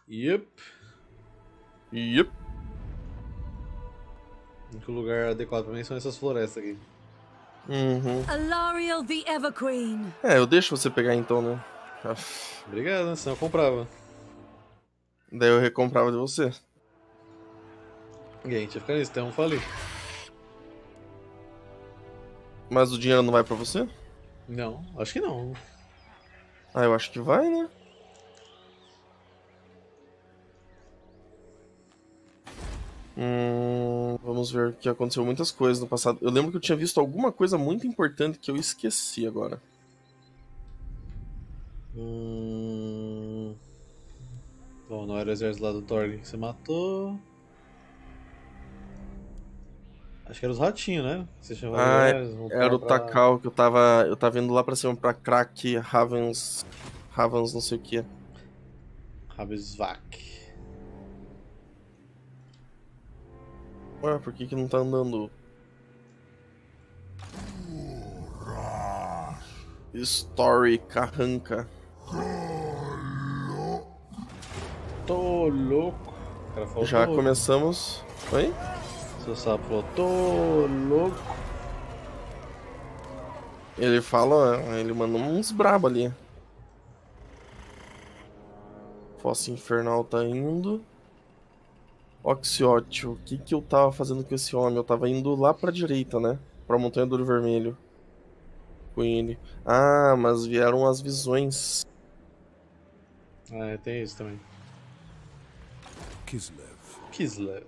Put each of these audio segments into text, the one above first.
Yep. Yep. O único lugar adequado pra mim são essas florestas aqui. Alariel the Everqueen. É, eu deixo você pegar então, né? Obrigado, né? Senão eu comprava. Daí eu recomprava de você. E aí, a gente ia ficar nisso, então eu falei. Mas o dinheiro não vai pra você? Não, acho que não. Ah, eu acho que vai, né? Vamos ver, que aconteceu muitas coisas no passado. Eu lembro que eu tinha visto alguma coisa muito importante que eu esqueci agora. Bom, não era o exército lá do Thorg que você matou. Acho que era os ratinhos, né? Você chamou Ah, era o pra... Takao que eu tava indo lá pra cima pra Crack, Ravens não sei o que. Rabisvak. Ué, por que que não tá andando? Story, Carranca. Tô louco. O cara falou, Já tô... começamos. Oi? Seu sapo falou, tô louco. Ele fala, ele manda uns brabo ali. Fossa Infernal tá indo. Oxiote, o que que eu tava fazendo com esse homem? Eu tava indo lá pra direita, né? Pra Montanha do Olho Vermelho. Com ele. Ah, mas vieram as visões. Ah, é, tem isso também. Kislev. Kislev.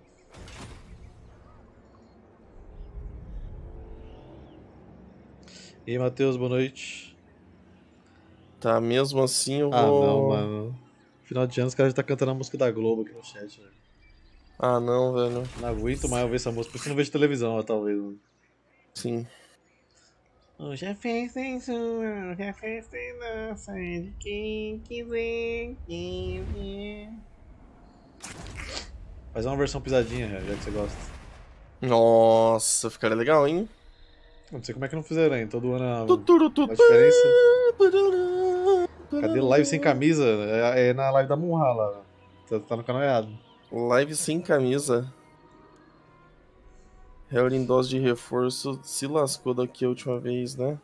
E aí, Matheus, boa noite. Tá, mesmo assim eu Ah, não, vou. mano. Final de ano os caras já tá cantando a música da Globo aqui no chat, velho. Ah, não, velho. Não aguento mais ouvir essa música, por isso que eu não vejo televisão, talvez, mano. Sim. Hoje é festa em sua, hoje é festa em nossa, de quem quiser, quem vier. Faz uma versão pisadinha, já que você gosta. Nossa, ficaria legal, hein? Não sei como é que não fizeram, hein? Todo ano Tuturututu. a diferença. Cadê live sem camisa? É na live da Munha lá. Tá no canal errado. Live sem camisa. Hell em dose de reforço se lascou daqui a última vez, né?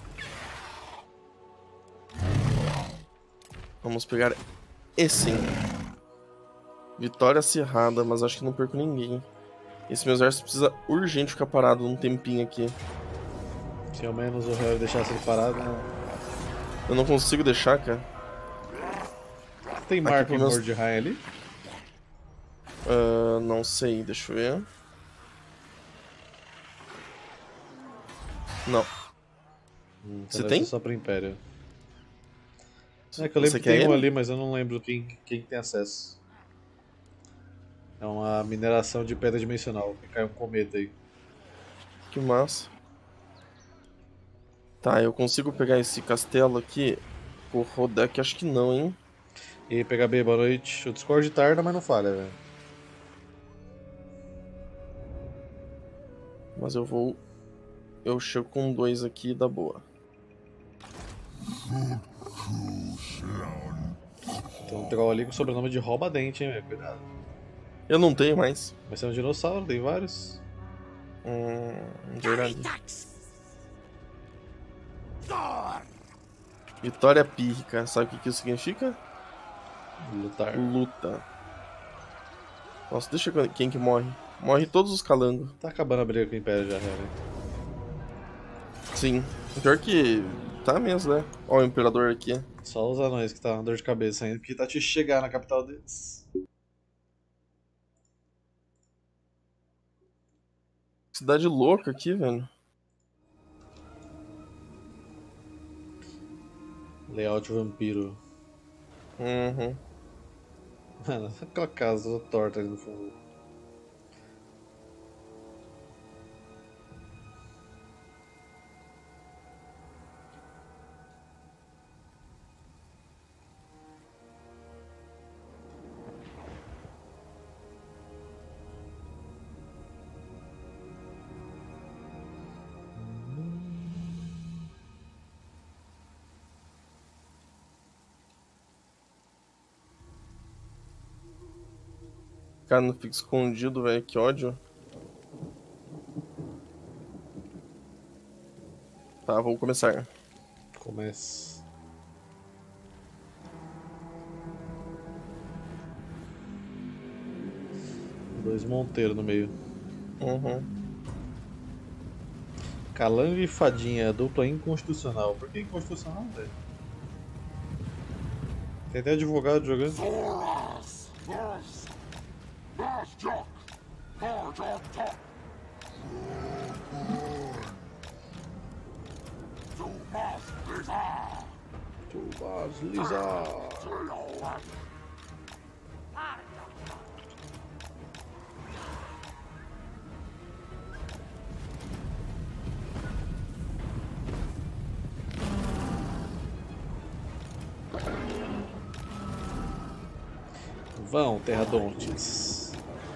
Vamos pegar esse. Vitória acirrada, mas acho que não perco ninguém. Esse meu exército precisa urgente ficar parado um tempinho aqui. Se ao menos o Harry deixasse ele parado, não. Eu não consigo deixar, cara. Tem Aqui Mark e pelo menos. Mordecai ali? Não sei, deixa eu ver. Não. Então Você deve tem? ser só pro Império. É que eu lembro Você que quer tem um ele? ali, mas eu não lembro quem tem acesso. É uma mineração de pedra dimensional, que cai um cometa aí. Que massa. Tá, eu consigo pegar esse castelo aqui. O Rodek, acho que não, hein? E aí, PHB, boa noite. O Discord tarda, mas não falha, velho. Mas eu vou. Eu chego com dois aqui da boa. Então vou pegar o ali com o sobrenome de Rouba-Dente, hein, velho. Cuidado. Eu não tenho mais. Vai ser um dinossauro, tem vários. Verdade. Vitória pírrica. Sabe o que isso significa? Lutar. Luta. Nossa, deixa eu ver quem que morre. Morre todos os calangos. Tá acabando a briga com o Império já, velho. Sim. Pior que. Tá mesmo, né? Ó, o imperador aqui. Só os anões que tá uma dor de cabeça ainda, porque tá te chegar na capital deles. Cidade louca aqui, velho. Layout vampiro. Uhum. Mano, aquela casa torta ali no fundo. Cara, não fica escondido, velho. Que ódio. Tá, vou começar. Começa. Dois monteiros no meio. Uhum. Calango e Fadinha, dupla inconstitucional. Por que inconstitucional, velho? Tem até advogado jogando. Tubas Lisa. Vão, Terradontes.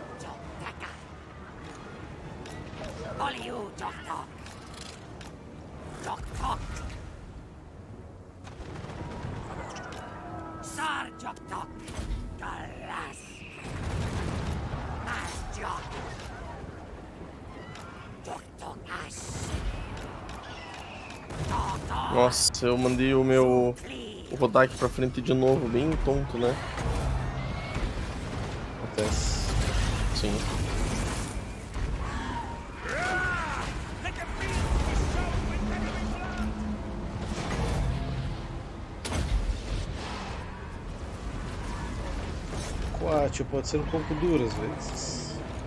Nossa, eu mandei o meu Rodak pra frente de novo, bem tonto, né? Acontece. Sim. Quatro pode ser um pouco duro às vezes.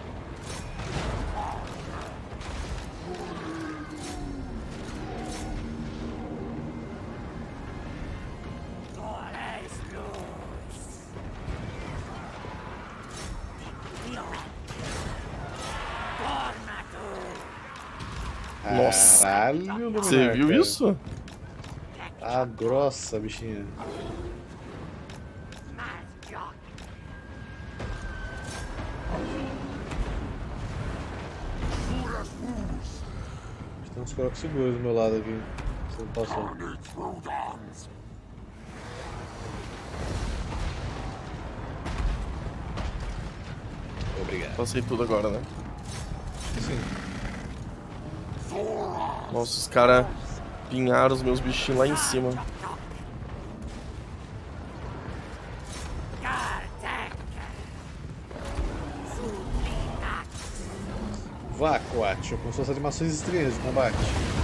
Nossa. Caralho, Você viu cara. isso? Tá grossa, bichinha. Tem uns crocos seguros do meu lado aqui. Você não passou. Obrigado. Passei tudo agora, né? Sim. Nossa, os caras pinharam os meus bichinhos lá em cima. Vá, Quatcho, com suas animações estranhas de combate.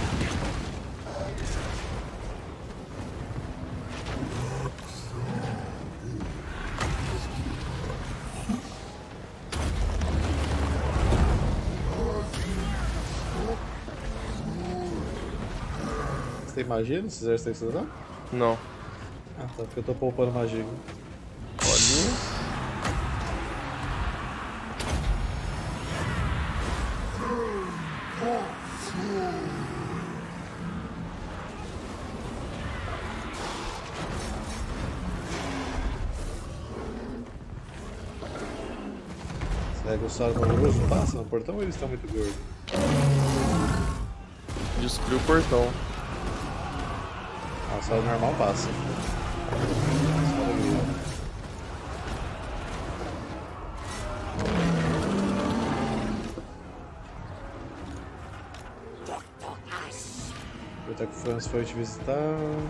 Você tem magia nesse exército aí que você tá? Não. Ah, tá, porque eu tô poupando magia. Olha. Será que o Sauron Grosso passa no portão ou eles estão muito gordos? Destruiu o portão. Ah, o Sauron normal passa. Só alegria. Aproveitar que o Franz foi te visitar.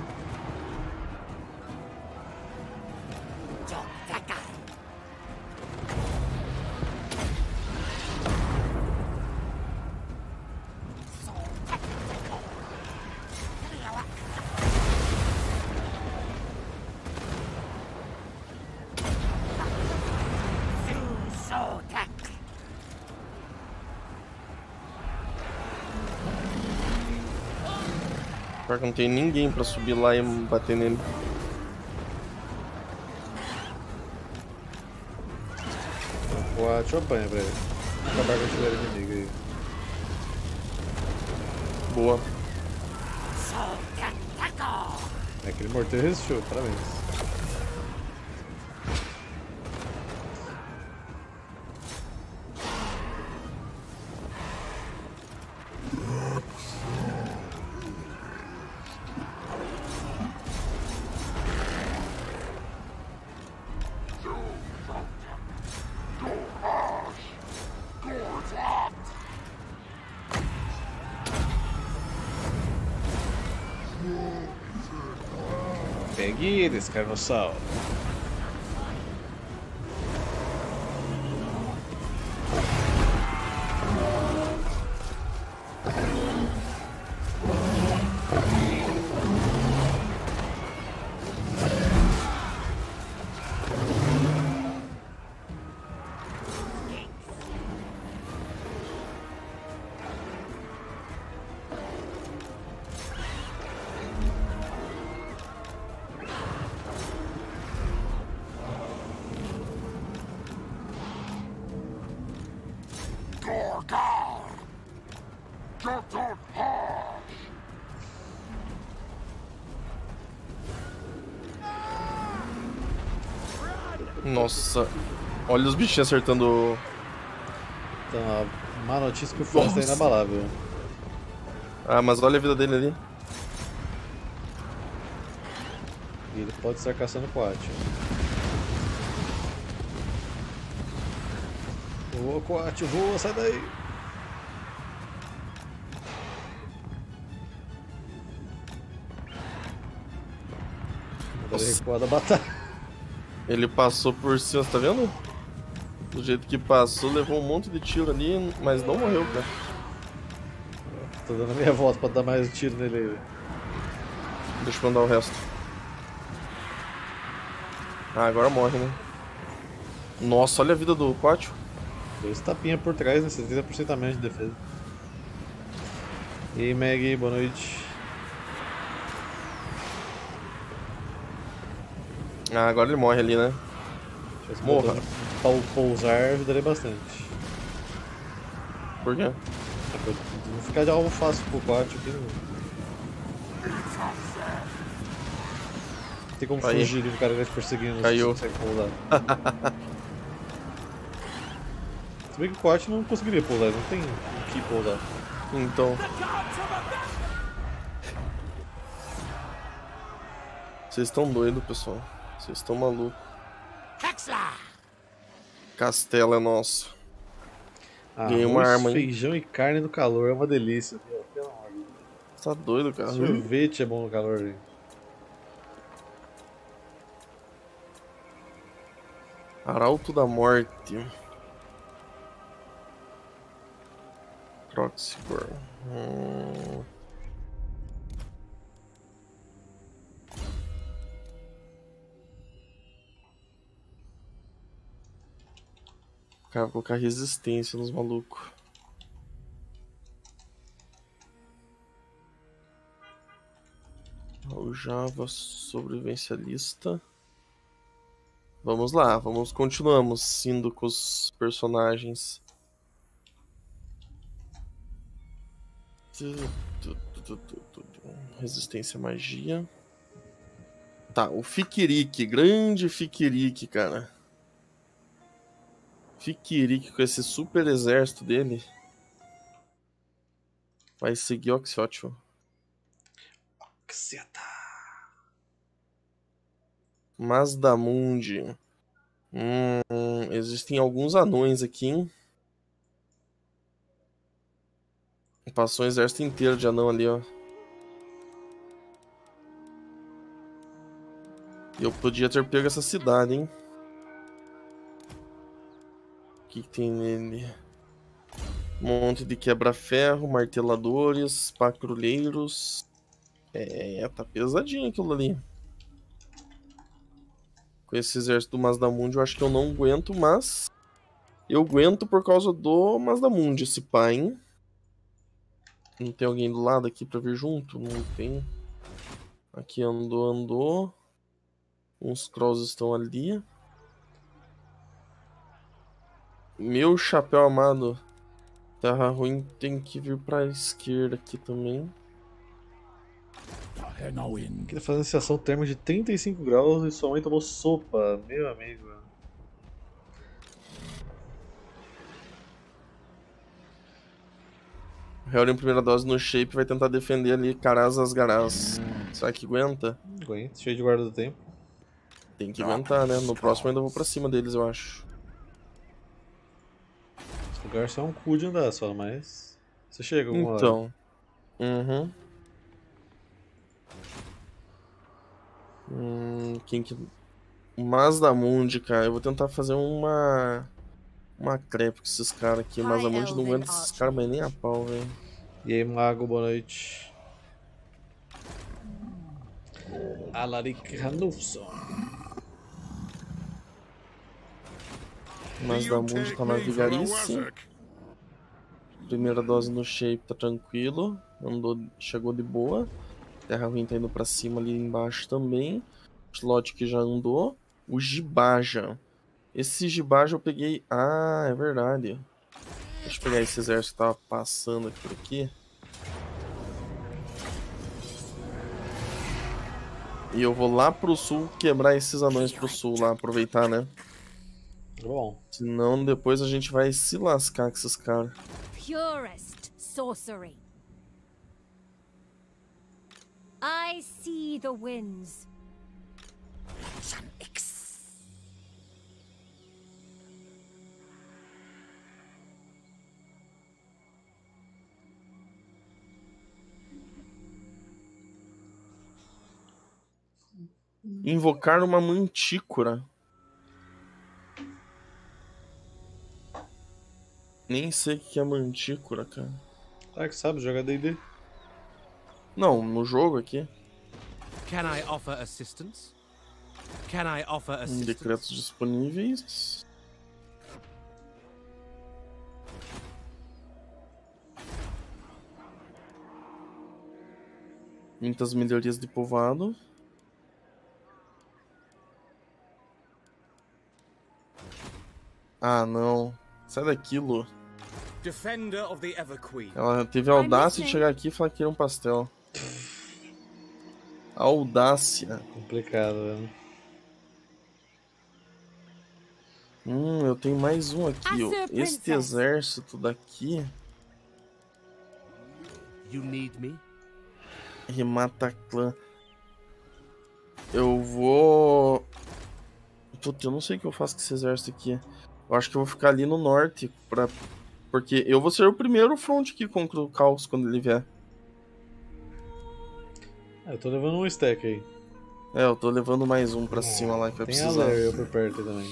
Pior que não tem ninguém pra subir lá e bater nele. Quatcho apanha pra ele. Acabar com a artilharia inimiga aí. Boa. É, aquele morteiro resistiu, parabéns. seguir, escarnossauro. Nossa, olha os bichinhos acertando. Então, a má notícia é que o Frost é inabalável. Ah, mas olha a vida dele ali. E ele pode estar caçando coate. Voa, coate, voa, sai daí! Agora ele recuar da batalha. Ele passou por cima, você tá vendo? Do jeito que passou, levou um monte de tiro ali, mas não morreu, cara. Tô dando a minha volta pra dar mais tiro nele. Deixa eu mandar o resto. Ah, agora morre, né? Nossa, olha a vida do Quatio. 2 tapinhas por trás, né? 70% a menos de defesa. E aí, Maggie, boa noite. Ah, agora ele morre ali, né? Morra. Pra pousar ajudaria bastante. Por quê? Não ficar de alvo fácil pro Quatio aqui. Não tem como Aí. fugir do cara que tá te perseguindo. Caiu. Se você consegue pousar. Se bem que o Quatio não conseguiria pousar, não tem o que pousar. Então. Vocês estão doidos, pessoal. Vocês estão malucos. Castelo é nosso. Ganhei uma arma, hein? Feijão e carne no calor é uma delícia. Meu, pelo amor de Deus. Tá doido, cara. Sorvete é bom no calor, gente. Arauto da Morte. Proxicor. Cara, vou colocar resistência nos malucos. O Java sobrevivencialista. Vamos lá, continuamos indo com os personagens. Resistência à magia. Tá, o Fikiriki, grande Fikiriki, cara. Fikiriki com esse super exército dele. Vai seguir Oxyotl. Oxeta. Mazdamundi. Existem alguns anões aqui, hein? Passou um exército inteiro de anão ali, ó. E eu podia ter pego essa cidade, hein? O que tem nele? Um monte de quebra-ferro, marteladores, patrulheiros. Tá pesadinho aquilo ali. Com esse exército do Mazdamundi eu acho que eu não aguento, mas... eu aguento por causa do Mazdamundi, esse pai, hein? Não tem alguém do lado aqui pra vir junto? Não tem. Aqui andou. Uns Krauss estão ali. Meu chapéu amado. Terra ruim tem que vir pra esquerda aqui também. Aqui tá fazendo sensação térmica de 35 graus e sua mãe tomou sopa, meu amigo. Hellry em primeira dose no shape vai tentar defender ali Caraz Asgaraz. Será que aguenta? Aguenta, cheio de guarda do tempo. Tem que aguentar, né? No próximo eu ainda vou pra cima deles, eu acho. Esse lugar só é um cu de andar só, mas... você chega alguma hora. Então. Quem que... Mazdamundi, cara. Eu vou tentar fazer uma crepe com esses caras aqui. Mazdamundi não aguenta esses caras, mas nem a pau, velho. E aí, Mago, boa noite. Alaric Ranulfson. Mazdamundi tá na vigarice. Primeira dose no shape tá tranquilo. Chegou de boa. Terra ruim tá indo pra cima ali embaixo também. Slot que já andou. O Gibaja. Esse Gibaja eu peguei... Ah, é verdade. Deixa eu pegar esse exército que tava passando aqui por aqui. E eu vou lá pro sul quebrar esses anões pro sul lá, aproveitar, né? Bom. Senão depois a gente vai se lascar com esses caras. Purest sorcery. I see the winds. Invocar uma mantícora. Nem sei o que é mantícora, cara. Tá que sabe, joga D&D. Não, no jogo aqui. Can I offer assistance? Can I offer assistance? Decretos disponíveis. Muitas melhorias de povoado. Ah, não. Sai daqui, Lu. Defender of the Everqueen. Ela teve a audácia de chegar aqui e falar que era um pastel. Audácia. Complicado, velho. Eu tenho mais um aqui, ó. Este exército daqui You need me? remata clã. Eu vou... Putz, eu não sei o que eu faço com esse exército aqui. Eu acho que eu vou ficar ali no norte, porque eu vou ser o primeiro front aqui contra o Caos quando ele vier. Eu tô levando um stack aí. É, eu tô levando mais um pra cima lá que vai Tem precisar. a Laria por perto aí também.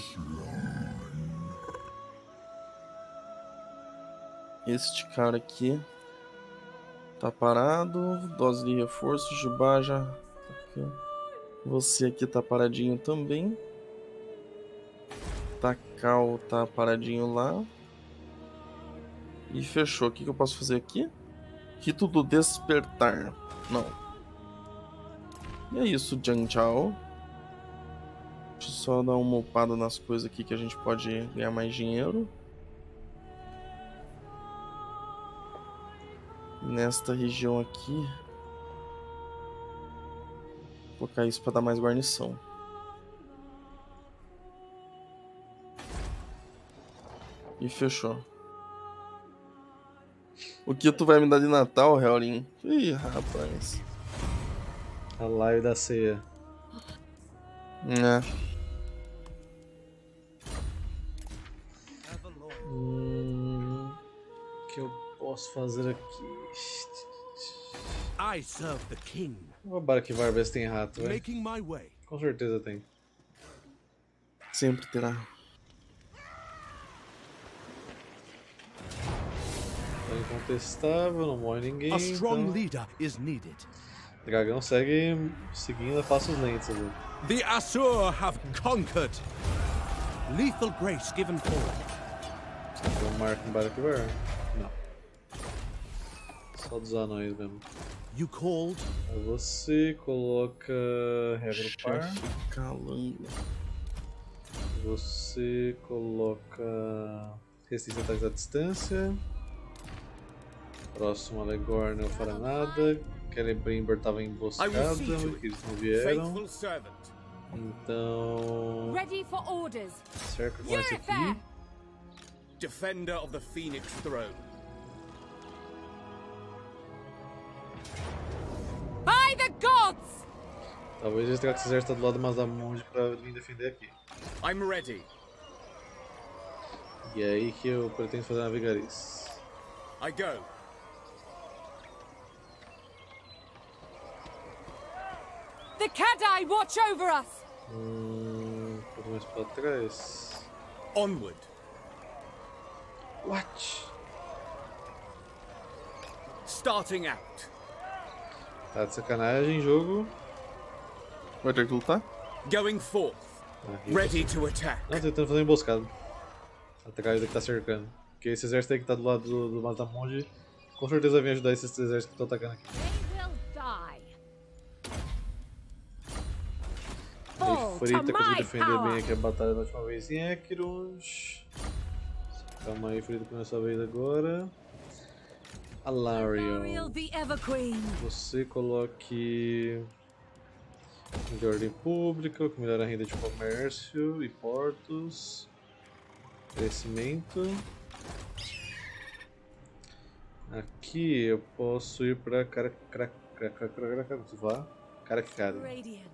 Este cara aqui tá parado. Dose de reforço, Jibá já tá aqui. Você aqui tá paradinho também. Takao tá paradinho lá. E fechou. O que eu posso fazer aqui? Rito do Despertar. Não. E é isso, Jiang Chao. Deixa eu só dar uma upada nas coisas aqui que a gente pode ganhar mais dinheiro. Nesta região aqui. Vou colocar isso para dar mais guarnição. E fechou. O que tu vai me dar de Natal, Hellrin? Ih, rapaz. A live da ceia. É. O que eu posso fazer aqui? I serve the king. Vou roubar aqui, vai ver se tem rato, velho. Making my way. Com certeza tem. Sempre terá. Tá incontestável, não morre ninguém. A strong Então... leader is needed. Dragão segue seguindo a passos lentos ali. The Asur have conquered. Lethal grace given forward. Tem um marco embaixo aqui, vai? Não. Só dos anões mesmo. You called? Aí você coloca reagrupar. Chefe Calango. Você coloca resistência a ataques à distância. Próximo Alegor não fará nada. Celebrimbor estava emboscado, que eles não vieram. Faithful servant. Então. Ready for orders. Cerca com esse aqui. Defender of the Phoenix throne. By the gods! Talvez eles tragam esse exército do lado do Mazdamundi pra vir defender aqui. I'm ready. E é aí que eu pretendo fazer uma vigarice. I go. The cannon Jedi watch over us! Tudo mais pra trás. Onward. What? Starting out. Tá de sacanagem, jogo. Vai ter que lutar? Going forth. Ready to attack. Não, tentando fazer uma emboscada. Atrás do que tá cercando. Porque esse exército aí que tá do lado do Mazdamonde, com certeza vem ajudar esses exércitos que estão atacando aqui. They will die. E Frita conseguiu defender bem aqui a batalha da última vez em Equirus. Calma aí, Frita começou a vez agora. Alarion. Ariel the Everqueen. Você coloque de ordem pública, o que melhora a renda de comércio e portos. Crescimento. Aqui eu posso ir para Karakari. Radiant.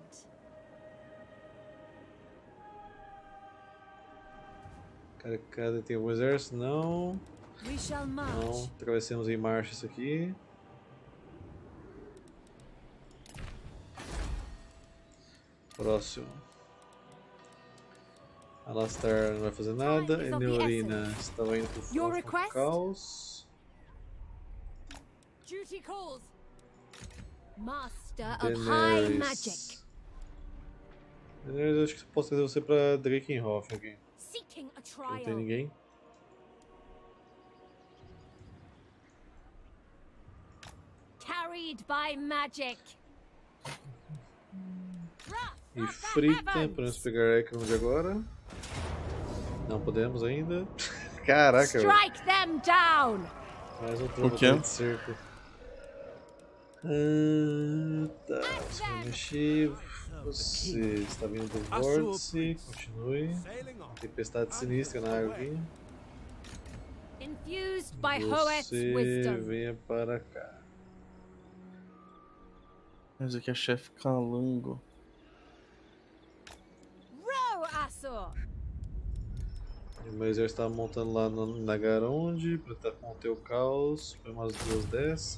Karakari tem algum exército? Não. We shall Não. march. Atravessamos em marcha isso aqui. Próximo. Alastar não vai fazer nada. Time is of the Eneorina estava indo pro Your foco request? caos. Duty calls. Master of High Magic. Daenerys, acho que posso trazer você pra Drakenhof aqui. Seeking a Não tem trial. ninguém. Carried by magic. E Frita, podemos pegar Ekron de agora. Não podemos ainda. Caraca, velho. Strike them down. Mais um O turno quê? de cerco. Tá, você vai mexer. Você está vindo do vórtice. Continue. Sailing on. Tempestade sinistra na água aqui. Infused by Hoeth's Você wisdom. venha para cá. Mas aqui é chefe Calango. Row, Asur. O meu exército estava montando lá no Nagaronde para tentar conter o caos. Foi umas duas dessa.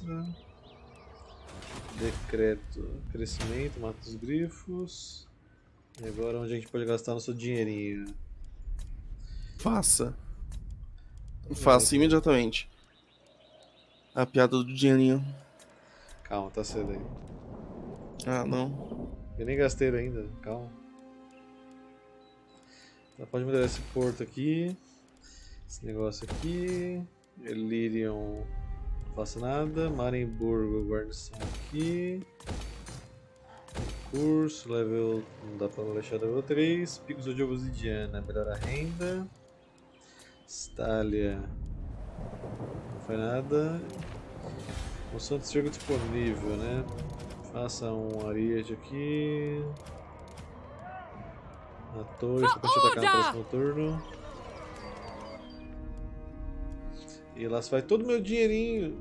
Decreto. Crescimento, mata os grifos. E agora onde a gente pode gastar nosso dinheirinho? Faça. Faça imediatamente. A piada do dinheirinho. Calma, tá cedo aí. Ah, não. Eu nem gastei ele ainda, calma. Tá, pode melhorar esse porto aqui. Esse negócio aqui. Elirion, não faço nada. Marenburgo, guarnição aqui. Curso, level. Não dá pra deixar level 3. Picos de obsidiana, melhora a renda. Stallia, não faz nada. Função de cerco disponível, né? Faça um ariete aqui. Na torre, só pra te atacar no próximo turno. E lá se vai todo o meu dinheirinho.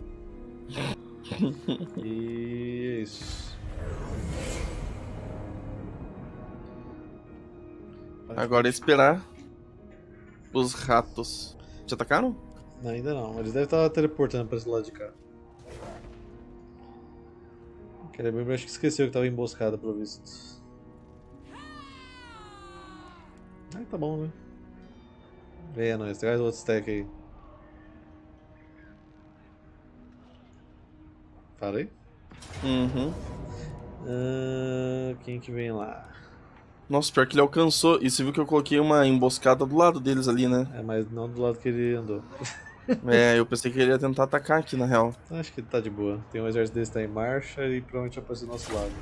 E é isso. Agora é esperar os ratos. Te atacaram? Não, ainda não, eles devem estar teleportando pra esse lado de cá. Celebrimbor acho que esqueceu que estava emboscada, pelo visto. Ah, tá bom, né? Venha, nós, traz outro stack aí. Falei? Uhum. Quem que vem lá? Nossa, pior que ele alcançou. E você viu que eu coloquei uma emboscada do lado deles ali, né? É, mas não do lado que ele andou. É, eu pensei que ele ia tentar atacar aqui, na real. Acho que tá de boa. Tem um exército desse que tá em marcha e provavelmente vai aparecer do nosso lado.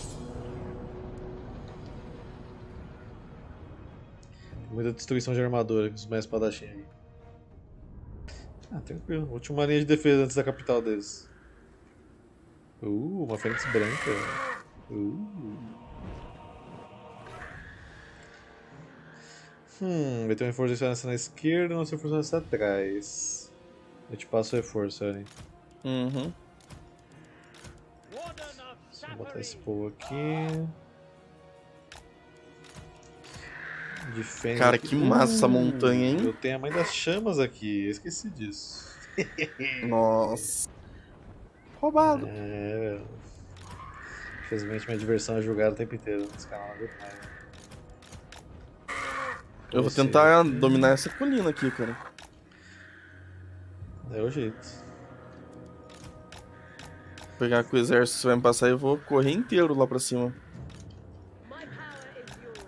Muita destruição de armadura com os mais espadachim aí. Ah, tranquilo. Última linha de defesa antes da capital deles. Uma fênix branca. Vai ter um reforço nessa na esquerda e um reforço nessa atrás. Eu te passo o reforço, Eren. Uhum. Vou botar esse povo aqui. De fênix Cara, aqui. que massa essa montanha, hein? Eu tenho a mãe das chamas aqui, eu esqueci disso. Nossa. Roubado. É, Infelizmente minha diversão é jogar o tempo inteiro nesse canal, não aguento mais. Eu vou tentar dominar essa colina aqui, cara. É o jeito. Vou pegar com o exército, você vai me passar e eu vou correr inteiro lá pra cima. My power is yours.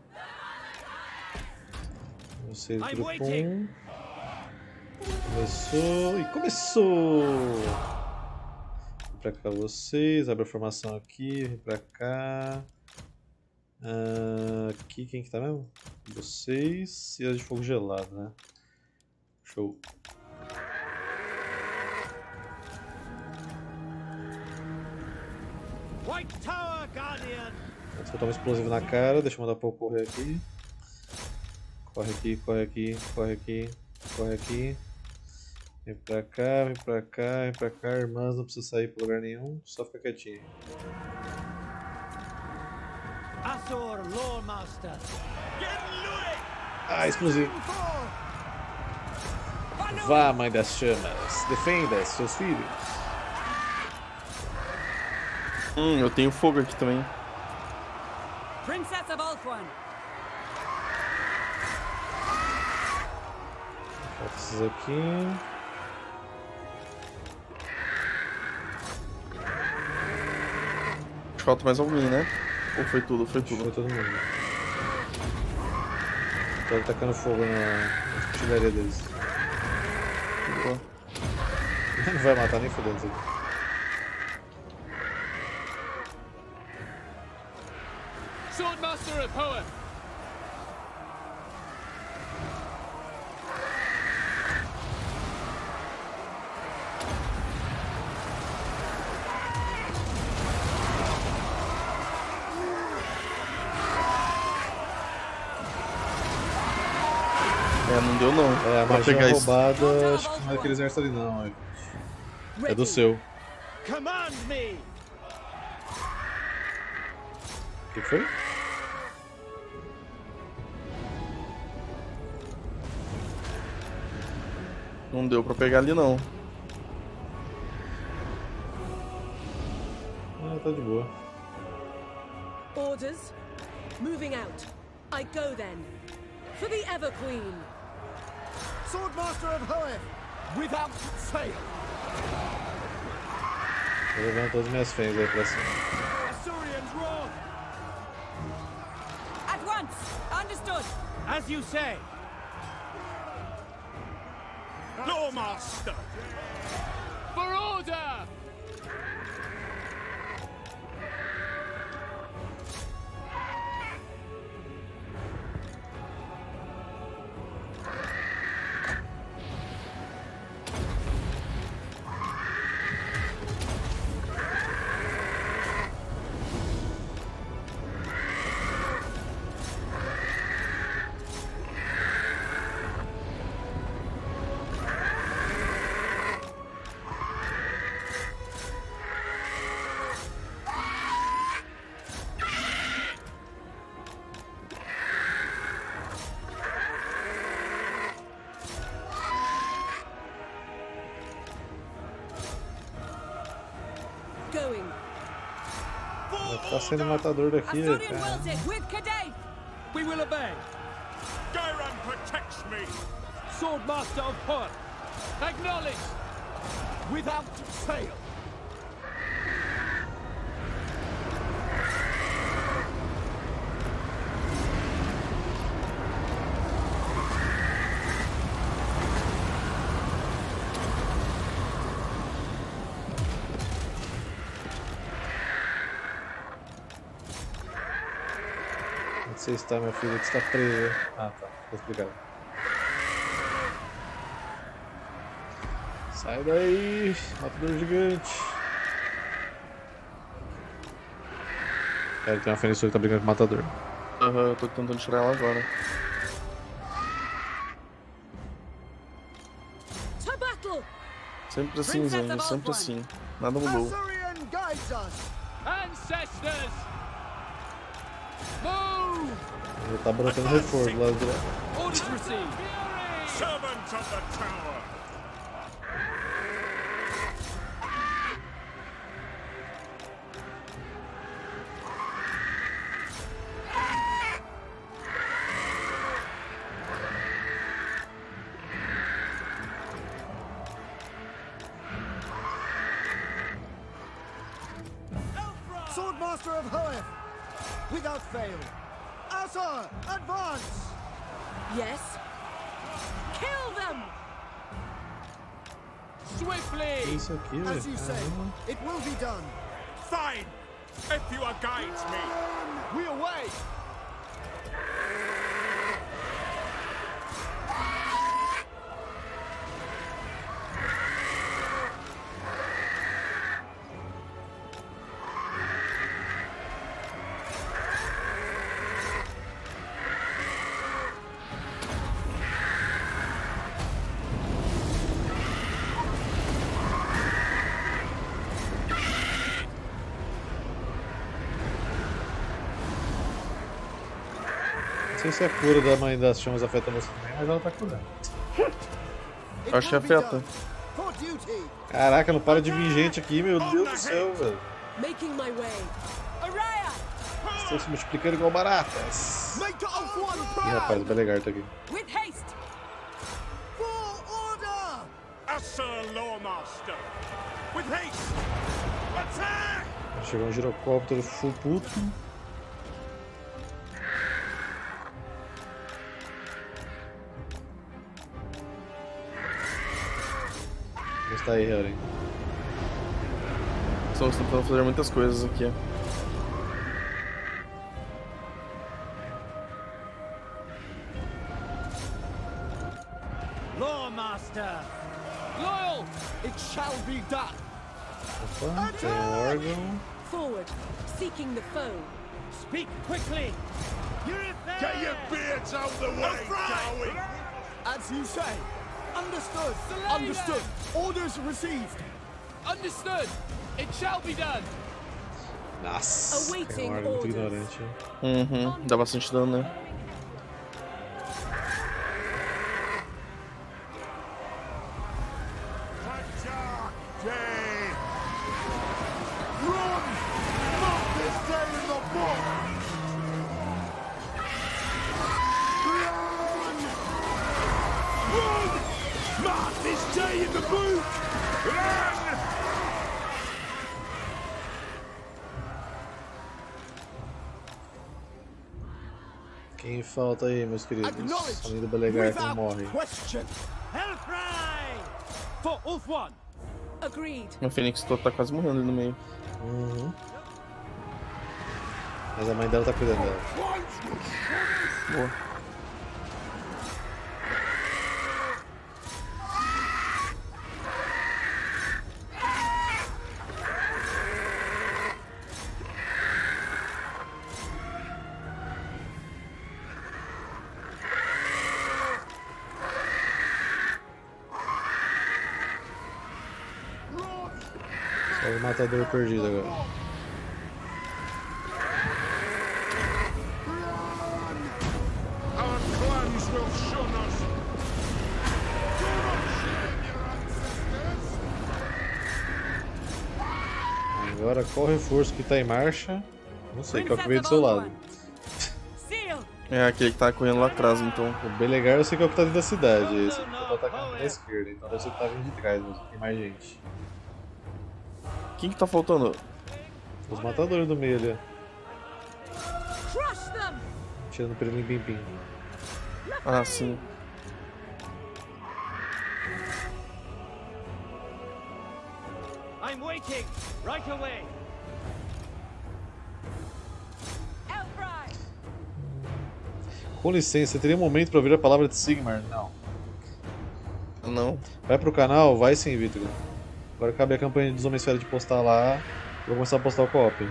Vocês, grupo 1. Começou e começou! Vem pra cá vocês, abre a formação aqui, vem pra cá. Aqui quem que tá mesmo? Vocês e as de fogo gelado, né? Show. White Tower Guardian. Vou botar um explosivo na cara, deixa eu mandar pra eu correr aqui. Corre aqui, corre aqui, corre aqui, corre aqui. Vem pra cá, vem pra cá, vem pra cá. Irmãs, não precisa sair pra lugar nenhum, só fica quietinho. Azor Lawmaster. Ah, explosivo. Vá, mãe das chamas, defenda seus filhos. Eu tenho fogo aqui também. Princess of Ulthuan. Falta esses aqui. Falta mais alguém, né? Ou foi tudo? Foi tudo. Foi todo mundo. Tô tacando fogo na artilharia deles. Boa. Não vai matar nem fodendo isso aqui. Swordmaster of Hoeth. Não deu não. É, a Pra magia pegar isso. roubada, acho que não é daquele exército ali não. É do seu. Command me. O que foi? Não deu pra pegar ali não. Ah, tá de boa. Orders. Moving out. I go then. For the Ever Queen. Swordmaster of Hoeth. Without fail. Vou levando todas as minhas fêmeas aí pra cima. Azurian's wrong. At once. Understood. As you say. Lawmaster. For order. Going. Tá sendo matador daqui, Azurian cara. wills it with Kadath. We will obey. Gairan protects me! Swordmaster of Hoeth. Acknowledged. Without fail. Onde você está, meu filho? Você está preso. Ah, tá. Tá explicado. Sai daí, matador gigante. Cara, tem uma fênix que tá brigando com o matador. Aham, eu tô tentando tirar ela agora. To battle. Sempre assim, Zen, sempre assim. Nada mudou. Azurian guides us. Ancestors. Move. Ele tá brotando reforço do lado direito. Orders received. Servant of the tower! Master of Hoeth! Without fail! Asa, advance! Yes. Kill them! Swiftly! Isso aqui, As you velho. say, it will be done. Fine! If you are guides me! We away! Não sei se a cura da Mãe das Chamas afeta você também, mas ela tá curando. Eu acho que afeta. For duty! Caraca, não para de vir gente aqui, meu Deus do céu, velho. Making my way. Araya! Estão se multiplicando igual baratas. Make of one Ih, proud! rapaz, o Belegar tá aqui. With haste! For order! As Sir Lawmaster! With haste! Attack! Chegou um girocóptero full puto. Como está aí, Helen? Estamos tentando fazer muitas coisas aqui. Lawmaster! Loyal! It shall be done! Opa, tem um órgão. Forward. Seeking the foe. Speak quickly! Get your beards out the way, Darwin! As you say. Understood! Selena! Understood! Orders received! Understood! It shall be done! Nossa, tem Awaiting um órgão muito orders. ignorante. Uhum, dá bastante dano, né? Attack! Day! Run! Not this day in the book! Run! Run! Not this day in the book! Run! Quem falta aí, meus queridos? Além do Belegar que não morre. question! Hellcry! For Ulfwan! Agreed. O Fênix tá quase morrendo ali no meio. Uhum. Mas a mãe dela tá cuidando dela. Boa. Só o matador perdido agora. Our clans will shun us! Agora qual reforço que tá em marcha? Não sei, qual que veio do seu lado. Seal! É aquele que tá correndo lá atrás, então. O Belegar eu sei que é o que tá dentro da cidade. Esse aqui tá atacando da esquerda, então deve ser o que tá vindo de trás, mas tem mais gente. Quem que tá faltando? Os matadores do meio ali, ó. Crush them! Tirando pelo Pim Pim. Ah, sim. I'm waiting! Right away! Hellcry! Com licença, teria um momento pra ouvir a palavra de Sigmar? Não. Não. Vai pro canal? Vai sim, Vitor. Agora cabe a campanha dos Homens Fera de postar lá. Vou começar a postar o co-op.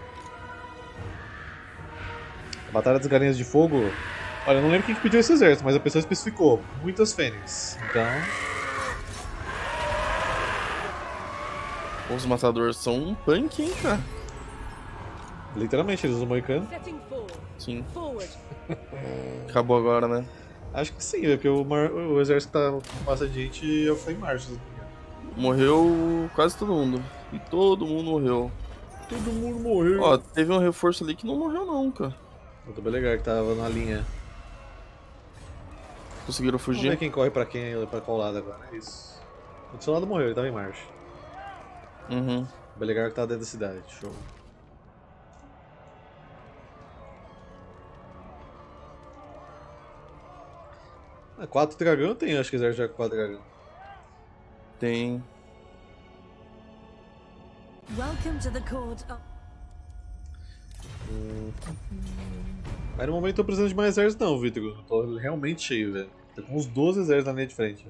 A Batalha das Galinhas de Fogo. Olha, eu não lembro quem que pediu esse exército, mas a pessoa especificou. Muitas fênix. Então. Os matadores são um punk, hein, cara? Literalmente, eles usam moicano. Setting forward. Sim. Forward. Acabou agora, né? Acho que sim, porque o exército tá com massa de gente e eu fui em marcha. Morreu quase todo mundo. E todo mundo morreu. Todo mundo morreu. Ó, teve um reforço ali que não morreu não, cara. O do Belegar que tava na linha. Conseguiram Vamos ver fugir? quem corre pra quem, pra qual lado agora. É isso. O do seu lado morreu, ele tava em marcha. Uhum. O Belegar que tá dentro da cidade. Show. 4 dragão eu tenho, acho que exército já com 4 dragão. Tem. Welcome to the court of... Mas no momento eu tô precisando de mais exército não, Vitor. Eu tô realmente cheio, velho. Tô com uns 12 exércitos na linha de frente.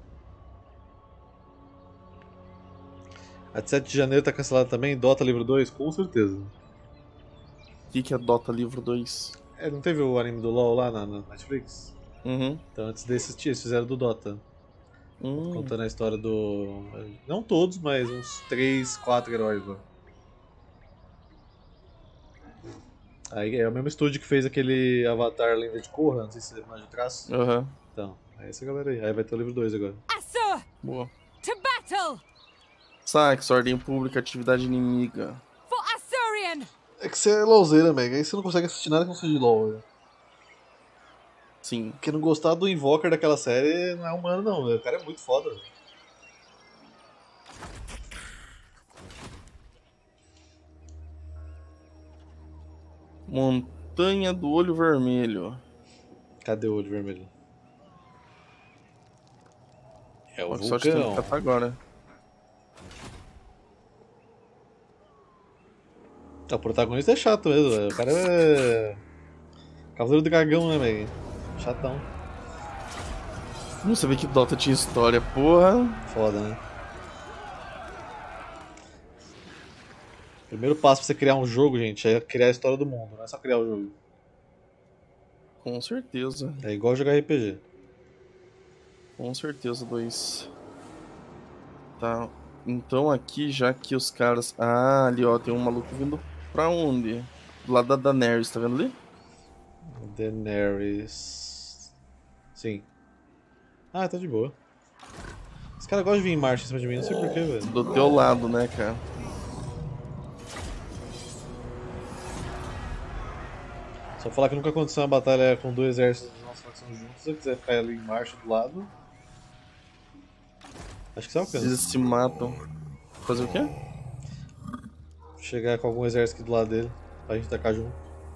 A de 7 de janeiro tá cancelada também, Dota livro 2? Com certeza. O que é Dota Livro 2? É, não teve o anime do LoL lá na Netflix? Uhum. Então antes desse eles fizeram do Dota. Contando a história do... Não todos, mas uns 3, 4 heróis lá. Aí é o mesmo estúdio que fez aquele Avatar Lenda de Korra, não sei se você lembra de traço. Aham. Então, é essa galera aí. Aí vai ter o livro 2 agora. Assur! Boa. To battle! Sax, ordem pública, atividade inimiga. For Assurian! É que você é LOLzeira, Mega. Aí você não consegue assistir nada que não seja de LOL, velho. Sim. Porque não gostar do Invoker daquela série não é humano, não. Véio. O cara é muito foda. Véio. Montanha do Olho Vermelho. Cadê o olho vermelho? É o Ó, só te tem que vulcão. catar agora. O protagonista é chato mesmo, velho. O cara é... Cavaleiro do Dragão, né, Mega? Chatão. Não sabia que Dota tinha história, porra. Foda, né? Primeiro passo pra você criar um jogo, gente, é criar a história do mundo, não é só criar o jogo. Com certeza. É igual jogar RPG. Com certeza, 2. Tá. Então aqui, já que os caras... Ah, ali ó, tem um maluco vindo pra onde? Do lado da Daenerys, tá vendo ali? Daenerys... Sim. Ah, tá de boa. Esse cara gosta de vir em marcha em cima de mim, não sei porquê, velho. Do teu lado, né, cara? Só falar que nunca aconteceu uma batalha com 2 exércitos da nossa facção juntos. Se eu quiser ficar ali em marcha do lado... Acho que você alcança. Eles se matam. Fazer o quê? Chegar com algum exército aqui do lado dele, pra gente tacar junto.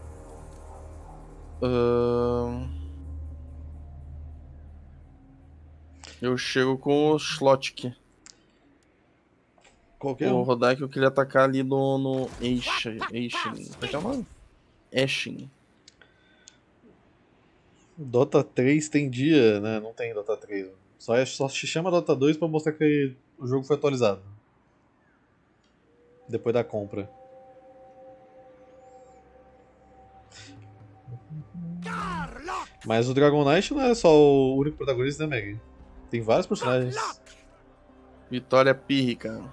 Eu chego com o Schlottk. Qualquer O um. Rodak eu queria atacar ali no Eishin. Como é que é o nome? Eshin. Dota 3 tem dia, né? Não tem Dota 3. Só se chama Dota 2 pra mostrar que o jogo foi atualizado. Depois da compra. Mas o Dragon Knight não é só o único protagonista, né, Meg? Tem vários personagens. Vitória pírrica.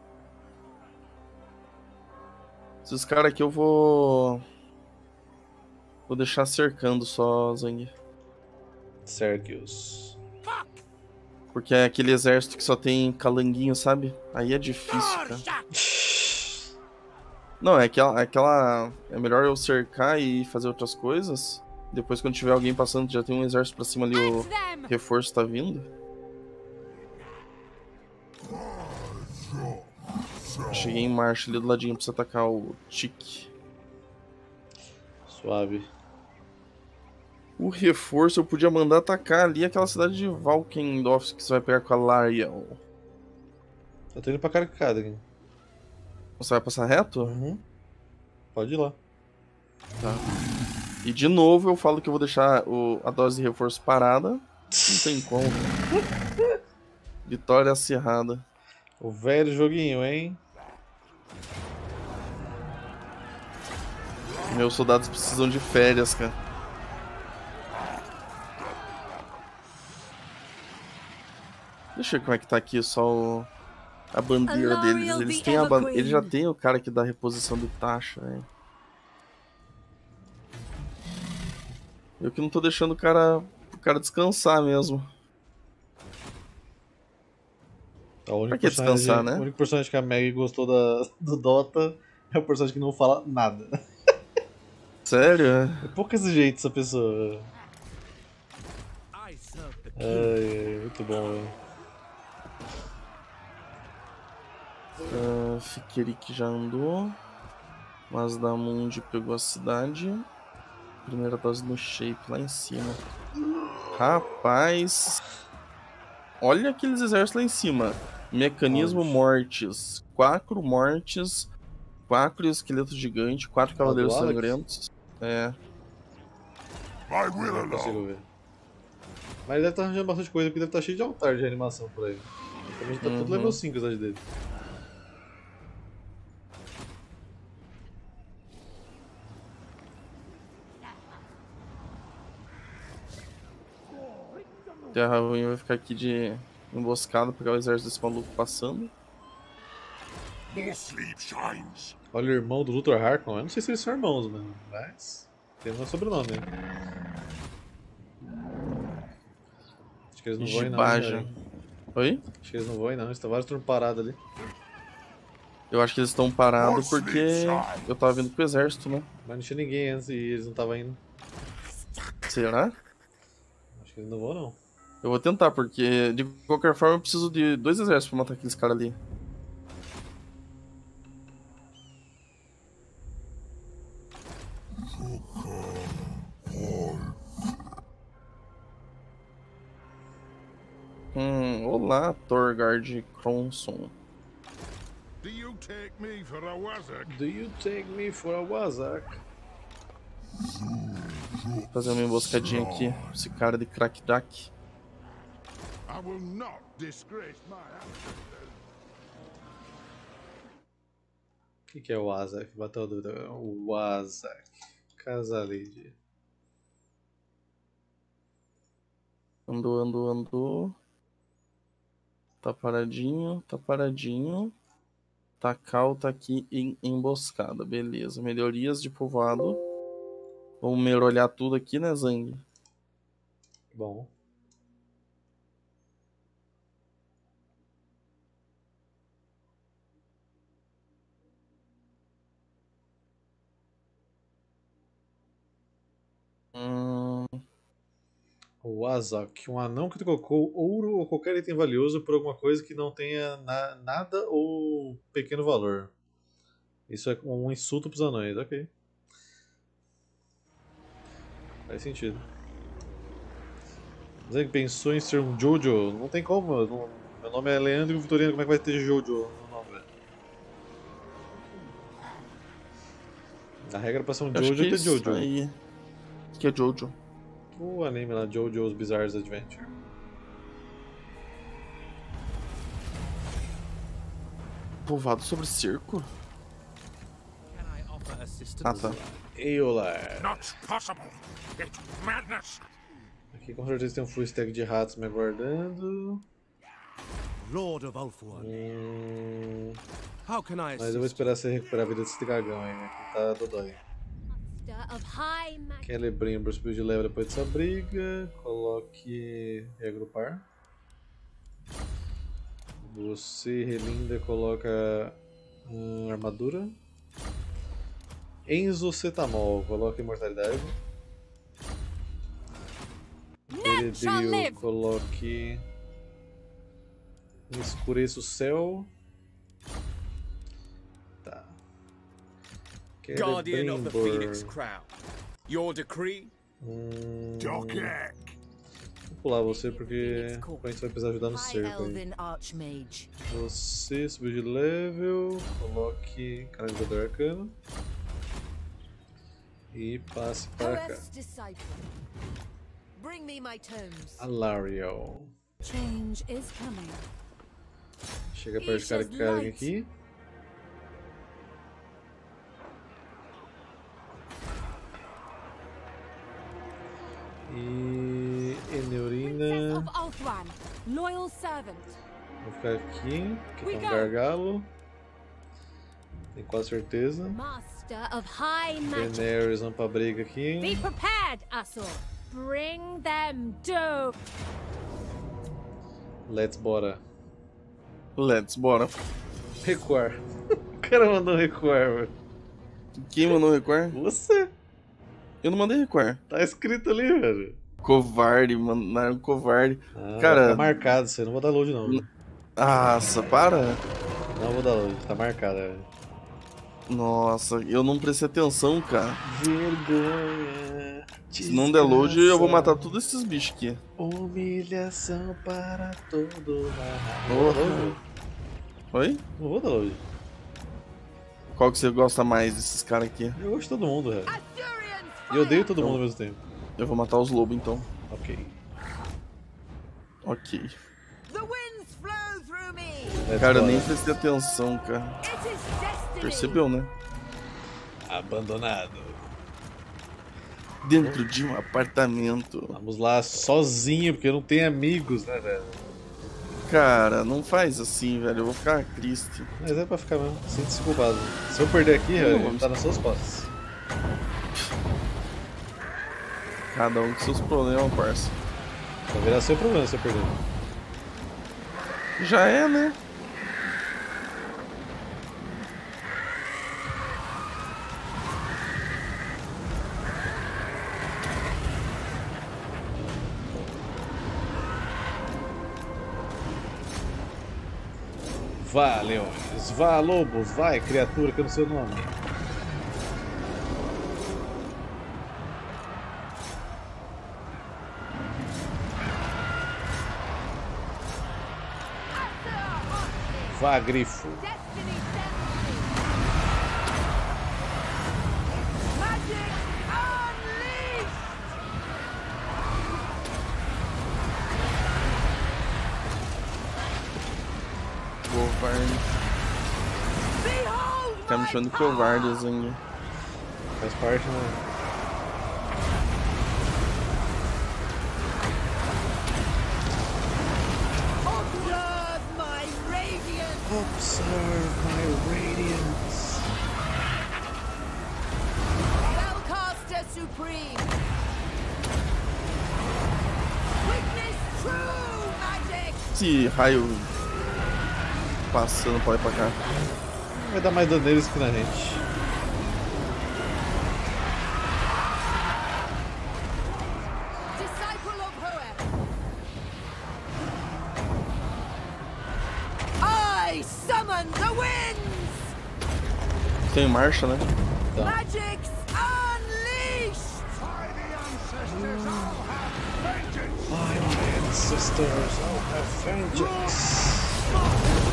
Esses caras aqui eu vou deixar cercando só, Zang. Sergius. Porque é aquele exército que só tem calanguinho, sabe? Aí é difícil, cara. Não, é aquela... É melhor eu cercar e fazer outras coisas. Depois quando tiver alguém passando, já tem um exército pra cima ali, o reforço tá vindo. Cheguei em marcha ali do ladinho pra você atacar o Tique. Suave. O reforço eu podia mandar atacar ali aquela cidade de Valkendorf que você vai pegar com a Lariel. Eu tô indo pra Carcada aqui. Você vai passar reto? Uhum. Pode ir lá. Tá. E de novo eu falo que eu vou deixar a dose de reforço parada. Não tem como. Vitória acirrada. O velho joguinho, hein? Meus soldados precisam de férias, cara. Deixa eu ver como é que tá aqui só a bandeira deles. Eles têm Ele já tem o cara que dá reposição de taxa, velho. Eu que não tô deixando o cara descansar mesmo. Pra que descansar, né? O único personagem que a Meg gostou do Dota é o personagem que não fala nada. Sério? É pouco exigente essa pessoa. Ai, muito bom, velho. Fiquerik já andou. Mazdamundi pegou a cidade. Primeira dose no shape lá em cima. Rapaz. Olha aqueles exércitos lá em cima. Mecanismo mortes. 4 mortes. 4 esqueletos gigantes. 4 cavaleiros sangrentos. É. Não consigo ver. Mas ele deve estar arranjando bastante coisa, porque deve estar cheio de altar de animação por aí. Também tá tudo level 5 as dele. Terra ruim vai ficar aqui de emboscada, pegar o exército desse maluco passando. Olha o irmão do Luthor Harkon. Eu não sei se eles são irmãos, mano, mas tem um sobrenome, né? Acho que eles não vão ir não. Oi? Acho que eles não vão ir não, eles estão vários turnos parados ali. Eu acho que eles estão parados porque eu tava vindo pro exército, né? Mas não tinha ninguém antes e eles não estavam indo. Será? Acho que eles não vão não. Eu vou tentar, porque de qualquer forma eu preciso de 2 exércitos pra matar aqueles caras ali. Olá, Thorgard Cronson. Do you take me for a wazak? Do you take me for a wazak? Vou fazer uma emboscadinha aqui, esse cara de Krakdak. I will not disgrace my ancestors. O que é o Wazak? Bateu a dúvida. O Wazak. Casalide. Andou. Tá paradinho. Takal tá aqui em emboscada, beleza. Melhorias de povoado. Vamos merolhar tudo aqui, né, Zang? Bom. O Wazak, um anão que trocou ouro ou qualquer item valioso por alguma coisa que não tenha nada ou pequeno valor. Isso é um insulto pros anões, ok. Faz sentido. Zang pensou em ser um Jojo? Não tem como, meu nome é Leandro Vitorino, como é que vai ter Jojo no nome, velho? A regra pra ser um Jojo é ter Jojo. Aí. Que é Jojo? O anime lá, JoJo's Bizarre Adventure. Povoado sobre cerco? Ah, tá. Eolar. Not possible. It's madness. Aqui com certeza tem um full stack de ratos me aguardando. Lord of Ulfwood. How can I Mas eu vou esperar você recuperar a vida desse dragão aí, né? Que tá dodói. Celebrimbor subiu de level depois dessa briga. Coloque reagrupar. Você, Relinda, coloca armadura. Enzo Cetamol, coloca imortalidade. Eredrio, coloque escureça o céu. Tá. Guardian of the Phoenix Crown. Your decree? Vou pular você porque a gente vai precisar ajudar no cerco aí. Você subiu de level, coloque Canalizador do Arcano e passe para cá. Alariel. Chega perto de cara que carga aqui. E Eneurina. Vou ficar aqui, que tem um gargalo. Tenho quase certeza. Daenerys, vamos pra briga aqui. Be prepared, Asur. Bring them down. Let's bora. Recuar. O cara mandou recuar, velho. Quem mandou recuar? Você. Eu não mandei recuar. Tá escrito ali, velho. Covarde, mandaram covarde. Cara, tá marcado, você não vou dar load não. Nossa, para. Não vou dar load, tá marcado, velho. Nossa, eu não prestei atenção, cara. Vergonha. Se não der load, eu vou matar todos esses bichos aqui. Humilhação para todo Oh. Oi? Não vou dar load. Qual que você gosta mais desses caras aqui? Eu gosto de todo mundo, velho. E eu odeio todo mundo ao mesmo tempo. Eu vou matar os lobos, então. Ok. Ok. The winds flow through me. Cara, eu nem prestei atenção, cara. It is destiny. Percebeu, né? Abandonado. Dentro de um apartamento. Vamos lá sozinho, porque eu não tenho amigos, né, velho? Cara, não faz assim, velho. Eu vou ficar triste. Mas é pra ficar mesmo. Sinto-se culpado. Se eu perder aqui, velho, tá nas suas costas. Cada um com seus problemas, parça. Vai virar seu problema se eu perder. Já é, né? Vá, leões. Vá, lobos. Vai, criatura que eu não sei o nome. Vá, grifo. Destiny sends me. Magic unleashed. Covarde. Behold Tá me chamando de covarde, Zang. Faz parte, né? observe my radiance. Observe my radiance. Spellcaster supreme. Witness true magic. Esse raio passando pra lá e pra cá. Vai dar mais dano neles que na gente. Disciple of Hoel. I summon the winds. Tem marcha, né? Tá. Magics unleashed. My ancestors, I'll have vengeance.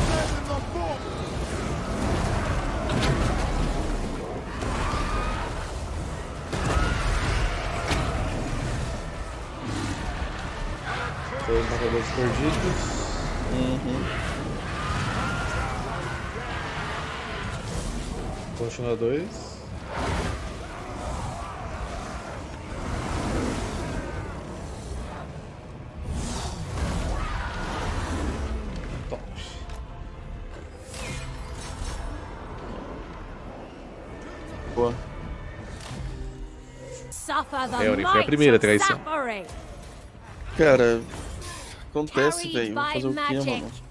Todos os matadores perdidos. Continua 2. Top. Boa. Suffer the Theory, foi a might primeira of traição. suffering. Cara, acontece, Carried velho. Vou by fazer o quê, magic. mano?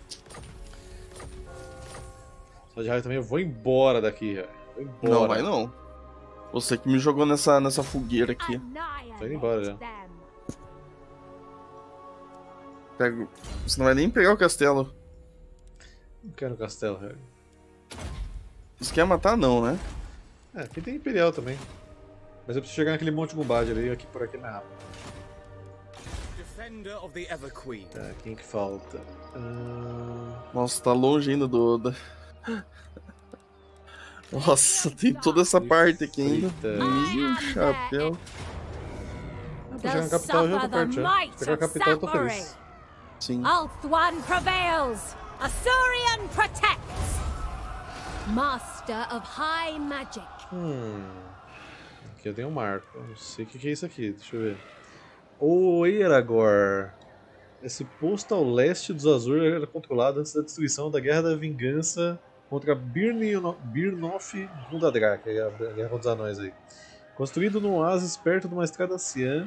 Só de raiva também, eu vou embora daqui, velho. Vou embora. Não, vai não. Você que me jogou nessa fogueira aqui. Tô indo embora já. Pego... Você não vai nem pegar o castelo. Não quero castelo, velho. Você quer matar, não, né? É, aqui tem Imperial também. Mas eu preciso chegar naquele monte Gumbad ali, aqui por aqui mais rápido. Defender of the Everqueen. Tá, quem que falta? Nossa, tá longe ainda do... Nossa, tem toda essa parte aqui ainda. Meu chapéu. Pra chegar na capital eu já tô perto já. Pegar a capital eu tô feliz. Sim. Ulthuan prevails. Asuryan protects. Master of High Magic. Aqui eu tenho um marco. Não sei o que é isso aqui, deixa eu ver. O Eiragor. Esse posto ao leste dos Azur era controlado antes da destruição da Guerra da Vingança contra Birnoff Gundadrak, que é a guerra contra os anões aí. Construído num oásis perto de uma estrada anciã.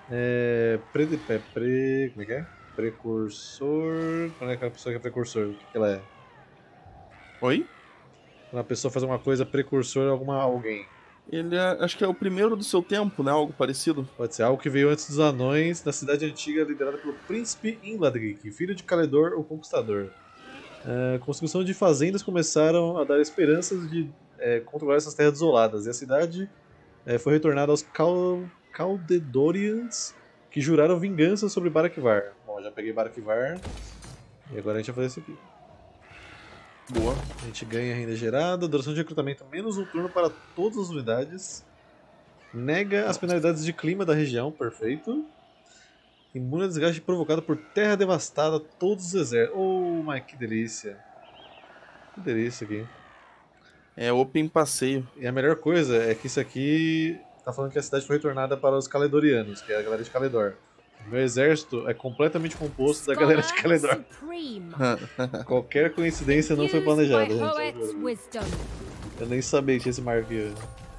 Como é que é? Precursor. Quando é que a pessoa que é precursor? O que ela é? Oi? Quando a pessoa faz uma coisa precursor a alguém. Ele é, acho que é o primeiro do seu tempo, né? Algo parecido. Pode ser algo que veio antes dos anões, da cidade antiga liderada pelo príncipe Imladrik, filho de Caledor, o Conquistador. A construção de fazendas começaram a dar esperanças de controlar essas terras desoladas. E a cidade foi retornada aos Caldedorians, que juraram vingança sobre Barakvar. Bom, já peguei Barakvar. E agora a gente vai fazer isso aqui. Boa. A gente ganha renda gerada, duração de recrutamento menos um turno para todas as unidades. Nega as penalidades de clima da região, perfeito. Imune a desgaste provocado por terra devastada, todos os exércitos. Oh, mas que delícia. Que delícia aqui. É open passeio. E a melhor coisa é que isso aqui tá falando que a cidade foi retornada para os Caledorianos, que é a galera de Caledor. O meu exército é completamente composto da galera de Caledor. Qualquer coincidência não foi planejada, gente. Eu nem sabia que tinha esse marco aqui.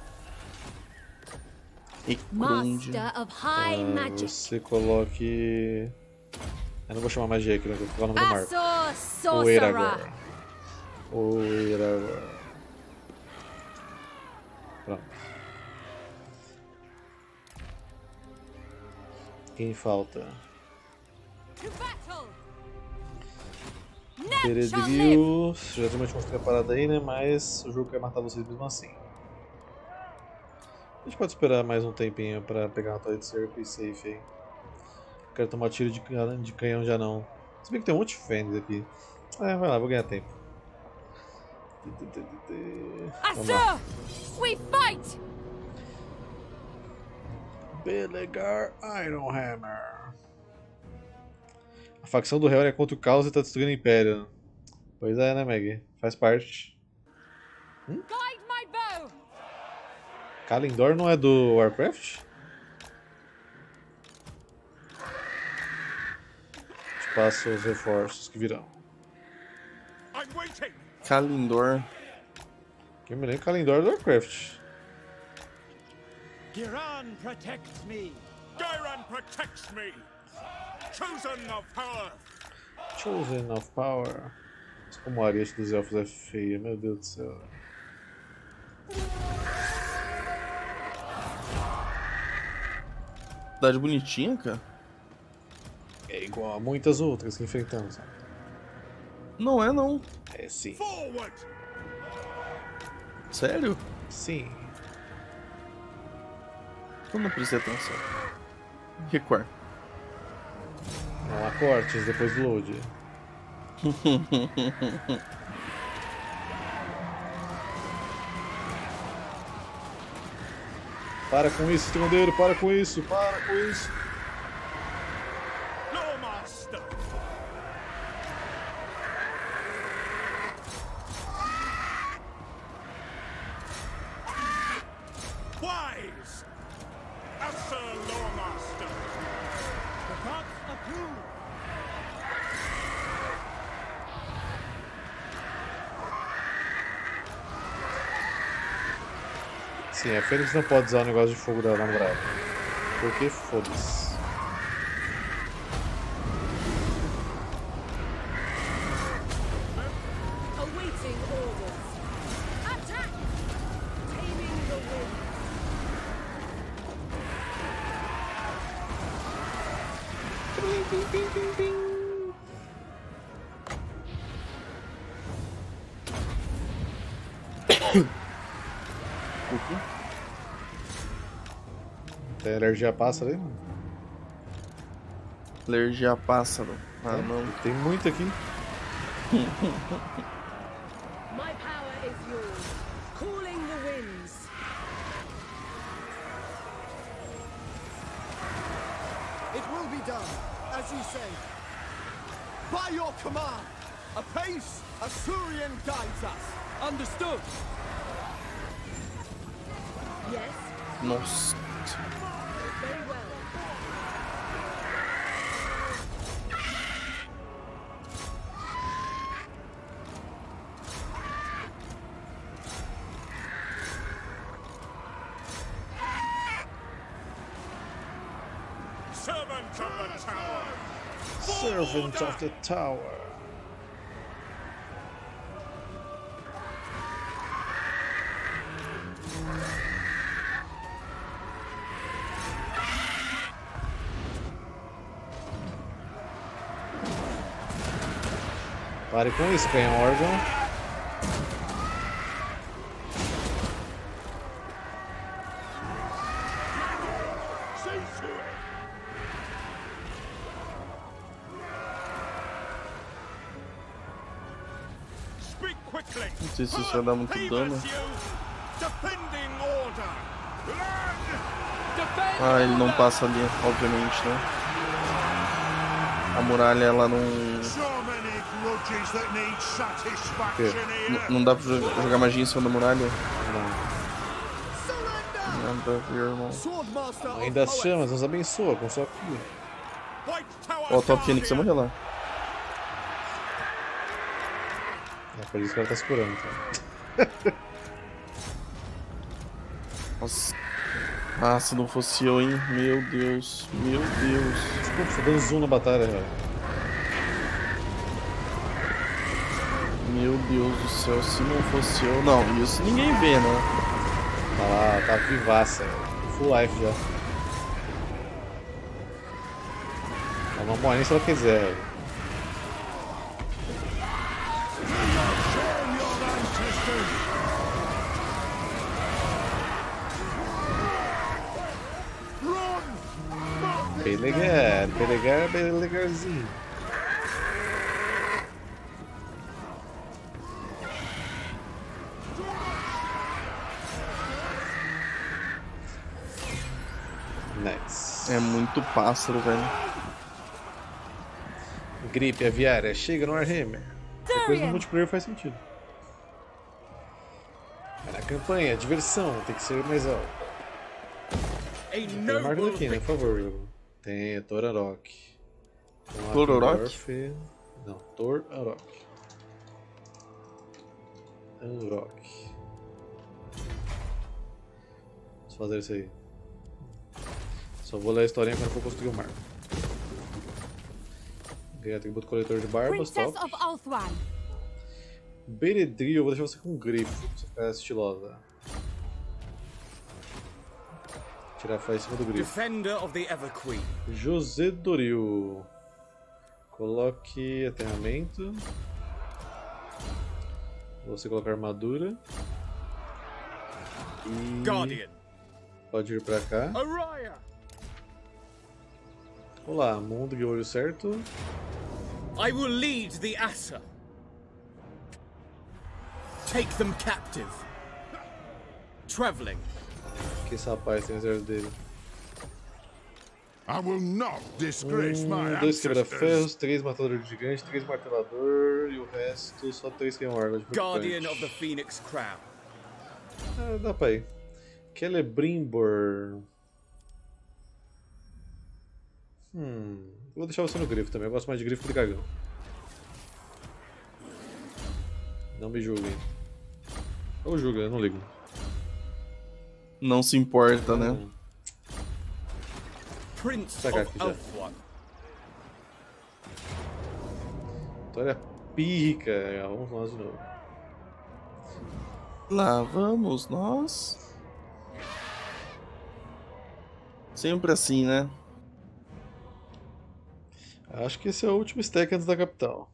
Você coloque... Eu não vou chamar magia aqui, não vou colocar o nome do marco. Oeragor. Oeragor. Pronto. Quem falta? Peredril. Já tem uma última preparada aí, né? Mas o jogo quer matar vocês mesmo assim. A gente pode esperar mais um tempinho pra pegar uma torre de cerco e safe aí. Quero tomar tiro de canhão já não. Se bem que tem um monte de Fênix aqui. Vai lá, vou ganhar tempo. Vamos lá. We fight! Belegar Ironhammer. A facção do Hell é contra o caos e tá destruindo o Império. Pois é, né, Meg? Faz parte. Guide my bow! Kalindor não é do Warcraft? Te passo os reforços que virão. Kalindor. Quem me lembra, Kalindor é do Warcraft. Giran protects me. Giran protects me. Chosen of power. Chosen of power. Mas como a Ariete dos Elfos é feia, meu Deus do céu. Cidade bonitinha, cara. É igual a muitas outras que enfrentamos. Não é, não. É sim. Forward. Sério? Sim. Eu não prestei atenção. Recuar. Não há cortes depois do load. Para com isso, estrondeiro, para com isso, para com isso. Lawmaster. Wise. Sir Lawmaster. The gods approve. Sim, a Fênix não pode usar o negócio de fogo da namorada. Porque foda-se. Awaiting orders. Attack! Taming the wind. Tem alergia a pássaro aí? Alergia a pássaro. Ah, não. Tem muito aqui. My power is yours. Calling the winds. It will be done, as you say. By your command, apace, Asuryan guides us. Understood. Yes, Nossa. very well. Servant of the tower. Servant of the Tower. Pare com isso, canhão órgão. weakling. Não sei se isso vai dar muito dano. Defending order. Ah, ele não passa ali, obviamente, né? A muralha, ela não... Não dá pra jogar magia em cima da muralha? Não. Nada a ver, irmão. Mãe das chamas, nos abençoa com sua cura. Ó, o Top Phoenix vai morrer lá. É por isso que ela tá se curando, tá? Nossa. Ah, se não fosse eu, hein? Meu Deus. Meu Deus. Desculpa, tô dando zoom na batalha, velho. Meu Deus do céu, se não fosse eu... Não, isso ninguém vê, né? Tá lá, tá vivaça, full life já. Ela não morre nem se ela quiser. Bem legal, bem legalzinho. Nice. É muito pássaro, velho. Gripe aviária, chega no Warhammer. A coisa no multiplayer faz sentido. Na campanha, diversão, tem que ser mais alto. Tem marca aqui, né? Por favor, jogo. Tem Torarok. Torarok? Não, Torarok. Anrok. Vamos fazer isso aí. Só vou ler a historinha quando for construir o marco. Ganhar atributo coletor de barbas, top. Beredril, eu vou deixar você com um grifo, pra você ficar estilosa. Tirar a faz em cima do grifo. Defender of the Everqueen. José Doril. Coloque aterramento. Você colocar armadura. E... Guardian. Pode ir pra cá. Araya. Olá, mundo de olho certo. I will lead the Assa. Take them captive. Traveling. Que esse rapaz tem o exército dele. I will not disgrace my 2 quebra-ferros, ancestors. 3 matador de gigante, 3 martelador e o resto só 3 queima-órgão de Guardian of the Phoenix Crown. Ah, dá pra ir. Celebrimbor. Vou deixar você no grifo também, eu gosto mais de grifo que de cagão. Não me julguem. Ou julguem, eu não ligo. Não se importa, né? Prince Sacar of aqui já. Elfwan. Vitória pica. Vamos nós de novo. Lá vamos nós. Sempre assim, né? Acho que esse é o último stack antes da capital.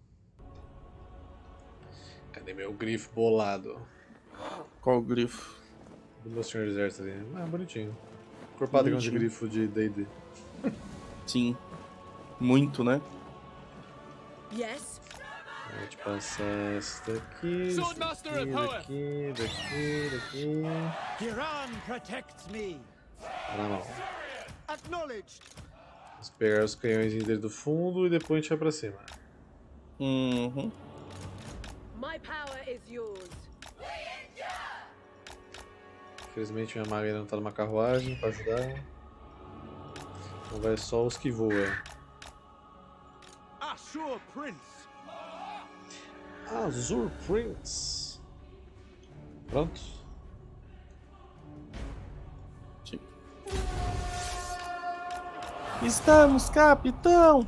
Cadê meu grifo bolado? Qual o grifo? Do meu senhor exército ali. Ah, bonitinho. Cor padrão de grifo de D&D. Sim. Muito, né? Yes. Vou te passar essa daqui, daqui. Kiran protects me. Tá na mão. Acknowledged. Vamos pegar os canhões dele do fundo e depois a gente vai pra cima. Uhum. My power is yours. Infelizmente minha maga ainda não tá numa carruagem pra ajudar. Então vai só os que voam. Azure Prince. Azure Prince. Pronto? Sim. Estamos, capitão!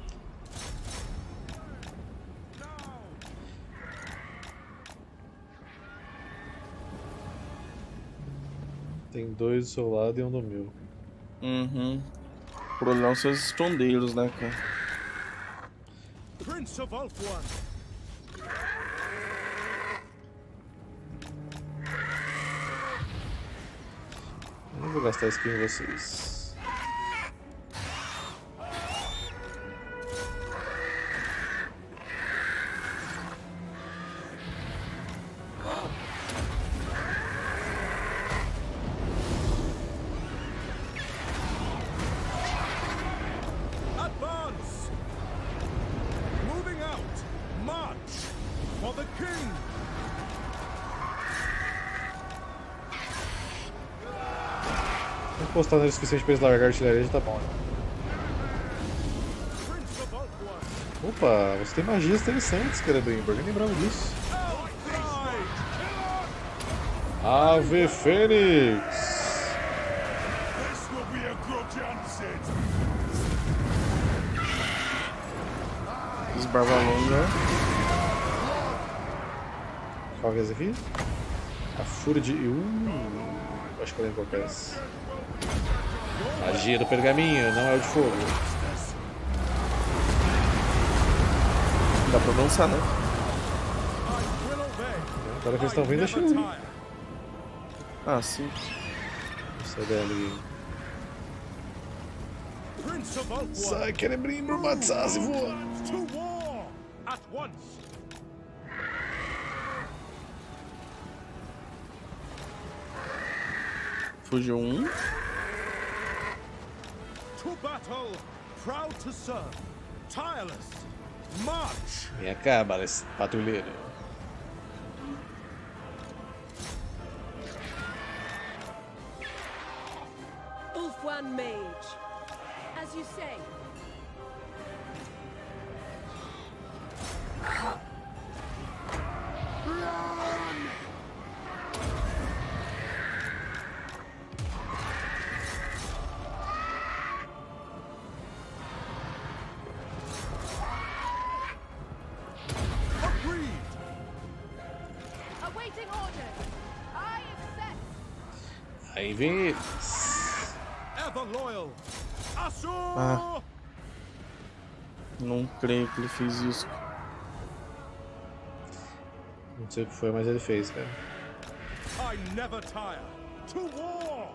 Tem 2 do seu lado e um do meu. Uhum. O problema são os estrondeiros, né, cara? Prince of Elfwan. Não vou gastar skill em vocês. encostar nele o suficiente pra eles largar a artilharia, já tá bom. Né? Opa, você tem magias interessantes, Celebrimbor. Nem lembrava disso. Ave Fênix! Barba longa. Qual que é esse aqui? A Fúria de... acho que eu lembro qual é esse. Magia do pergaminho, não é o de fogo. Dá pra avançar, né? Agora que eles estão vindo, deixa eu ir. Ah, sim. Sai dali. Sai, Celebrimbor, Matsase, voa! At once. Fugiu um. To battle, proud to serve, tireless, march. Vem cá, patrulheiro. Ulfwan Mage. As you say. Aí vem eles. Ever loyal. Asur! Ah. Não creio que ele fez isso. Não sei o que foi, mas ele fez, cara. I never tire. To war!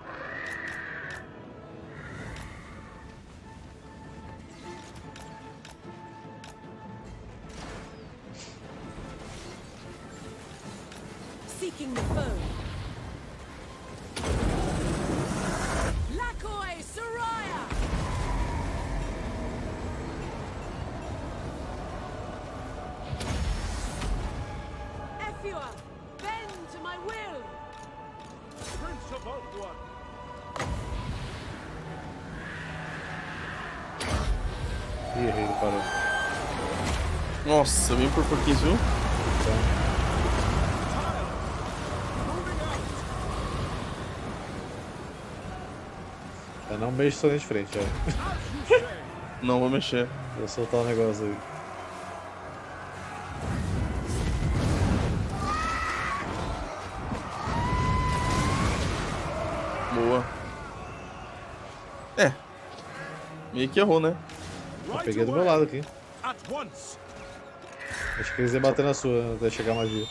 Seeking the foe. Lakoi Soraya! Ephua, bend to my will! Prince of Ulfwan! Ih, ele parou. Nossa, bem por pouquinho, viu? Não mexe só de frente, ó. Não vou mexer. Vou soltar o negócio aí. Boa. É. Meio que errou, né? Eu peguei do meu lado aqui. Acho que eles iam bater na sua até chegar a magia.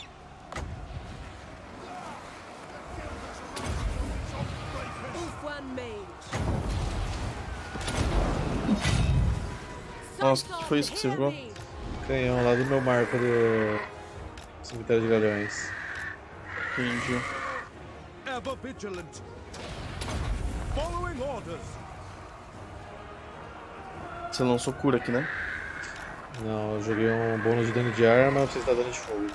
Nossa, o que foi isso que você jogou? Canhão lá do meu marco do cemitério de galhões. Entendi. Ever vigilant. Following orders. Você lançou cura aqui, né? Não, eu joguei um bônus de dano de arma pra você dar dano de fogo.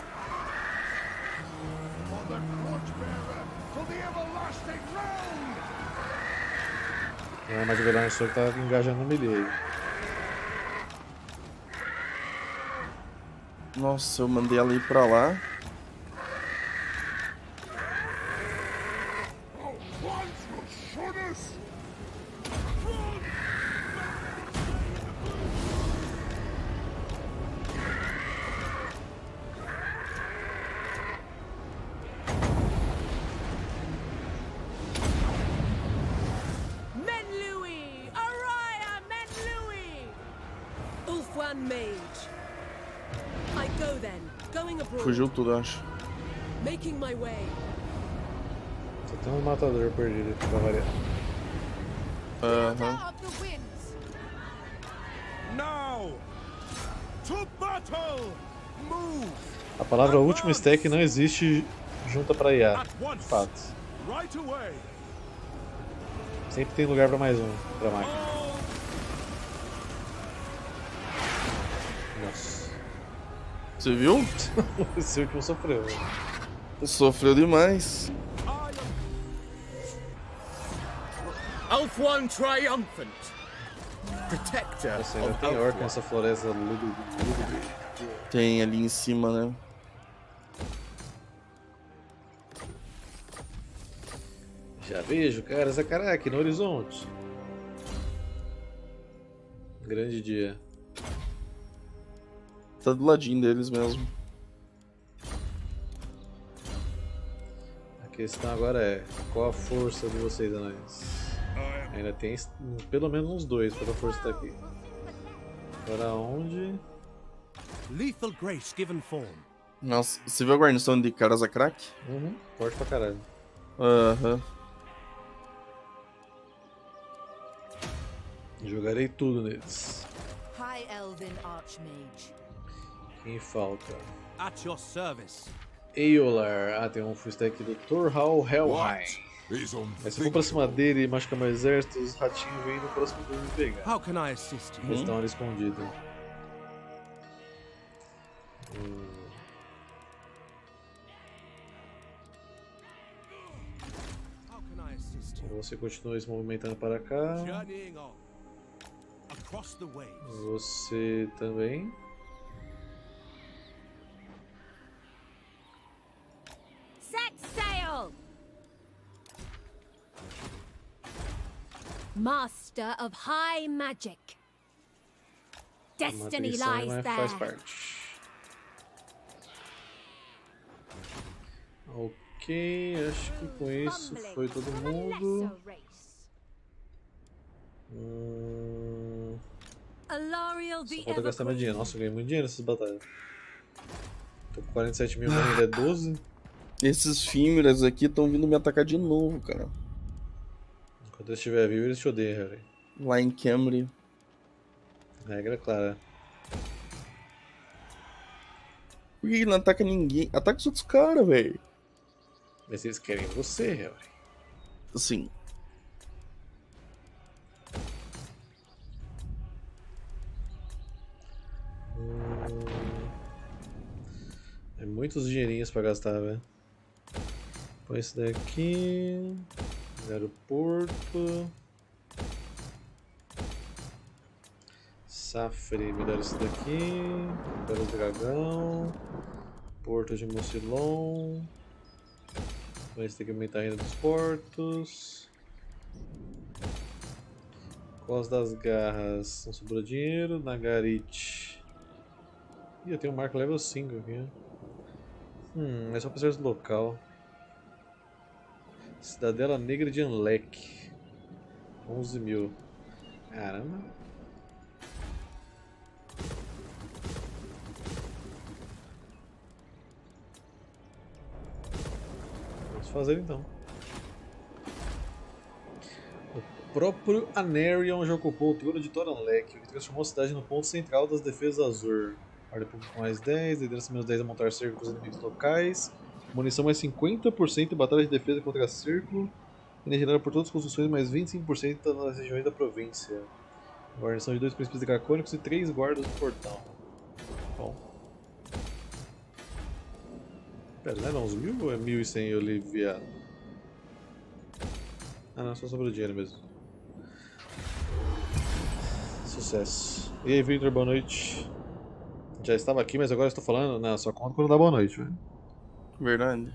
A arma de velar no soco tá engajando no melee. Nossa, eu mandei ela ir pra lá. Menlui! Araya Menlui! Ulfwan Mage. I go then, going abroad. Fugiu tudo, eu acho. Making my way. Só tem um matador perdido aqui pra variar. Aham. Now! To battle! Move! A palavra último stack não existe junta pra IA, de fato. Right away! Sempre tem lugar pra mais um, pra máquina. Nossa. Você viu? Esse último sofreu. Sofreu demais. Ulthuan triumphant. Protector Nossa, ainda of tem orc Ulthuan. nessa floresta lúgubre. Tem ali em cima, né? Já vejo, cara, Zakaraki no horizonte. Grande dia. Tá do ladinho deles mesmo. A questão agora é, qual a força de vocês, anões? Ainda tem pelo menos uns dois para a força estar aqui. Para onde? Lethal grace given form. Nossa, você viu a guarnição de Karazakrak? Uhum, forte pra caralho. Aham. Jogarei tudo neles. High Elven Archmage. Quem falta? At your service. Eolar. Ah, tem um full stack do Thorhall Helheim. Mas se eu for pra cima dele e machucar meu exército, os ratinhos vêm no próximo turno me pegar. How can I assist you? Eles estão ali escondidos. How can I assist you? Você continua se movimentando para cá. Journeying on. Across the waves. Você também. Set sail! Master of high magic. Destiny lies Mas there. faz parte. Ok, acho que com isso foi todo mundo. Alariel Só the falta gastar meu Everqueen. dinheiro. Nossa, eu ganhei muito dinheiro nessas batalhas. Tô com 47 mil, ainda é 12. Esses Fímeras aqui estão vindo me atacar de novo, cara. Enquanto eu estiver vivo, eles te odeiam, Harry. Lá em Camry. Regra clara. Por que ele não ataca ninguém? Ataca os outros caras, velho. Mas eles querem você, Harry. Assim. É muitos dinheirinhos pra gastar, velho. Põe esse daqui. Aeroporto. Safre, melhor esse daqui. Belo Dragão. Porto de Mucilon. Põe esse daqui, aumentar a renda dos portos. Cos das Garras. Não sobrou dinheiro. Nagarit. Ih, eu tenho um marco level 5 aqui. É só pra ser local. Cidadela Negra de Anlek. 11 mil. Caramba. Vamos fazer então. O próprio Anarion já ocupou o trono de Toranlek, o que transformou a cidade no ponto central das defesas Azur. Ordem pública mais 10, liderança menos 10 a montar cerco para os inimigos locais. Munição mais 50% em batalha de defesa contra cerco. Energia gerada por todas as construções mais 25% nas regiões da província. Guarnição de 2 príncipes dracônicos e 3 guardas do portão. Bom. Pera, não era uns 1000 ou é 1100 oliviado? Ah não, só sobrou dinheiro mesmo. Sucesso. E aí, Victor, boa noite. Já estava aqui, mas agora estou falando. Não, só conta quando dá boa noite, velho. Verdade.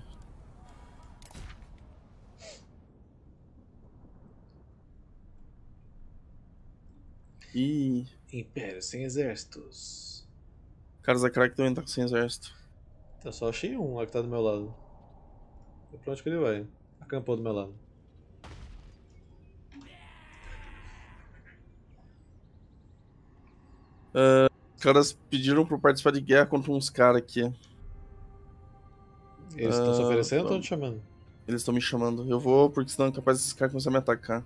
E Império sem exércitos. Karazakrak também tá sem exército. Eu só achei um lá que tá do meu lado. E pra onde que ele vai? Acampou do meu lado. Os caras pediram pra eu participar de guerra contra uns caras aqui. Eles estão se oferecendo ou tá. estão te chamando? Eles estão me chamando. Eu vou, porque senão é capaz desses caras começarem a me atacar.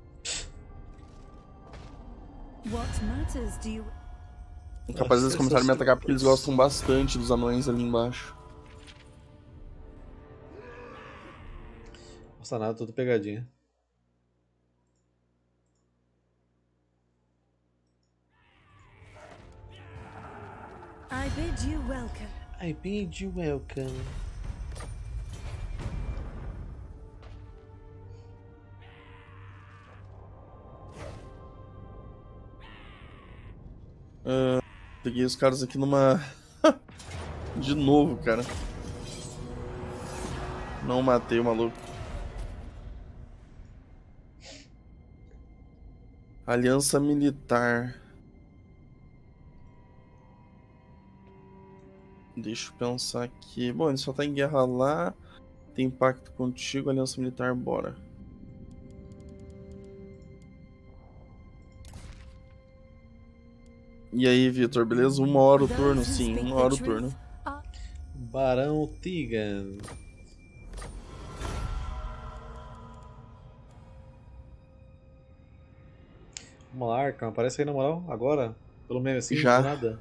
What matters do you... É capaz deles começarem a me atacar porque eles gostam bastante dos anões ali embaixo. Nossa, nada, tudo pegadinha. I bid you welcome. I bid you welcome. Peguei os caras aqui numa... De novo, cara. Não matei o maluco. Aliança militar. Deixa eu pensar aqui. Bom, ele só tá em guerra lá. Tem pacto contigo, aliança militar, bora. E aí, Vitor, beleza? 1 hora o turno? Sim, 1 hora o turno. Barão Tegan. Vamos lá, Arkham. Aparece aí na moral, agora? Pelo menos assim, Já. de nada.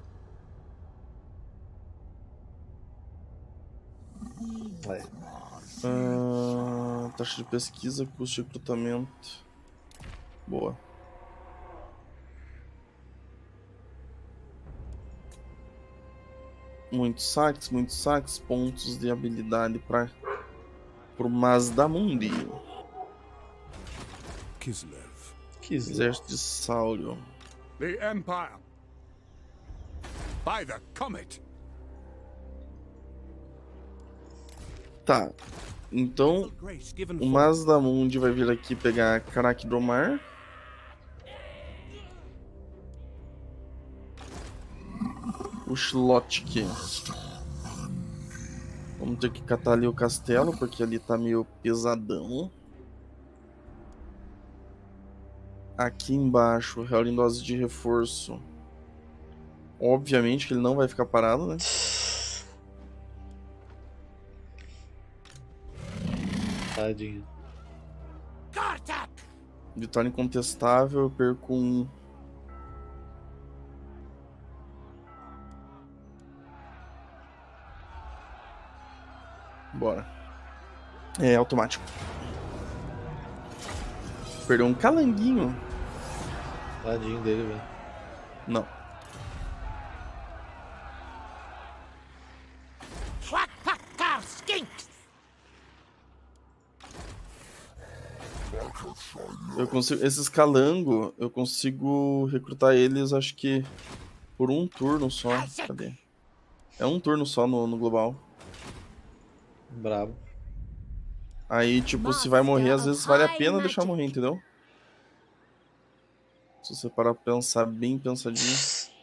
Vai. Taxa de pesquisa, custo de recrutamento. Boa. Muitos saques, pontos de habilidade para pro Mazdamundi. Kislev. Exército de Saurio. The Empire. By the Comet. Tá. Então, o Mazdamundi vai vir aqui pegar Karak-Domar. O Slotk. Vamos ter que catar ali o castelo, porque ali tá meio pesadão. Aqui embaixo, o Hell em dose de reforço. Obviamente que ele não vai ficar parado, né? Tadinho. Vitória incontestável, eu perco 1. Bora. É automático. Perdeu um calanguinho. Tadinho dele, velho. Não. Eu consigo. Esses calango, eu consigo recrutar eles, acho que por um turno só. Cadê? É um turno só no global. Brabo. Aí, tipo, se vai morrer, às vezes vale a pena deixar morrer, entendeu? Se você parar pra pensar bem pensadinho.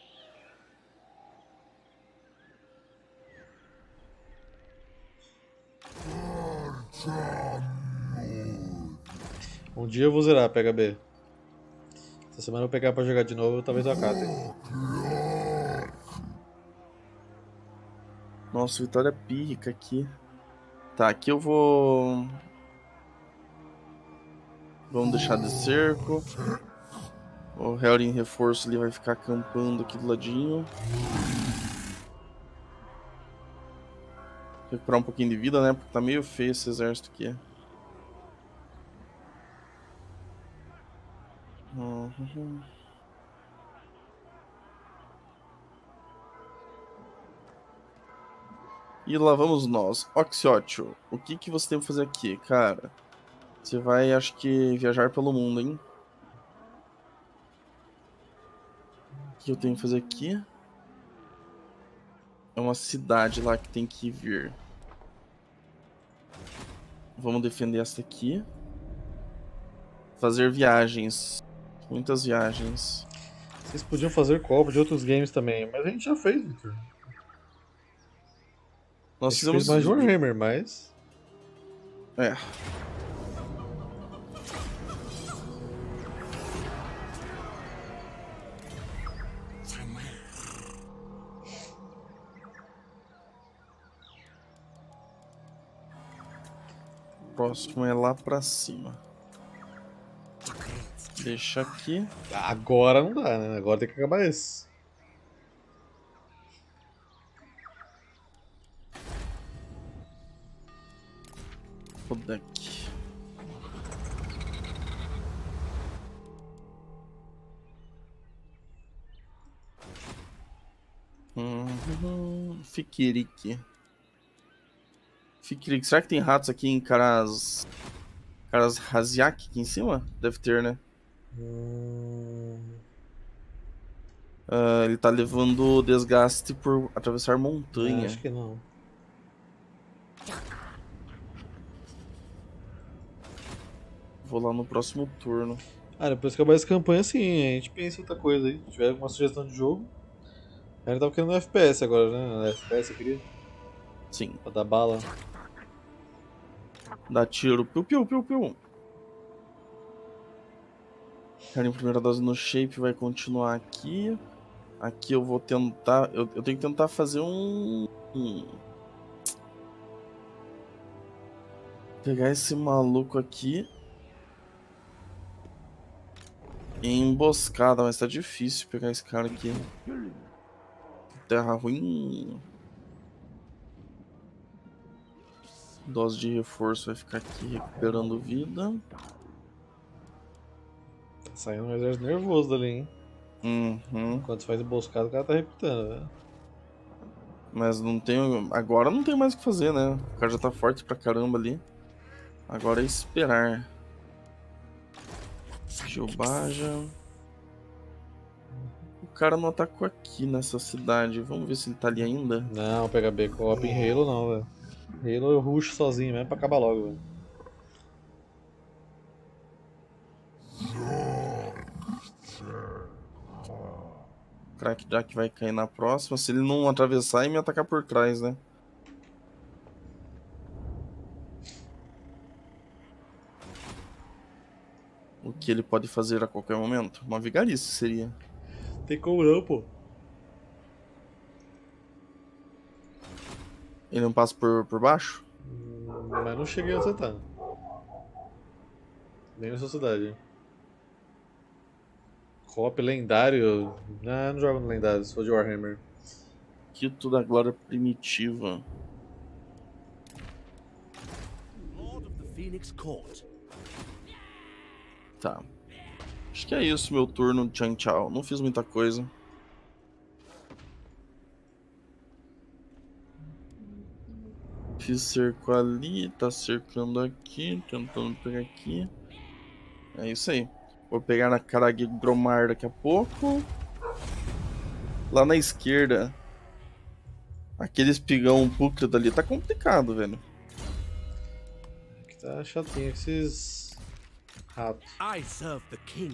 Um dia eu vou zerar, pega B. Essa semana eu vou pegar pra jogar de novo, talvez eu acate. Nossa, vitória pírrica aqui. Tá, aqui eu vou... Vamos deixar de cerco. O Hell em reforço ali vai ficar acampando aqui do ladinho. Recuperar um pouquinho de vida, né? Porque tá meio feio esse exército aqui. E lá vamos nós. Oxyotio, o que você tem pra fazer aqui, cara? Você vai, acho que, viajar pelo mundo, hein? O que eu tenho que fazer aqui? É uma cidade lá que tem que vir. Vamos defender essa aqui. Fazer viagens. Muitas viagens. Vocês podiam fazer co-op de outros games também, mas a gente já fez, Victor. Nós fizemos mais Warhammer, mas... É. O próximo é lá pra cima. Deixa aqui. Agora não dá, né? Agora tem que acabar esse. O deck. Fikiriki. Fikiriki. Será que tem ratos aqui em Caras Haziak aqui em cima? Deve ter, né? Ele tá levando desgaste por atravessar montanha. Acho que não. Vou lá no próximo turno. Depois que acabar essa campanha, sim, a gente pensa em outra coisa aí. Se tiver alguma sugestão de jogo. A gente tava querendo no FPS agora, né? No FPS eu queria. Sim. Pra dar bala. Dá tiro. Piu, piu, piu, piu. Cara, em primeira dose no shape vai continuar aqui. Aqui eu vou tentar... Eu tenho que tentar fazer pegar esse maluco aqui. Em emboscada, mas tá difícil pegar esse cara aqui. Terra ruim. Dose de reforço vai ficar aqui recuperando vida. Tá saindo um exército nervoso dali, hein? Enquanto faz emboscada, o cara tá recrutando, velho. Mas não tem. Agora não tem mais o que fazer, né? O cara já tá forte pra caramba ali. Agora é esperar. Gilbaja. O cara não atacou aqui nessa cidade. Vamos ver se ele tá ali ainda. Não, pega B co-op em Halo não, velho. Halo eu rush sozinho mesmo pra acabar logo, velho. Crackjack vai cair na próxima. Se ele não atravessar e me atacar por trás, né? O que ele pode fazer a qualquer momento? Uma vigarice seria. Tem como não, pô. Ele não passa por baixo? Mas não cheguei onde você tá. Nem na sua cidade. Co-op lendário? Não jogo no lendário, sou de Warhammer. Quito da Glória Primitiva. Lord of the Phoenix Court. Tá. Acho que é isso, meu turno de Chang Chao. Não fiz muita coisa. Fiz cerco ali, tá cercando aqui, tentando pegar aqui. É isso aí. Vou pegar na Karag Gromar daqui a pouco. Lá na esquerda, aquele espigão púlcrido ali tá complicado, velho. Aqui tá chatinho esses ratos. I serve the king.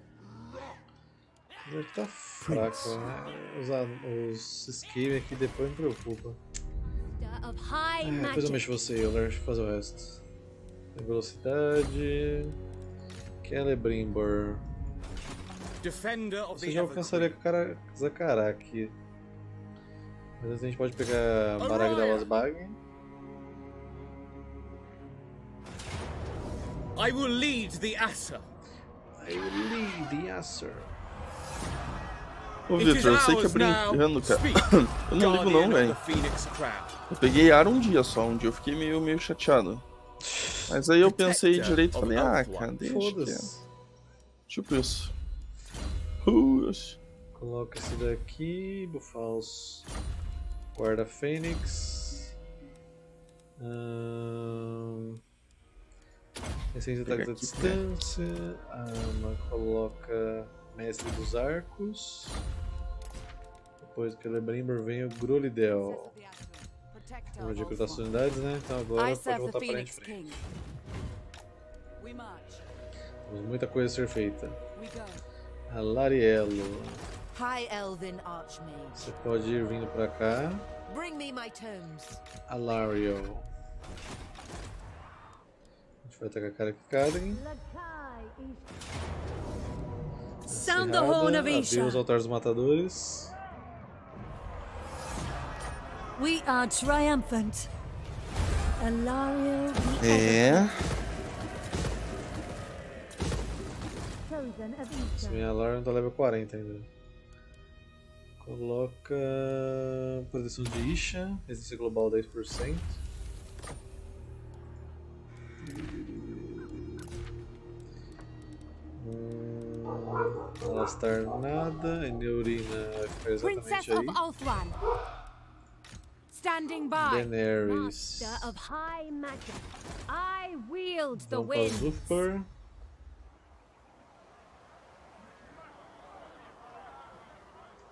Ele tá fraco, né? Os escape aqui depois me preocupa. Depois eu mexo você, eu deixa eu fazer o resto. Tem velocidade. Celebrimbor. Você já alcançaria com o cara Zakará aqui. Mas a gente pode pegar Barag da Wasbag. I will lead the Assa. Ô Victor, eu sei que é brincando, cara. Eu não ligo não, velho. Eu peguei ar um dia só, um dia eu fiquei meio chateado. Mas aí eu pensei direito, falei, cara, deixa que é. Tipo isso. Coloca esse daqui, bufar os guarda fênix. Essência de ataque à distância. Arma, coloca mestre dos arcos. Depois do Celebrimbor vem o Grolidel. Vamos recrutar as unidades, né? Então agora pode voltar para a frente. Temos muita coisa a ser feita. Alariello. Você pode ir vindo pra cá. Alario. A gente vai atacar a cara que Karen. Sound the horn of Isha. Adeus, altar dos matadores. We are triumphant. Alario. Esse minha Alario tá level 40 ainda. Coloca proteção de Isha, resistência global 10%. Alastar nada, Eneurina vai ficar exatamente aí. Standing by. Daenerys. Master of high magic. I wield the Vamos para wind. Zufar.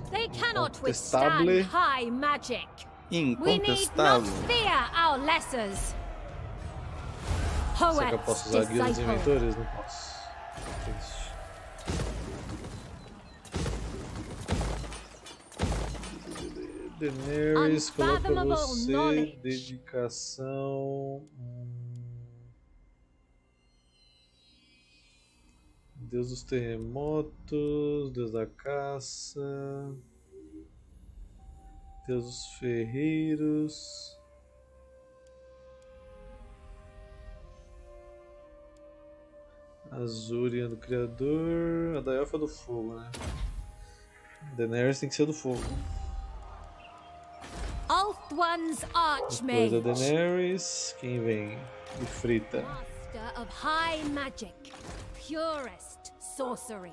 They cannot Incontestável. withstand high magic. We need not Incontestável. fear our lessers. Será que eu Hoet's posso usar a guia dos disciple. inventores? Não posso. Triste. Daenerys, coloca Unfathomable você, knowledge. dedicação. Deus dos terremotos, Deus da caça, Deus dos ferreiros. Azurian do criador, a da elfa do fogo, né? Daenerys tem que ser do fogo. Ulthuan's Depois a Archmage. Daenerys, quem vem? E frita. Master of high magic. Purest sorcery.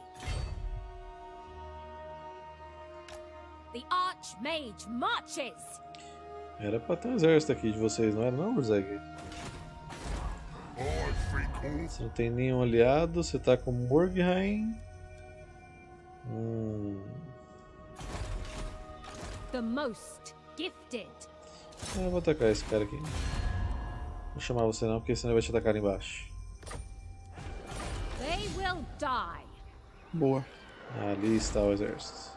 The Archmage marches. Era pra ter um exército aqui de vocês, não era não, Urzeg? Você não tem nenhum aliado, você tá com Morghain. The most gifted. Eu vou atacar esse cara aqui. Vou chamar você não, porque senão ele vai te atacar embaixo. They will die. Boa. Ali está o exército.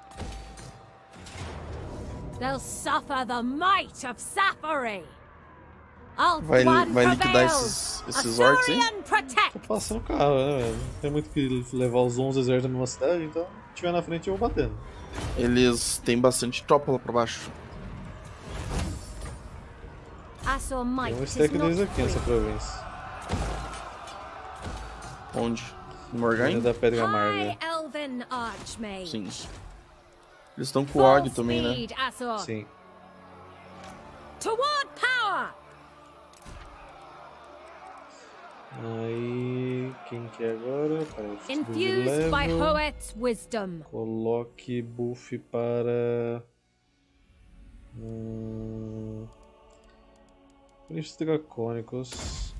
They'll suffer the might of Sapphire. Vai liquidar esses orcs, hein? Tô passando o carro, né, velho? Não tem muito que levar os 11 exércitos na mesma cidade, então se tiver na frente eu vou batendo. Eles têm bastante tropa lá pra baixo. Tem um stack deles aqui nessa província. Onde? Em Morghain? Da Pedra Amarga. High Elven Archmage. Sim. Eles estão com o Og também, né? Speed, Azor. Sim. Toward power. Aí, quem que é agora? Infused by Hoet's wisdom. Coloque buff para... Príncipes dracônicos.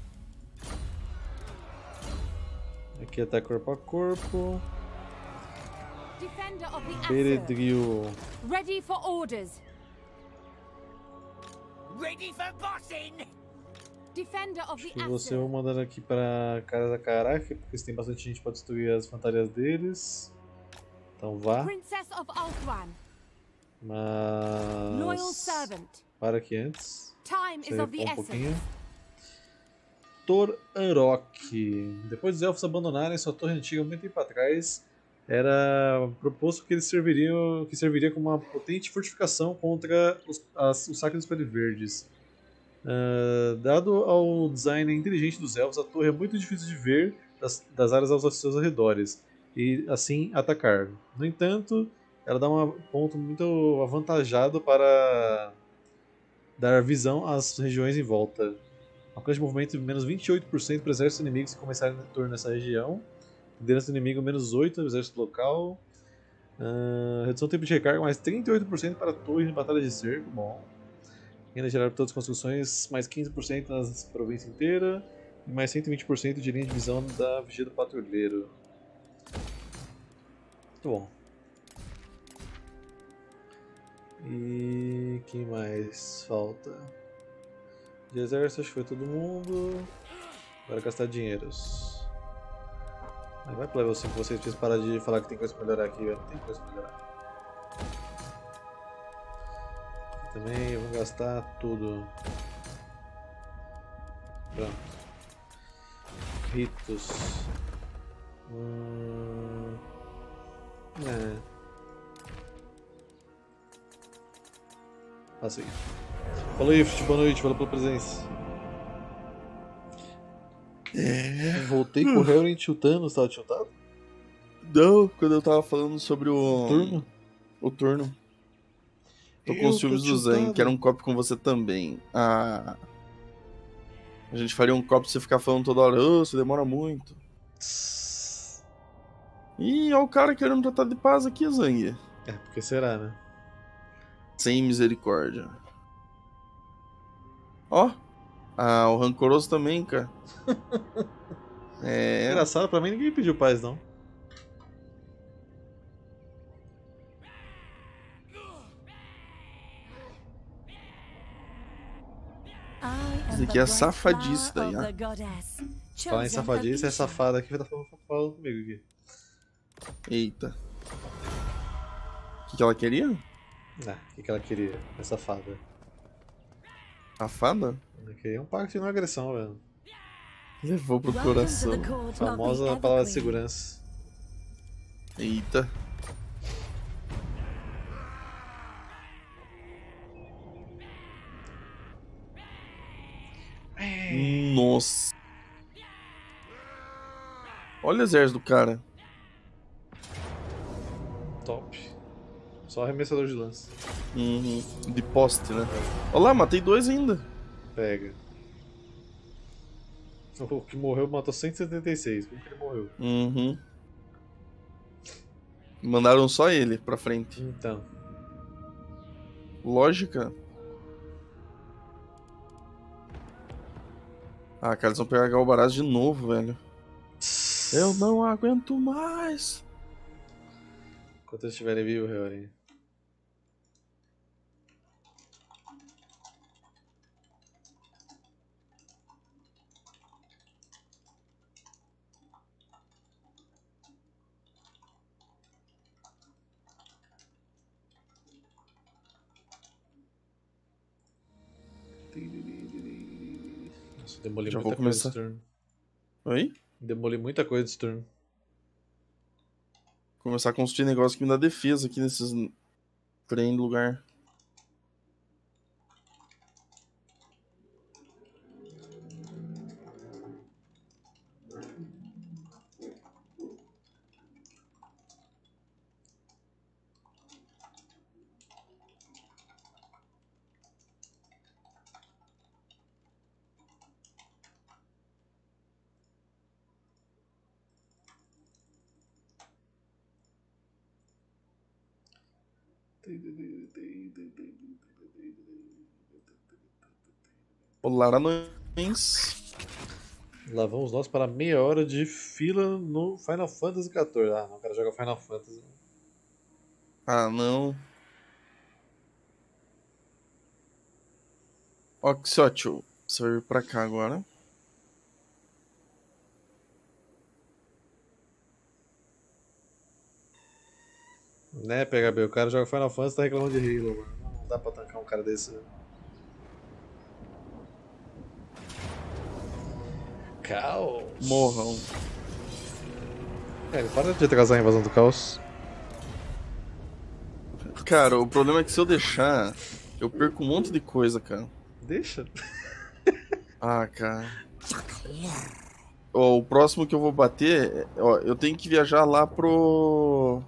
Aqui tá corpo a corpo. Defender of the Azor. Beredril. Ready for orders. Ready for bossing! Defender of Acho the que você eu Azor. vou mandando aqui pra Casa Caraca, porque eles têm bastante gente pra destruir as fantasias deles. Então vá. Princess of Ulthuan. Mas... Loyal servant. Para aqui antes. Time is Você of the repõe um pouquinho. essence. Tor Arok. Depois dos elfos abandonarem sua torre antiga muito tempo atrás, era proposto que eles serviria como uma potente fortificação contra os saques dos Pele Verdes. Dado ao design inteligente dos elfos, a torre é muito difícil de ver das áreas aos seus arredores e assim atacar. No entanto, ela dá um ponto muito avantajado para dar visão às regiões em volta. Alcance de movimento de menos 28% para exércitos inimigos que começarem a torno nessa região. Liderança do inimigo menos 8% no exército local. Redução do tempo de recarga mais 38% para torres em batalha de cerco. Bom. Ainda gerar para todas as construções mais 15% na província inteira. E mais 120% de linha de visão da vigia do patrulheiro. Muito bom. E quem mais falta? De exército, acho que foi todo mundo. Agora gastar dinheiros. Vai pro level 5 vocês precisam parar de falar que tem coisa pra melhorar aqui, velho. Não tem coisa pra melhorar. Aqui também eu vou gastar tudo. Pronto. Ritos. Passei. Falou, Ift, boa noite, valeu pela presença. Voltei com o Harry tiltando, você tava tiltado? Não, quando eu tava falando sobre o turno. O turno. Tô com os filmes do Zen, quero um copo com você também. A gente faria um copo pra você ficar falando toda hora, você demora muito. Ih, olha o cara querendo tratar de paz aqui, Zang. É, porque será, né? Sem misericórdia. Ó, o Rancoroso também, cara. Engraçado, pra mim ninguém pediu paz, não. Esse aqui é safadice daí, ó. Falar em safadice, é safada aqui que tá falando comigo aqui. Eita. O que ela queria? Ah, o que ela queria? É safada. Safada? Ela queria um pacto de não agressão, velho. Levou pro coração. Famosa palavra de segurança. Eita. Nossa. Olha o exército do cara. Top. Só arremessador de lance. Uhum. De poste, né? Olha lá, matei 2 ainda. Pega. O que morreu matou 176. Como que ele morreu? Uhum. Mandaram só ele pra frente. Então. Lógica. Ah, cara, eles vão pegar Galbaraz de novo, velho. Eu não aguento mais. Enquanto eles estiverem vivos, Reorin. Nossa, demoli muita coisa desse turno. Oi? Demoli muita coisa desse turno. Começar a construir negócio que me dá defesa aqui nesses trem do lugar. Olá, anões. Lá vamos nós para meia hora de fila no Final Fantasy XIV. Ah, não, o cara joga Final Fantasy. Ah, não. Oxótio, você vai vir pra cá agora. Né, PHB, o cara joga Final Fantasy e tá reclamando de Halo, mano. Não dá pra tancar um cara desse. Caos. Morram. Ele para de atrasar a invasão do caos. Cara, o problema é que se eu deixar, eu perco um monte de coisa, cara. Deixa. Ah, cara. Ó, o próximo que eu vou bater, ó, eu tenho que viajar lá pro...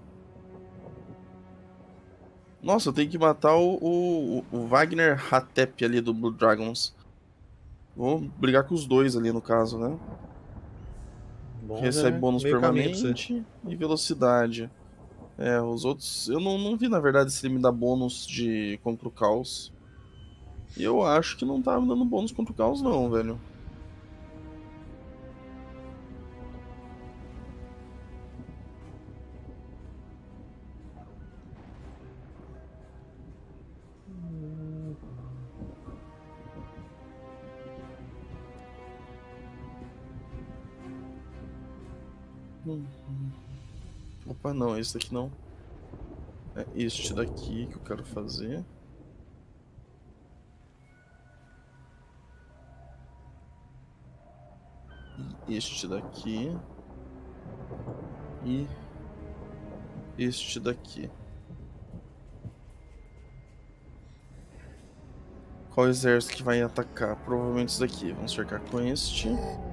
Nossa, eu tenho que matar o Wagner Hatep ali do Blue Dragons. Vou brigar com os dois ali no caso, né? Bom, recebe né? bônus Meio permanente e velocidade. É, os outros... Eu não vi, na verdade, se ele me dá bônus de contra o caos. E eu acho que não tá me dando bônus contra o caos não, velho. Opa, não, esse daqui não. É este daqui que eu quero fazer. E este daqui. E este daqui. Qual exército que vai atacar? Provavelmente esse daqui. Vamos cercar com este.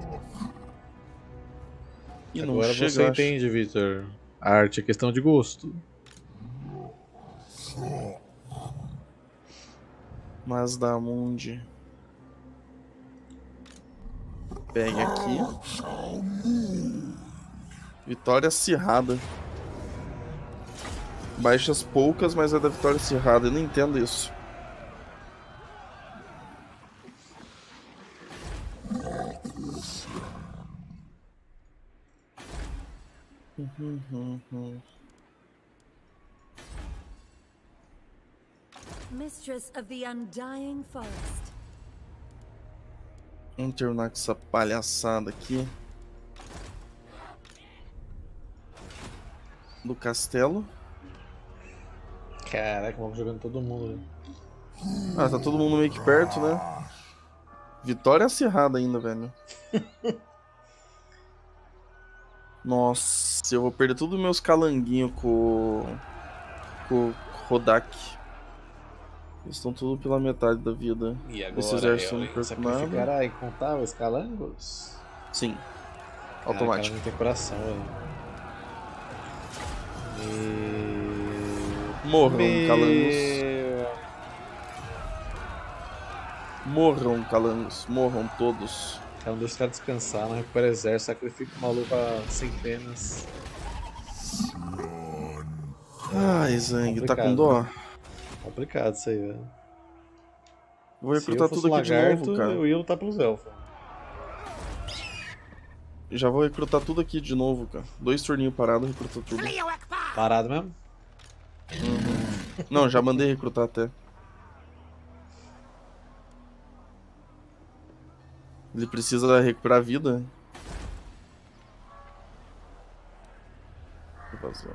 E agora não chega, você entende, Victor. A arte é questão de gosto. Mazdamundi. Pegue aqui. Vitória acirrada. Baixas poucas, mas é da vitória acirrada. Eu não entendo isso. Mistress of the Undying Forest. Vamos terminar com essa palhaçada aqui. Do castelo. Caraca, vamos jogando todo mundo, né? Ah, tá todo mundo meio que perto, né? Vitória acirrada ainda, velho. Nossa, eu vou perder todos os meus calanguinhos com o Rodak. Eles estão tudo pela metade da vida. E Esse agora exército não perco nada. sacrificará incontáveis calangos? Sim. Cara, Automático. não tem coração, velho. Morram, calangos. Morram, calangos. Morram todos. Cara, não deixa os caras descansar, não recupera exército, sacrifica o maluco a centenas. Ai, Zang, tá com dó? Complicado isso aí, velho. Vou recrutar tudo aqui de novo, cara. Eu ia lutar pelos elfos. Já vou recrutar tudo aqui de novo, cara. 2 turninhos parados, recruta tudo. Parado mesmo? Uhum. Não, já mandei recrutar até. Ele precisa recuperar a vida. Vazou.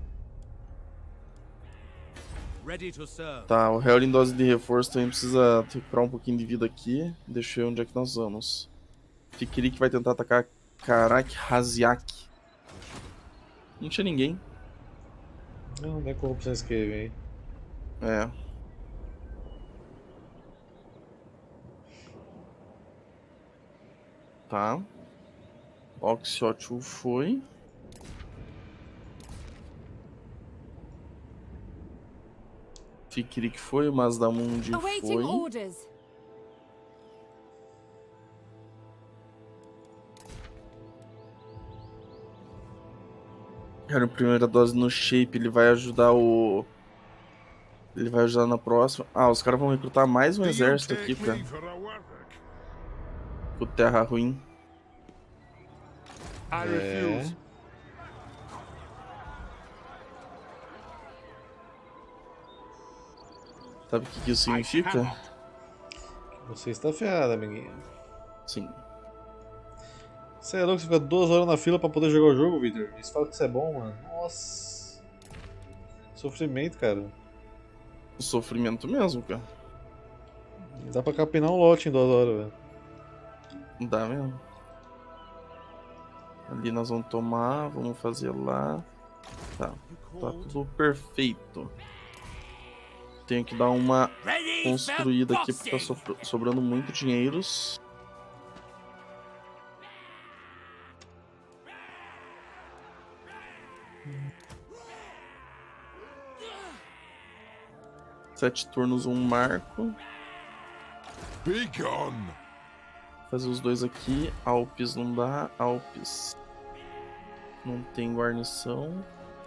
Ready to serve. Tá, o Hell em dose de reforço também precisa recuperar um pouquinho de vida aqui. Deixa eu ver onde é que nós vamos. Fikrik vai tentar atacar Karak Haziak. Não tinha ninguém. Não é corrupção escreve, hein? É. Tá. Oxiotu foi. Fikrik foi, o Mazdamundi Awaiting foi. orders. Cara, a primeira dose no shape, ele vai ajudar o... Ele vai ajudar na próxima. Ah, os caras vão recrutar mais um exército aqui, cara. O Terra Ruim. É. Sabe o que isso significa? Você está ferrado, amiguinho. Sim. Você é louco, você fica 2 horas na fila pra poder jogar o jogo, Victor? Isso fala que isso é bom, mano. Nossa. Sofrimento, cara. O sofrimento mesmo, cara. Dá pra capinar um lote em 2 horas, velho. Dá mesmo. Ali nós vamos tomar, vamos fazer lá. Tá tudo perfeito. Tenho que dar uma construída aqui porque tá sobrando muito dinheiros. Sete turnos, um marco. Be gone. Fazer os dois aqui. Alpes não dá. Alpes não tem guarnição.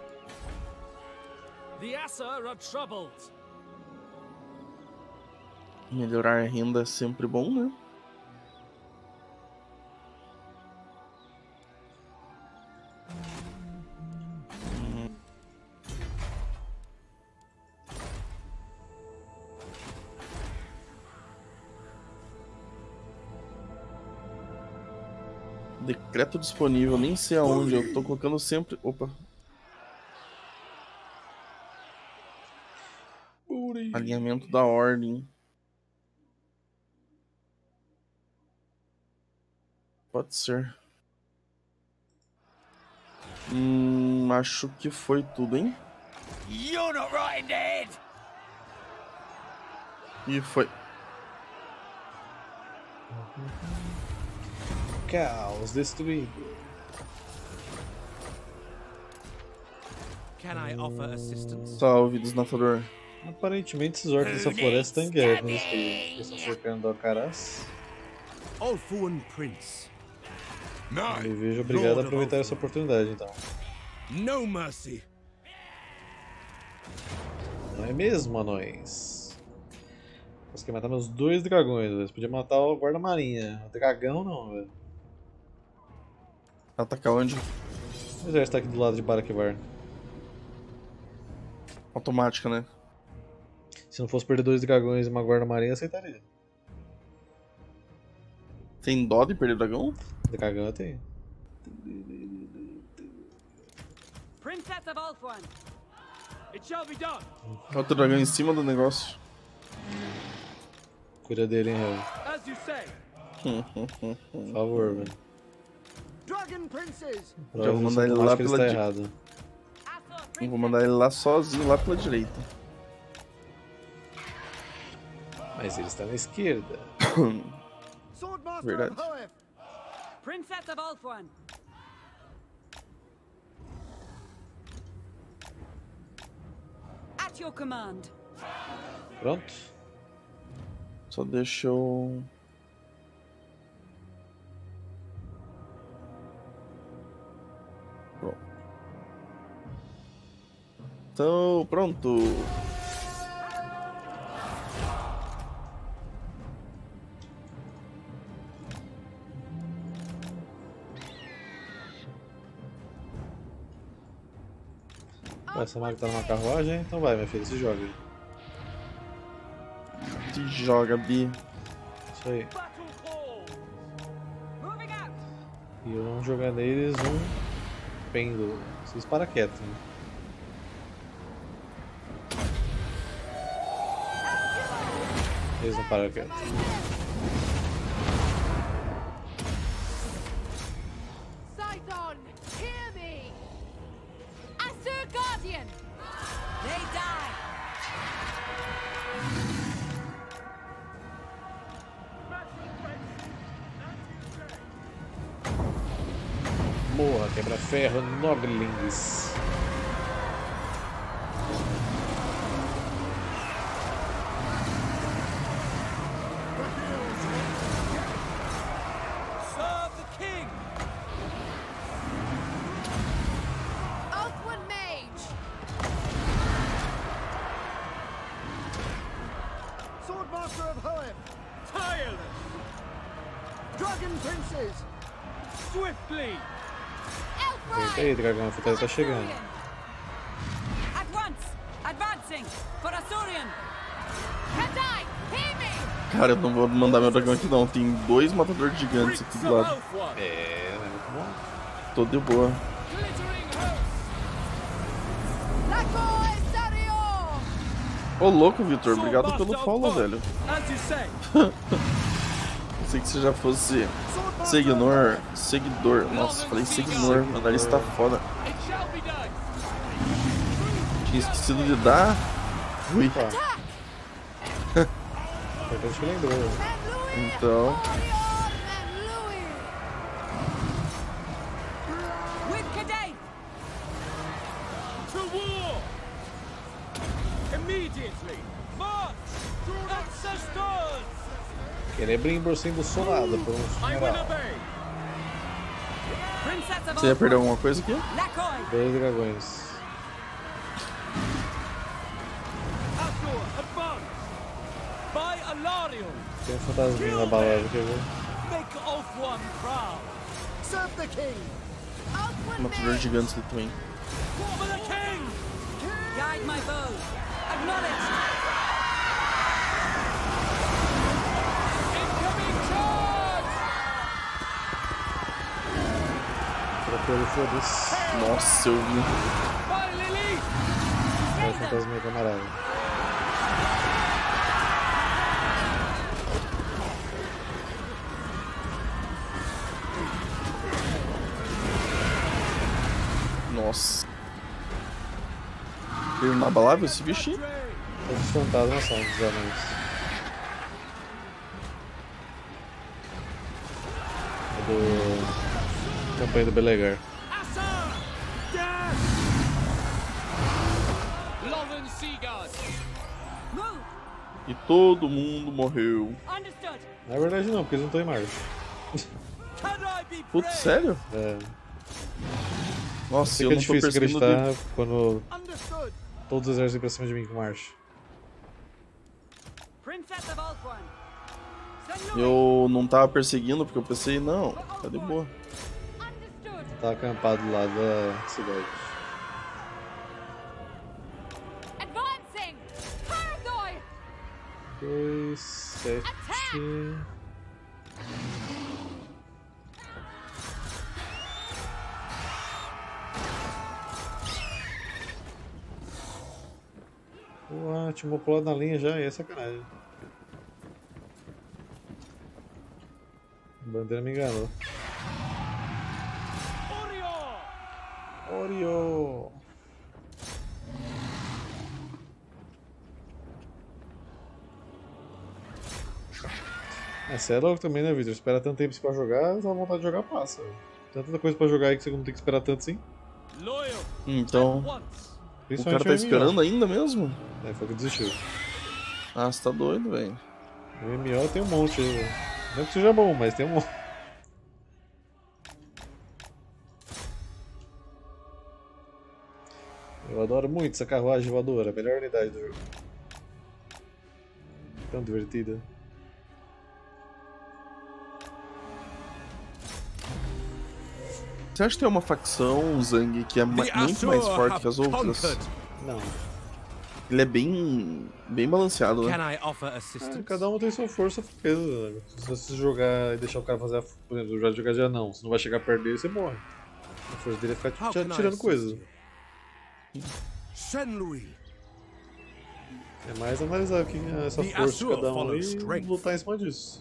The Assa are troubled. Melhorar a renda é sempre bom, né? Decreto disponível, nem sei aonde, eu tô colocando sempre... Opa. Alinhamento da ordem. Pode ser. Acho que foi tudo, hein? You're not right in the head. E foi. Caos destruído. Can I offer assistance? Salve, desnatador. Aparentemente esses orcs dessa floresta estão em guerra com eles que eles estão cercando Alcaraz. Ulfuan Prince. Me vejo obrigado a aproveitar essa oportunidade, então. No mercy. Não é mesmo, anões? Consegui matar meus 2 dragões, velho. Você podia matar o guarda-marinha. O dragão não, velho. Atacar onde? O exército tá aqui do lado de Barakivar. Automática, né? Se não fosse perder 2 dragões e uma guarda-marinha, aceitaria. Tem dó de perder dragão? Dragão eu tenho. Princess of Ulthuan. It shall be done. Outro dragão em cima do negócio. Cuida dele, hein, Harry. As you say. Por favor, velho. Dragon Princes! Já vou mandar ele lá Acho que ele pela está direita. errado. Eu vou mandar ele lá sozinho, lá pela direita. Mas ele está na esquerda. Swordmaster Verdade. of Hoev! Princess of Ulthuan. At your command. Pronto? Só deixa eu... Pronto. Então, pronto. Essa maga tá numa carruagem, então vai, minha filha, se joga. Se joga, Bi. Isso aí. Battle call. Moving out. E vamos jogar neles um pêndulo. Vocês param quieto, né? Eles não param quieto. Scython, hear me! Asur Guardian! They die. Morra, quebra-ferro, Noglings. Serve the king. Ulthuan Mage! Swordmaster of Hoev! Tireless. Dragon Princes! Swiftly. Eita aí, dragão, a fortaleza tá chegando. At once. Advancing. For Asurian. Kadai, hear me! Cara, eu não vou mandar meu dragão aqui não. Tem 2 matadores gigantes aqui do lado. Ulthuan. É, não é muito bom. Tô de boa. Glittering host. Lakoi Sarior! Ô louco, Vitor. Obrigado pelo follow, velho. As you say. Pensei que você já fosse seguidor. Nossa, falei seguidor. Meu nariz tá foda. It shall be done. Tinha esquecido de dar. Ui. Importante que lembrou. Então, Orion and Louis! With Kadai. To war. Immediately. March. Ancestors. Celebrimbor sendo solada por um I will funeral. obey. Princess of você ia perder Ulthuan. alguma coisa aqui? Lakoi. 2 dragões. Azur, advance. By Alarion. Tem um fantasminha na balada, quer ver? Make Ulthuan proud. Serve the king! Ulthuan Matador Mage! gigantes do Twin. For the king. Guide my bow. Acknowledged. Incoming charge. Trocou ele, foda-se. Nossa, eu vi. By Lily. Vai o fantasminha camarada. Nossa. Ele não abalável esse bichinho? Os fantasmas são os anões. É do... campanha do Belegar. Assa. Dash. Lothern Seaguard. Move. E todo mundo morreu. Understood. Na verdade não, porque eles não estão em marcha. Can I be Putz, brave? sério? É, Nossa, eu fica não tô difícil percebendo acreditar quando Understood! todos os exércitos vêm pra cima de mim com marcha. Princess of Ulthuan. Eu não tava perseguindo porque eu pensei, não, tá de boa. Understood! Tá acampado lá da cidade. Advancing! Paradoi! 2, 7. Ué, tinha uma pulada na linha já, e é sacanagem. A bandeira me enganou. Orio! Você é louco também, né, Victor? Espera tanto tempo pra jogar, só a vontade de jogar passa. Tem tanta coisa pra jogar aí que você não tem que esperar tanto assim. Então, o cara tá esperando ainda mesmo? É, foi que desistiu. Ah, você tá doido, velho. O MMO tem um monte aí, velho. Não é que seja bom, mas tem um monte. Eu adoro muito essa carruagem voadora, a melhor unidade do jogo. Tão divertida. Você acha que tem uma facção, Zang, que é muito mais forte que as outras? Não. Ele é bem balanceado, né? Cada um tem sua força e fraqueza. Né? Se você jogar e deixar o cara fazer, por exemplo, jogar de anão, você não vai chegar perto dele, você morre. A força dele é ficar tirando coisas. É mais analisar aqui essa força de cada um e lutar em cima disso.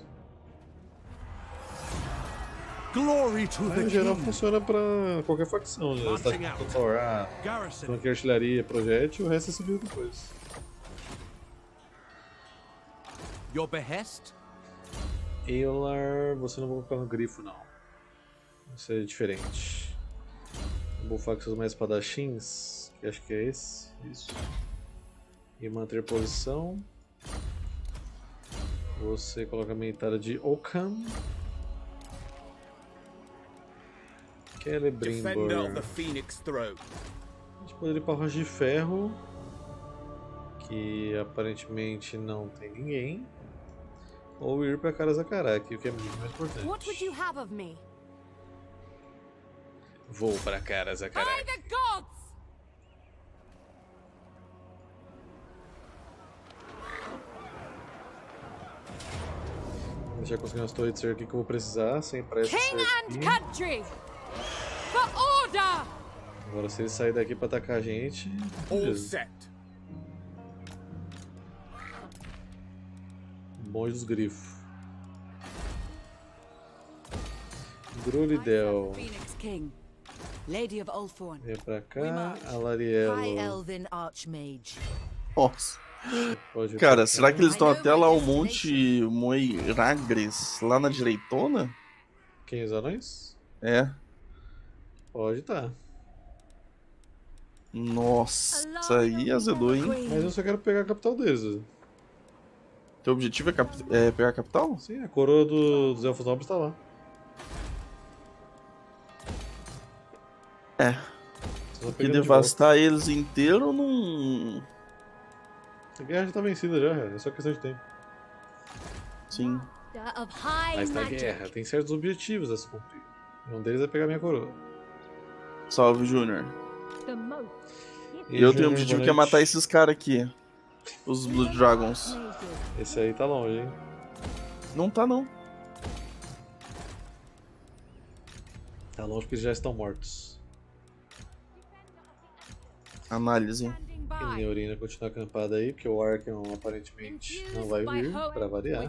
Em geral funciona pra qualquer facção, né? Você tá com controlar, tanque, artilharia, projétil, o resto é civil depois. Your behest? Eolar, você não vai colocar no grifo não. Isso é diferente. Vou buffar com seus mais espadachins, que acho que é esse. Isso. E manter posição. Você coloca a meitada de Oakham. Celebrimbor. A gente poderia ir para Rocha de Ferro, que aparentemente não tem ninguém, ou ir para Karazakarak, o que é muito mais importante. What would you have of me? Vou para Karazakarak. By the gods! Vou deixar conseguir umas torres de cerco aqui que eu vou precisar, sem pressa. King and country! For order! Agora se ele sair daqui para atacar a gente... All set. Monge dos grifos. Grulidel. Phoenix King, Lady of Ulthuan. Vem pra cá, Alariello. High Elven Archmage. Nossa. Pode Cara, será que eles estão até lá o Monte Moiragres, lá na direitona? Quem, os anões? É. Pode estar. Nossa, isso aí azedou, hein? Mas eu só quero pegar a capital deles. Teu objetivo é pegar a capital? Sim, a coroa dos Elfos Nobres tá lá. É. Porque devastar eles inteiro não... A guerra já tá vencida já, é só questão de tempo. Sim. Mas na guerra tem certos objetivos a se cumprir. Um deles é pegar minha coroa. Salve, Júnior. E eu tenho um objetivo que é matar esses caras aqui. Os Blood Dragons. Esse aí tá longe, hein? Não tá, não. Tá longe porque eles já estão mortos. Análise. E Neurina continua acampada aí, porque o Arkham aparentemente não vai vir, pra variar.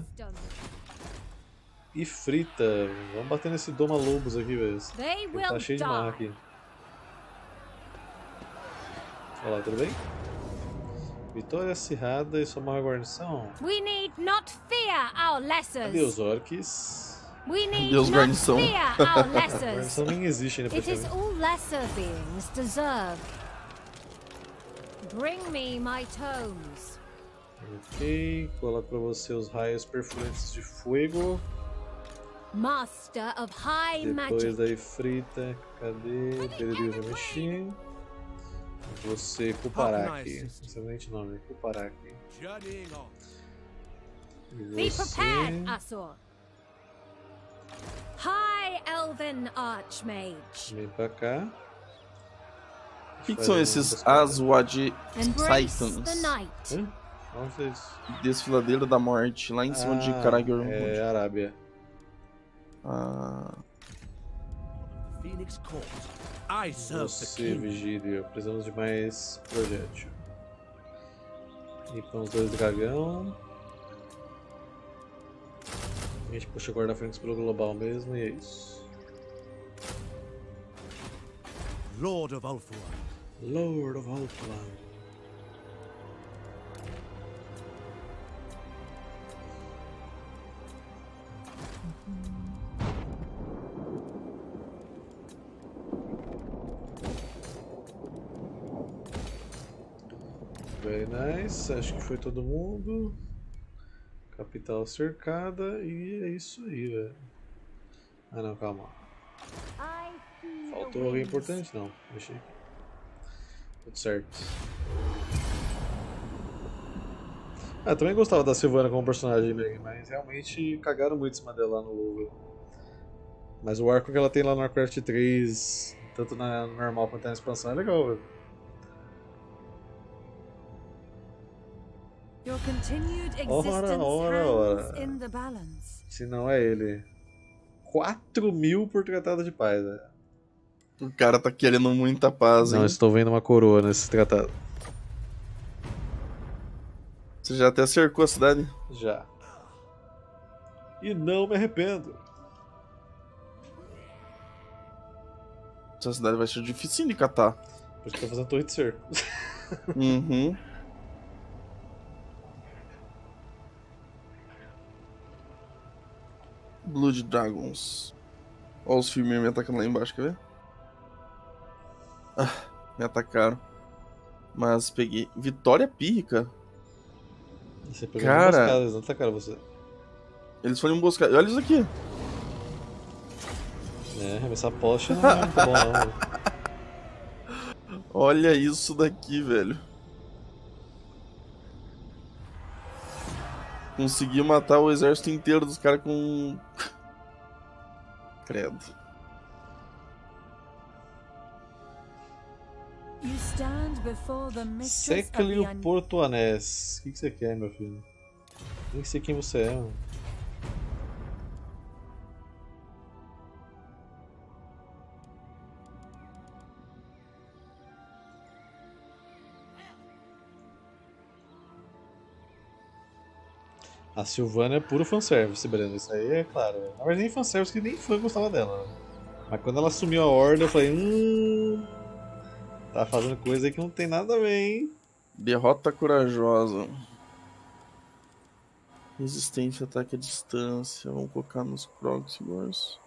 E Frita, vamos bater nesse Doma Lobos aqui, velho. Tá cheio de marra aqui. Olá, tudo bem? Vitória acirrada e sua maior guarnição. We need not fear our lessers. Cadê os orcs? We need Deus not guarnição. fear our A lessers. guarnição nem existe ainda It is praticamente. all lesser beings deserve. Bring me my tomes. Ok, coloco pra você os raios perfurantes de fogo. Master of high Depois magic. daí Frita, cadê? Beredil já mexi. Você, Kuparaki. Excelente nome, Kuparaki. E Be você... prepared, Asur. High Elven Archmage. Vem pra cá. O que são esses Aswad Embrace the Titans? night. Hã? Onde é isso? Desfiladeiro da morte, lá em cima de Karagor. É Arábia. Ah, Phoenix Court. I serve the Você, king. Vigília. Precisamos de mais projétil. E com os 2 dragão. A gente puxa o guarda-frente pro global mesmo e é isso. Lord of Ulthuan. Lord of Ulthuan. Very nice, acho que foi todo mundo. Capital cercada e é isso aí, velho. Ah não, calma. Faltou alguém importante? Não, deixa aqui. Tudo certo. Ah, também gostava da Sylvana como personagem, mas realmente cagaram muito em cima dela lá no WoW. Mas o arco que ela tem lá no Warcraft 3, tanto na normal quanto na expansão, é legal, velho. Your continued Ora. existence hangs in the balance. Se não é ele. 4.000 por tratado de paz, velho. O cara tá querendo muita paz, hein? Não, estou vendo uma coroa nesse tratado. Você já até cercou a cidade? Já. E não me arrependo. Essa cidade vai ser difícil de catar. Por isso que eu tô fazendo torre de cerco. Uhum. Blood Dragons. Olha os filmes me atacando lá embaixo, quer ver? Ah, me atacaram. Mas peguei. Vitória pírrica. Você pegou cara, emboscada, eles não atacaram você. Eles foram emboscados. Olha isso aqui. É, arremessar poste não é muito bom não, velho. Olha isso daqui, velho. Consegui matar o exército inteiro dos caras com... Credo. You stand before the mistress of Seclio the Portuanés. O que você quer, meu filho? Nem sei quem você é, mano. A Sylvana é puro fanservice, Breno. Isso aí é claro. Na verdade, nem fanservice, que nem fã gostava dela. Mas quando ela assumiu a horda, eu falei: tá fazendo coisa aí que não tem nada a ver, hein? Derrota corajosa. Resistência, ataque à distância. Vamos colocar nos Kroxigors.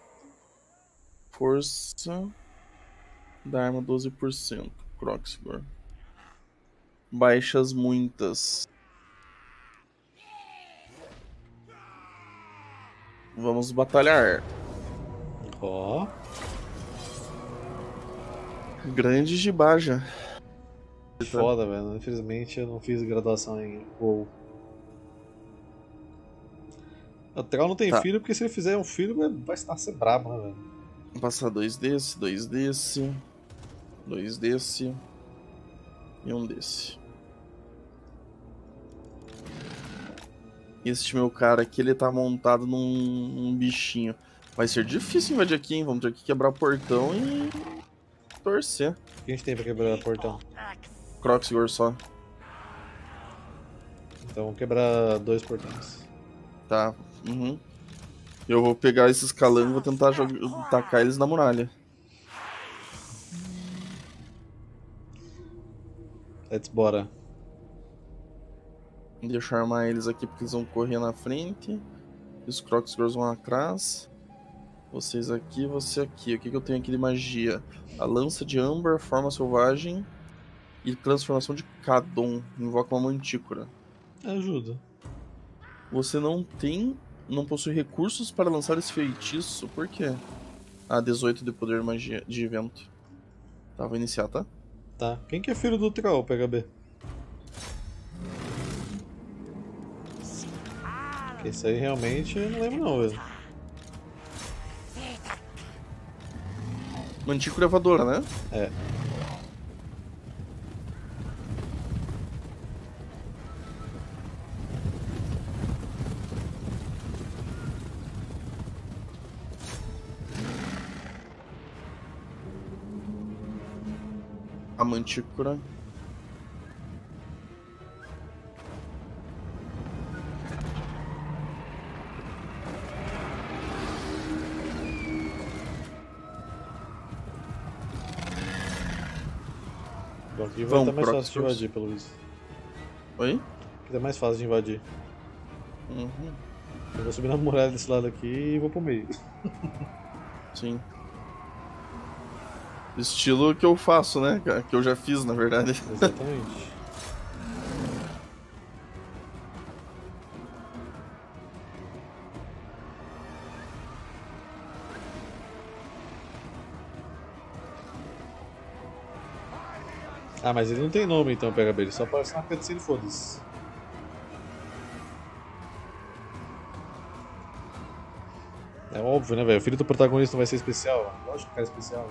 Força da arma 12%. Kroxigor. Baixas muitas. Vamos batalhar. Ó. Grande Gibaja. Foda, velho. Infelizmente eu não fiz graduação em WoW. O Troll não tem filho, porque se ele fizer um filho vai ser brabo, né, velho? Vou passar 2 desse, 2 desse, 2 desse e 1 desse. Este meu cara aqui, ele tá montado num bichinho. Vai ser difícil invadir aqui, hein? Vamos ter que quebrar o portão e torcer. O que a gente tem pra quebrar o portão? Kroxigor só. Então vamos quebrar 2 portões. Tá. Uhum. Eu vou pegar esses calangos e vou tentar tacar eles na muralha. Let's bora. Deixa eu armar eles aqui porque eles vão correr na frente. Os Kroxigors vão atrás. Vocês aqui, você aqui. O que eu tenho aqui de magia? A lança de âmbar, forma selvagem e transformação de Kadon. Invoca uma mantícora. Ajuda. Você não possui recursos para lançar esse feitiço. Por quê? Ah, 18 de poder magia de evento. Tá, vou iniciar, tá? Tá. Quem que é filho do Troll, PHB? Porque isso aí realmente eu não lembro não, velho. Mantícora voadora, né? É. A mantícora. Bom, aqui vai Vamos, estar mais Crocs, fácil de invadir, pelo visto. Oi? Aqui tá mais fácil de invadir. Uhum. Eu vou subir na muralha desse lado aqui e vou pro meio. Sim. Estilo que eu faço, né? Que eu já fiz, na verdade. Exatamente. Ah, mas ele não tem nome então, PHB, ele só aparece na cutscene, foda-se. É óbvio, né, velho? O filho do protagonista não vai ser especial. Lógico que é especial.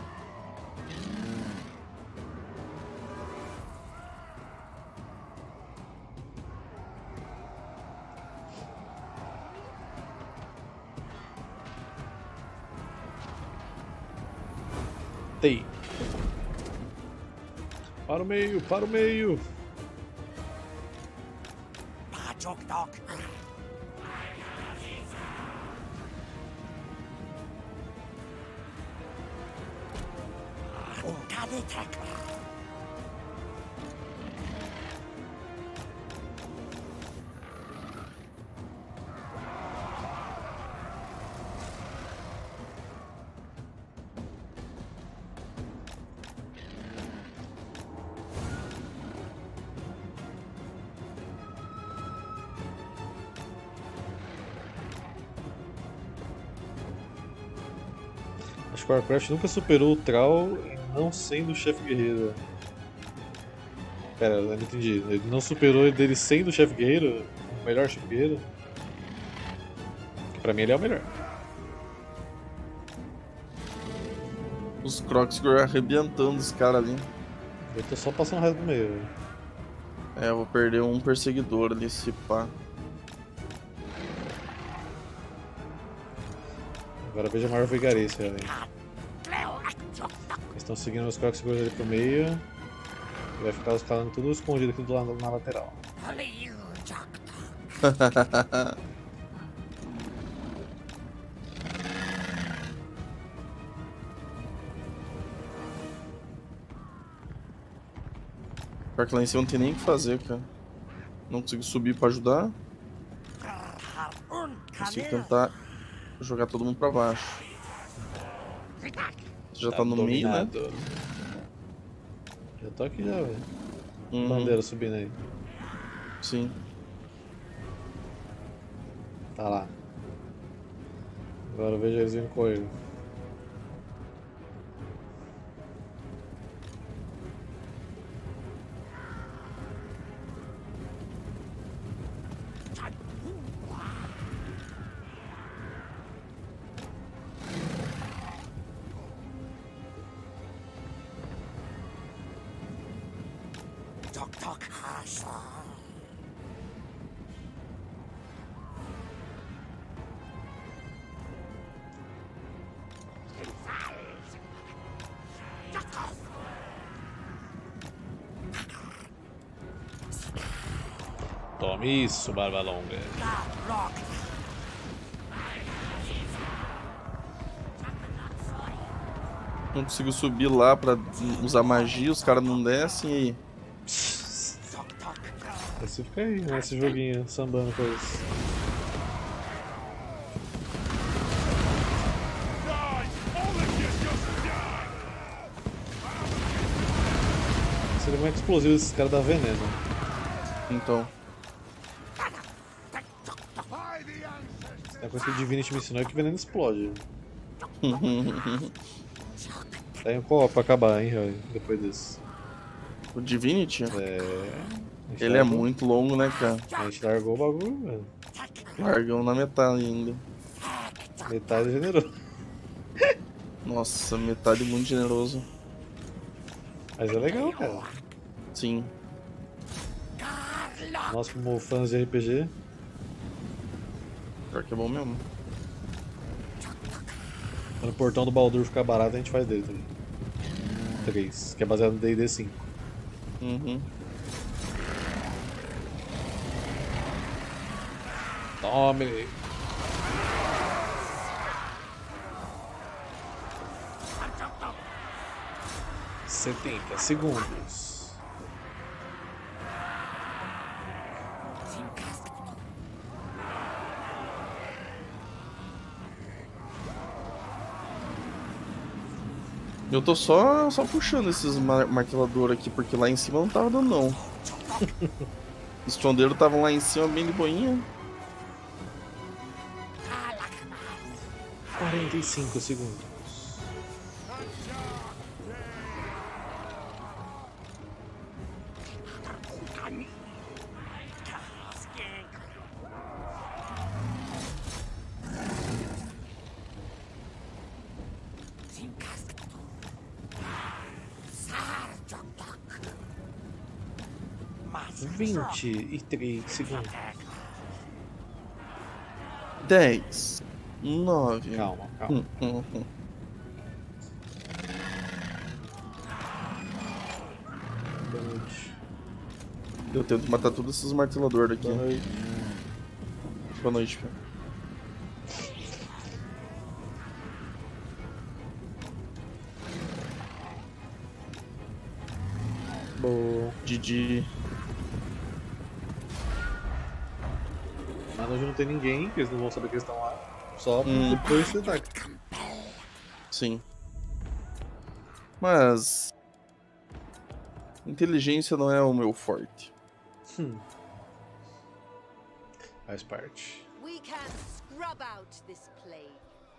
Tei. Para o meio, para o meio. Acho que o Warcraft nunca superou o Thrall não sendo o chefe guerreiro. Pera, eu não entendi. Ele não superou dele sendo o chefe guerreiro? O melhor chefe guerreiro? Porque pra mim ele é o melhor. Os Crocs arrebentando os caras ali. Eu tô só passando o resto do meio. Véio. É, eu vou perder um perseguidor ali, se pá. Agora veja a maior vigarista, velho. Eles estão seguindo os Crocs ali pro meio. E vai ficar os caras tudo escondido aqui do lado na lateral. Pior que lá em cima não tem nem o que fazer, cara. Não consigo subir pra ajudar. Consigo tentar jogar todo mundo pra baixo. Você já tá no dominado. meio, né? Já tô aqui já, velho. Uhum. Bandeira subindo aí. Sim. Tá lá. Agora eu vejo eles vindo correndo. Tome isso, barba longa. Não consigo subir lá pra usar magia, os caras não descem e aí. Você fica aí nesse joguinho, sambando com isso. Esse elemento explosivo desses caras dá veneno. Então. É a coisa que o Divinity me ensinou é que veneno explode. Tem um co-op pra acabar, hein, Roy, depois desse. O Divinity? É. Ele é muito longo, né, cara? A gente largou o bagulho, velho. Largamos na metade ainda. Metade generoso. Nossa, metade muito generoso. Mas é legal, cara. Sim. Nós, como fãs de RPG. Pior que é bom mesmo. Quando o portão do Baldur ficar barato, a gente faz dele também. 3, que é baseado no D&D 5. Uhum. Tome! 70 segundos. Eu tô só puxando esses marteladores aqui, porque lá em cima não tava dando não. Os trondeiros estavam lá em cima bem de boinha. 45 segundos. Vinte e 3 segundos. 10, 9. Calma. Boa noite. Eu tento matar todos esses marteladores aqui. Boa noite. Boa noite, filho. Boa. Didi. Mas hoje não tem ninguém, que eles não vão saber que eles estão lá. Só depois você ataca. Sim. Mas... inteligência não é o meu forte. Faz parte. We can scrub out this plague.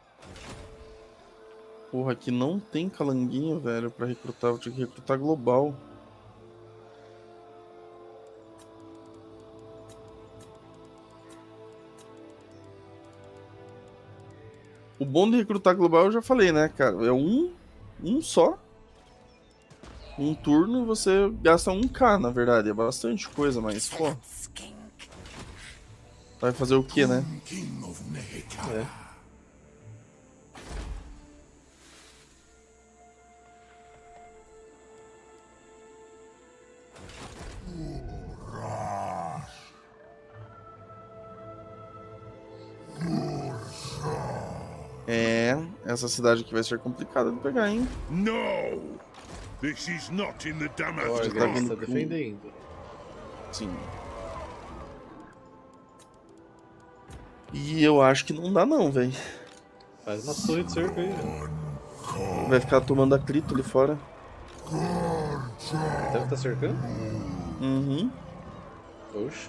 Porra, aqui não tem calanguinho, velho, pra recrutar. Vou ter que recrutar global. O bom de recrutar global eu já falei, né, cara? É um só. Um turno você gasta 1k, na verdade. É bastante coisa, mas, pô. Vai fazer o que, né? É. Essa cidade aqui vai ser complicada de pegar, hein? No! This is not in the Olha, tá vindo tá defendendo. Sim. E eu acho que não dá não, velho. Faz uma torre de cerco aí, velho. Vai ficar tomando atrito ali fora. Deve estar cercando? Uhum. Oxe.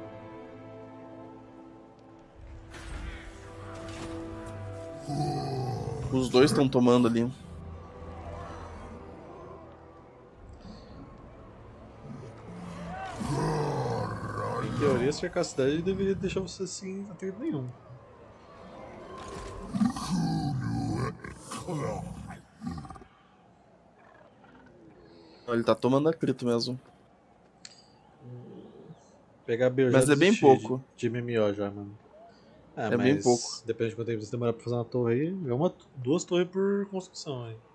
Os dois estão tomando ali. Em teoria, cercar a cidade deveria deixar você sem atrito nenhum. Ele tá tomando atrito mesmo. Pegar B, eu mas já é bem desisti pouco. De MMO já, mano. Ah, é mas bem pouco. Depende de quanto tempo você demorar pra fazer uma torre aí. É duas torres por construção aí.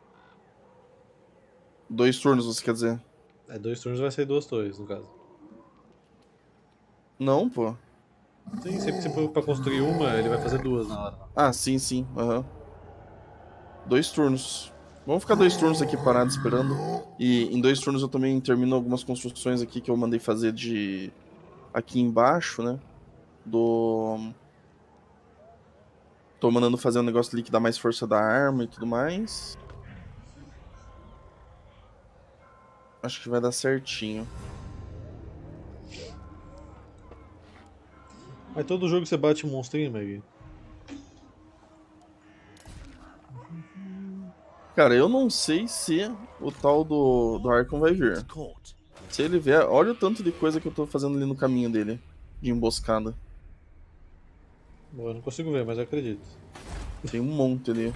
2 turnos, você quer dizer? 2 turnos vai sair 2 torres, no caso. Não, pô. Sim, sempre que você for pra construir uma, ele vai fazer 2 na hora. Ah, sim. Aham. 2 turnos. Vamos ficar 2 turnos aqui parados esperando. E em 2 turnos eu também termino algumas construções aqui que eu mandei fazer de... aqui embaixo, né? Tô mandando fazer um negócio ali que dá mais força da arma e tudo mais. Acho que vai dar certinho. Mas todo jogo você bate um monstrinho, Meg? Cara, eu não sei se o tal do Arkham vai vir. Se ele vier, olha o tanto de coisa que eu tô fazendo ali no caminho dele. De emboscada. Bom, eu não consigo ver, mas eu acredito. Tem um monte ali.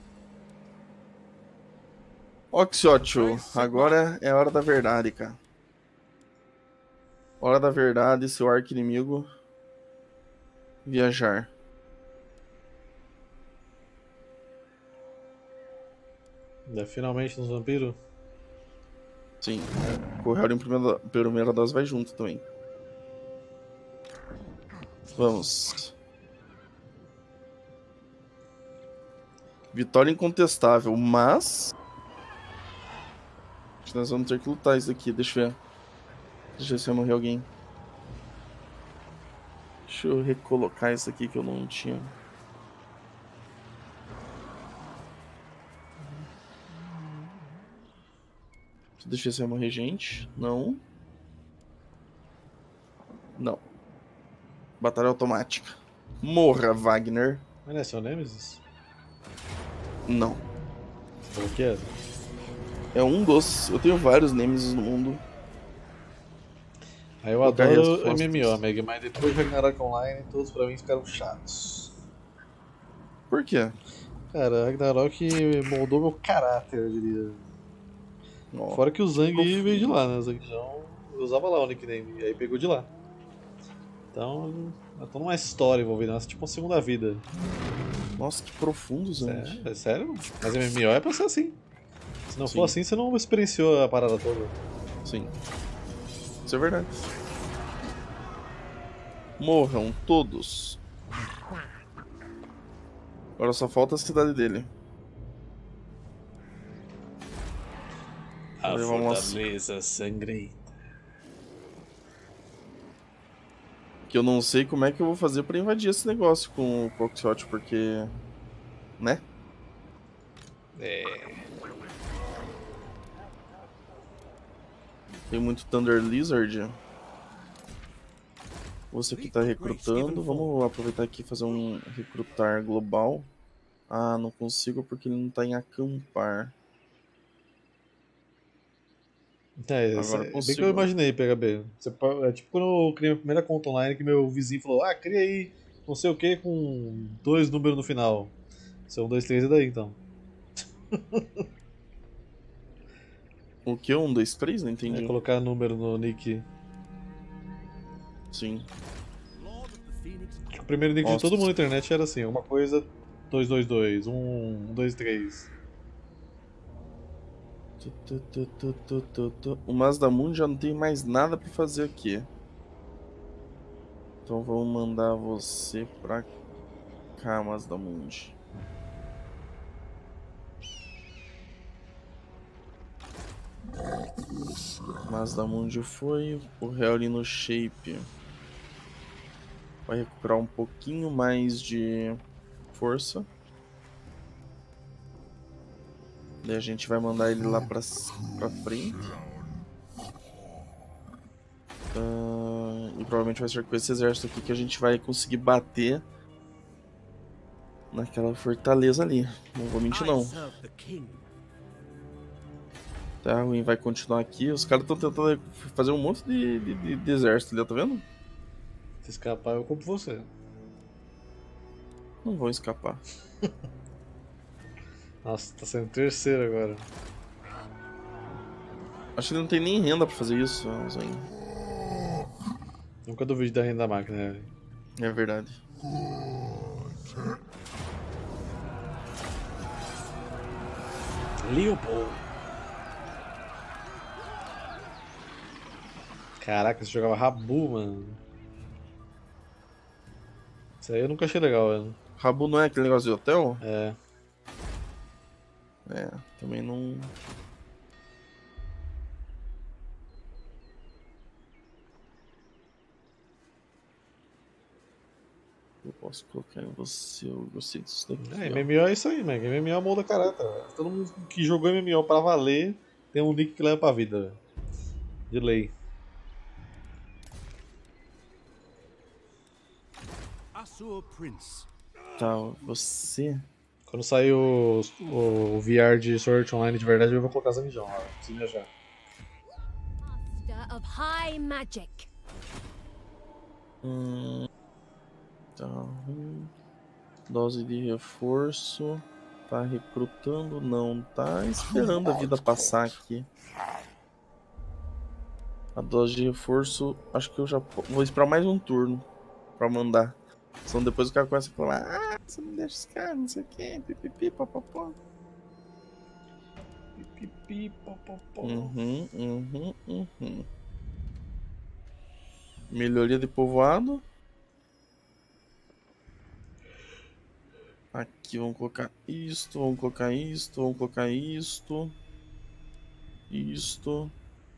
Oxyotio, agora é a hora da verdade, cara. Hora da verdade, seu arqui-inimigo viajar. Finalmente nos vampiros? Sim. Correio em primeira dose vai junto também. Vamos. Vitória incontestável, mas... Nós vamos ter que lutar isso daqui, deixa eu ver. Deixa eu ver se vai morrer alguém. Deixa eu recolocar isso aqui que eu não tinha. Deixa eu ver se vai morrer gente. Não. Não. Batalha automática. Morra, Wagner. Mas não é seu Nemesis? Não. O que é? É um dos. Eu tenho vários Nemesis no mundo. Aí eu adoro MMO, Meg, mas depois de Ragnarok Online, todos pra mim ficaram chatos. Por quê? Cara, Ragnarok moldou meu caráter, eu diria. Oh, fora que o Zang veio de lá, né? O Zangzão, eu usava lá o nickname, e aí pegou de lá. Então, é toda uma história envolvida, é tipo uma segunda vida. Nossa, que profundo, Zang. É sério? Mas MMO é pra ser assim. Se não Sim. for assim, você não experienciou a parada toda. Sim. Isso é verdade. Morram todos. Agora só falta a cidade dele. A Vamos fortaleza sangrenta. Que eu não sei como é que eu vou fazer pra invadir esse negócio com o Quaxote, porque... Né? É. Tem muito Thunder Lizard. Você que tá recrutando, vamos aproveitar aqui e fazer um recrutar global. Ah, não consigo porque ele não tá em acampar. Agora Bem consigo. que eu imaginei, PHB. É tipo quando eu criei a primeira conta online que meu vizinho falou: ah, cria aí não sei o que com 2 números no final. Se é 1, 2, 3 é daí então. O que? 1, 2, 3? Não entendi. É colocar número no nick. Sim. O primeiro nick de todo mundo na internet era assim: uma coisa 222, 1, 2, 3. O Mazdamundi já não tem mais nada pra fazer aqui. Então vamos mandar você pra cá, Mazdamundi. Mazdamundi foi. O Heli no Shape vai recuperar um pouquinho mais de força. Daí a gente vai mandar ele lá pra frente. E provavelmente vai ser com esse exército aqui que a gente vai conseguir bater naquela fortaleza ali. Não vou mentir não. Tá, ruim, vai continuar aqui. Os caras estão tentando fazer um monte de exército ali, tá vendo? Se escapar, eu compro você. Não vão escapar. Nossa, tá sendo terceiro agora. Acho que ele não tem nem renda pra fazer isso, Zain. Nunca duvide da renda da máquina, né? É verdade. Leopold. Caraca, você jogava Rabu, mano. Isso aí eu nunca achei legal, velho. Rabu não é aquele negócio de hotel? É. É, também não... Eu posso colocar em você, eu gostei disso daqui. É, MMO é isso aí, man. MMO molda caráter. Todo mundo que jogou MMO pra valer tem um nick que leva pra vida, velho. De lei. Tá, você... Quando sair o VR de Sword Art Online de verdade, eu vou colocar Zangião lá. Preciso viajar. Master of High Magic. Tá. Dose de reforço. Tá recrutando? Não. Tá esperando a vida passar aqui. A dose de reforço, acho que eu já vou esperar mais um turno pra mandar. Senão depois o cara começa a falar: ah, você não deixa os caras, não sei o que, pipipi, papapó. Pipipi, papapó. Melhoria de povoado. Aqui vamos colocar isto, vamos colocar isto, vamos colocar isto. Isto,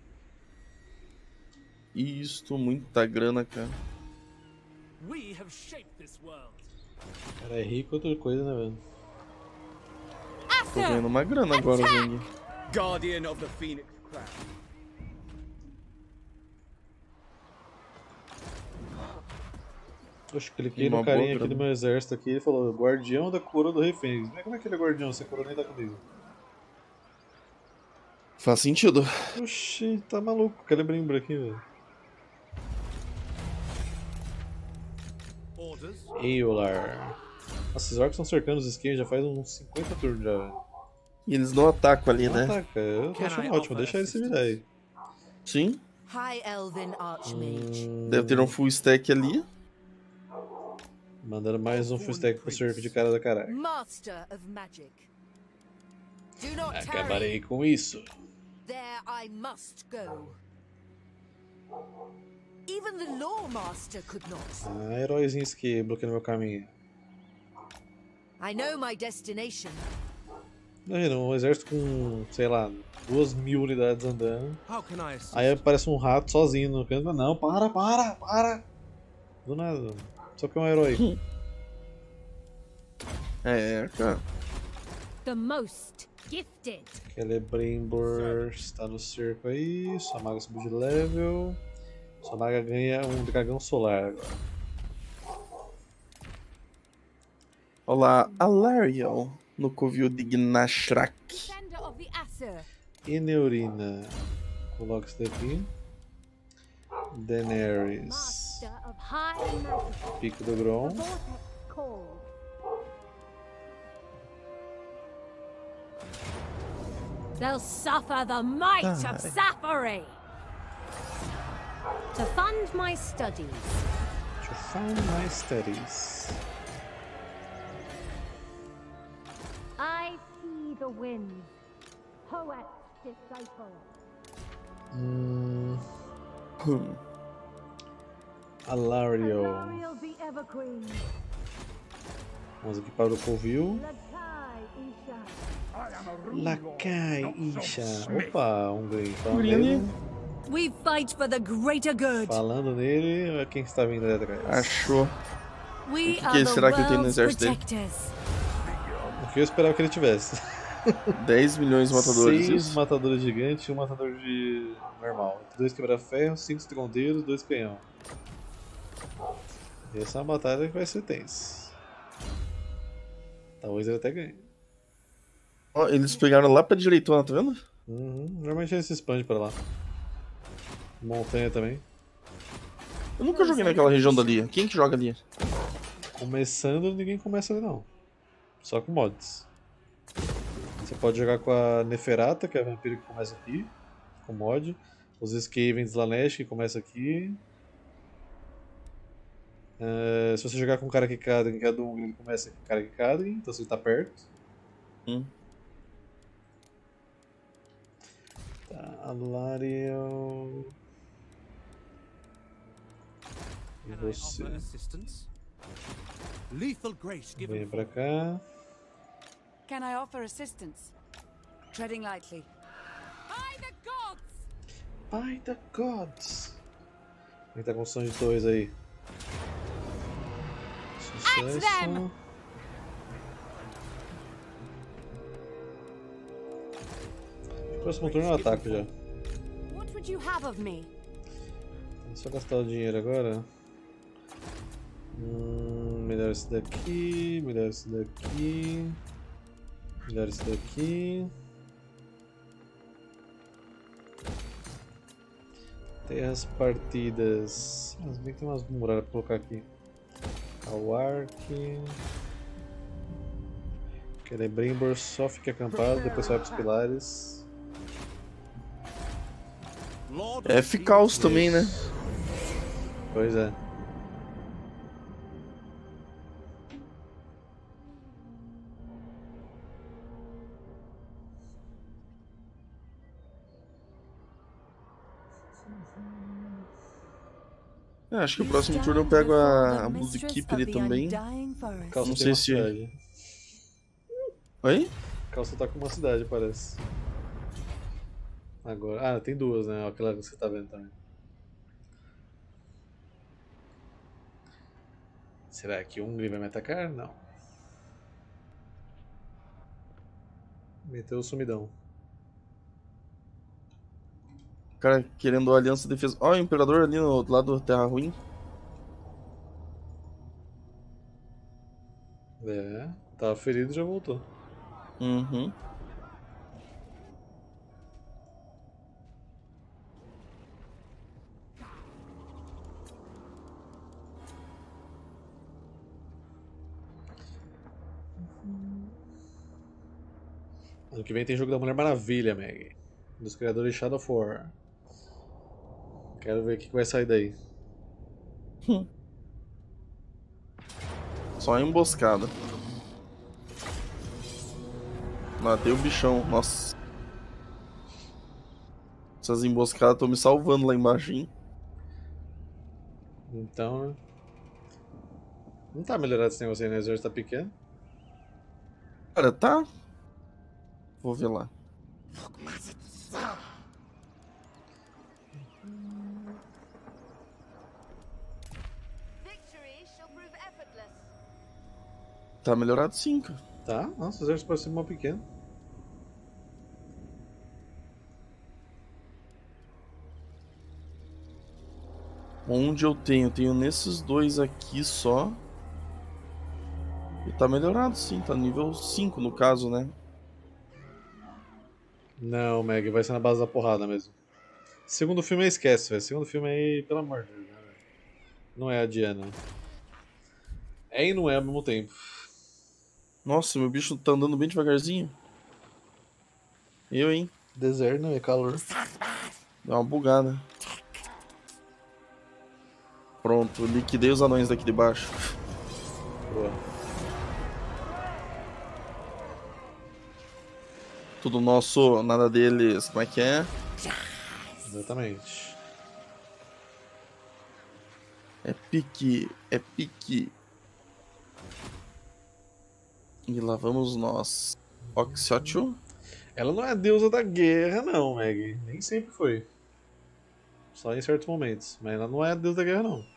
muita grana, cara. We have shaped this world. O cara é rico outra coisa, né, velho? Tô ganhando uma grana agora, Zeng. Guardian of the Phoenix Crown. Oxe, cliquei no carinha aqui do meu exército aqui, ele falou, guardião da coroa do Rei Fênix. Mas como é que ele é guardião se a coroa nem tá comigo? Faz sentido. Oxi, tá maluco, Celebrimbor aqui, velho. Eolar. Nossa, esses orcs estão cercando os skins já faz uns 50 turnos já, velho. E eles não atacam ali, né? Ataca, eu tô achando ótimo, deixa eles se virar aí. Sim. High Elven Archmage. Deve ter um full stack ali. Mandando mais um full stack pro surf de cara da caralho. Master of Magic. Do not Acabarei com isso. There I must go. Even the Law Master could not. Ah, heróizinhos que bloqueiam meu caminho. I know my destination. Imagina, um exército com, sei lá, 2.000 unidades andando. Aí aparece um rato sozinho no canto. Não, para! Do nada. Só que é um herói. É, cara. The most gifted. Celebrimbor está no cerco aí. Sua maga subiu de level. Sua maga ganha um dragão solar agora. Olá, Alariel no covil de Gnashrak. Defender of the Aesir. Eneurina. Coloca isso daqui. Daenerys. Master of high magic. Pico do Grom. The vortex called. They'll suffer the might of Sapphire. To fund my studies. I see the wind. Poet's disciple. Alariel. Alariel the Everqueen. Vamos aqui para o covil. Lakai Isha. Lakai Isha. Opa, um green. Falando nele. We fight for the greater good. Falando nele, olha quem está vindo ali atrás. Achou. We O que será que ele tem no exército dele? O que eu esperava que ele tivesse. 10 milhões de matadores. 6 matadores gigantes e um matador de normal. 2 quebra-ferro, 5 estrondeiros, 2 canhão. Essa é uma batalha que vai ser tensa. Talvez ele até ganhe. Ó, eles pegaram lá pra direitona, tá vendo? Normalmente ele se expande pra lá. Montanha também. Eu nunca joguei naquela região dali. Quem que joga ali? Começando, ninguém começa ali não. Só com mods. Você pode jogar com a Neferata, que é a vampira que começa aqui, com mod. Os Skaven de Slaanesh, que começa aqui. Se você jogar com o cara que Kadrin, que é do ele começa com o cara que Kadrin, então você tá perto. Tá, Alariel. E você? Vem pra cá. Can I offer assistance? Treading lightly. By the gods! By the gods! Quem tá com som de 2 aí? Sucesso. O próximo turno eu ataco já. What would you have of me? Só gastar o dinheiro agora. Melhor esse daqui, melhor esse daqui. Melhor esse daqui. Terras partidas. Se bem que tem umas muralhas pra colocar aqui. Awark. Celebrimbor só fica acampado, depois vai pros pilares. F-Caos também, né? Pois é. Acho que o próximo turno eu pego a Bloodkeeper ali também. Calça não sei se... cidade. Oi? Calça tá com uma cidade, parece. Agora. Ah, tem duas, né? Aquela que você tá vendo também. Será que um vai me atacar? Não. Meteu o sumidão. O cara querendo a aliança de defesa. Ó, o imperador ali no outro lado da Terra Ruim. É, tava ferido e já voltou. Uhum. Ano que vem tem jogo da Mulher Maravilha, Meg. Dos criadores de Shadow of War. Quero ver o que vai sair daí. Só emboscada. Matei o bichão, nossa. Essas emboscadas estão me salvando lá embaixo, hein? Então, né? Não tá melhorado esse negócio aí, né? O exército tá pequeno. Cara, tá. Vou ver lá. Tá melhorado sim, cara. Tá? Nossa, o exército parece ser mó pequeno. Onde eu tenho? Tenho nesses dois aqui só. E tá melhorado sim, tá nível 5 no caso, né? Não, Meg, vai ser na base da porrada mesmo. Segundo filme aí esquece, velho. Segundo filme aí, pelo amor de Deus. Né? Não é a Diana. É e não é ao mesmo tempo. Nossa, meu bicho tá andando bem devagarzinho. Eu, hein? Deserto não é calor. Dá uma bugada. Pronto, liquidei os anões daqui de baixo. Boa. Tudo nosso, nada deles. Como é que é? Exatamente. É pique, é pique. E lá vamos nós. Oxyotl. Ela não é a deusa da guerra, não, Meg. Nem sempre foi. Só em certos momentos. Mas ela não é a deusa da guerra, não.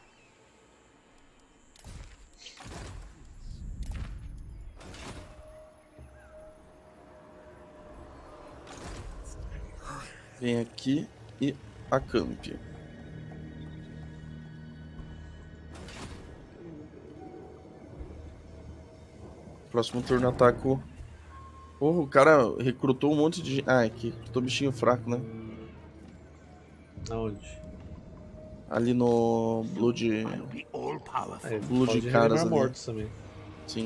Vem aqui e acampe. Próximo turno ataco. Porra, o cara recrutou um monte de... Ah, aqui. Recrutou bichinho fraco, né? Aonde? Ali no Blood... É, Blood caras ali. mortos também. Sim.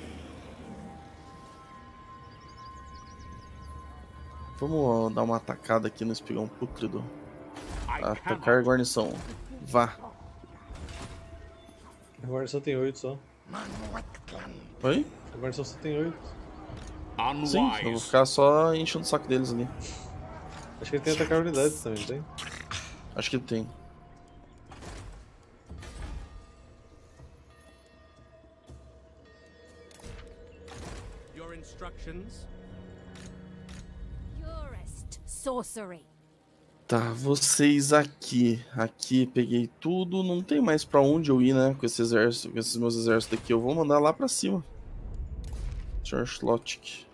Vamos dar uma atacada aqui no espigão pútrido. Atacar a guarnição. Vá. A guarnição tem 8 só. Oi? A guarnição só tem 8. Sim, eu vou ficar só enchendo o saco deles ali. Acho que ele tem atacar unidades também, não tem? Acho que tem. Your instructions? Purest sorcery. Tá, vocês aqui. Aqui peguei tudo. Não tem mais pra onde eu ir, né? Com esse exército, com esses meus exércitos aqui. Eu vou mandar lá pra cima. Churchlotic.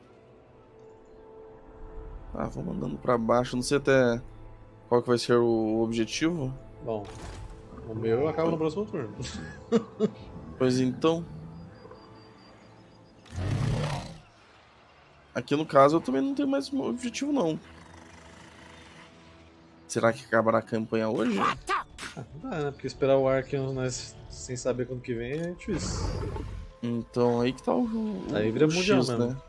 Ah, vou mandando pra baixo. Não sei até qual que vai ser o objetivo. Bom, o meu acaba no próximo turno. Pois então. Aqui no caso eu também não tenho mais objetivo não. Será que acabará a campanha hoje? Não dá, né? Porque esperar o Arceus nós sem saber quando que vem é difícil. Então aí que tá o Aí vira o mundial X, mesmo. né?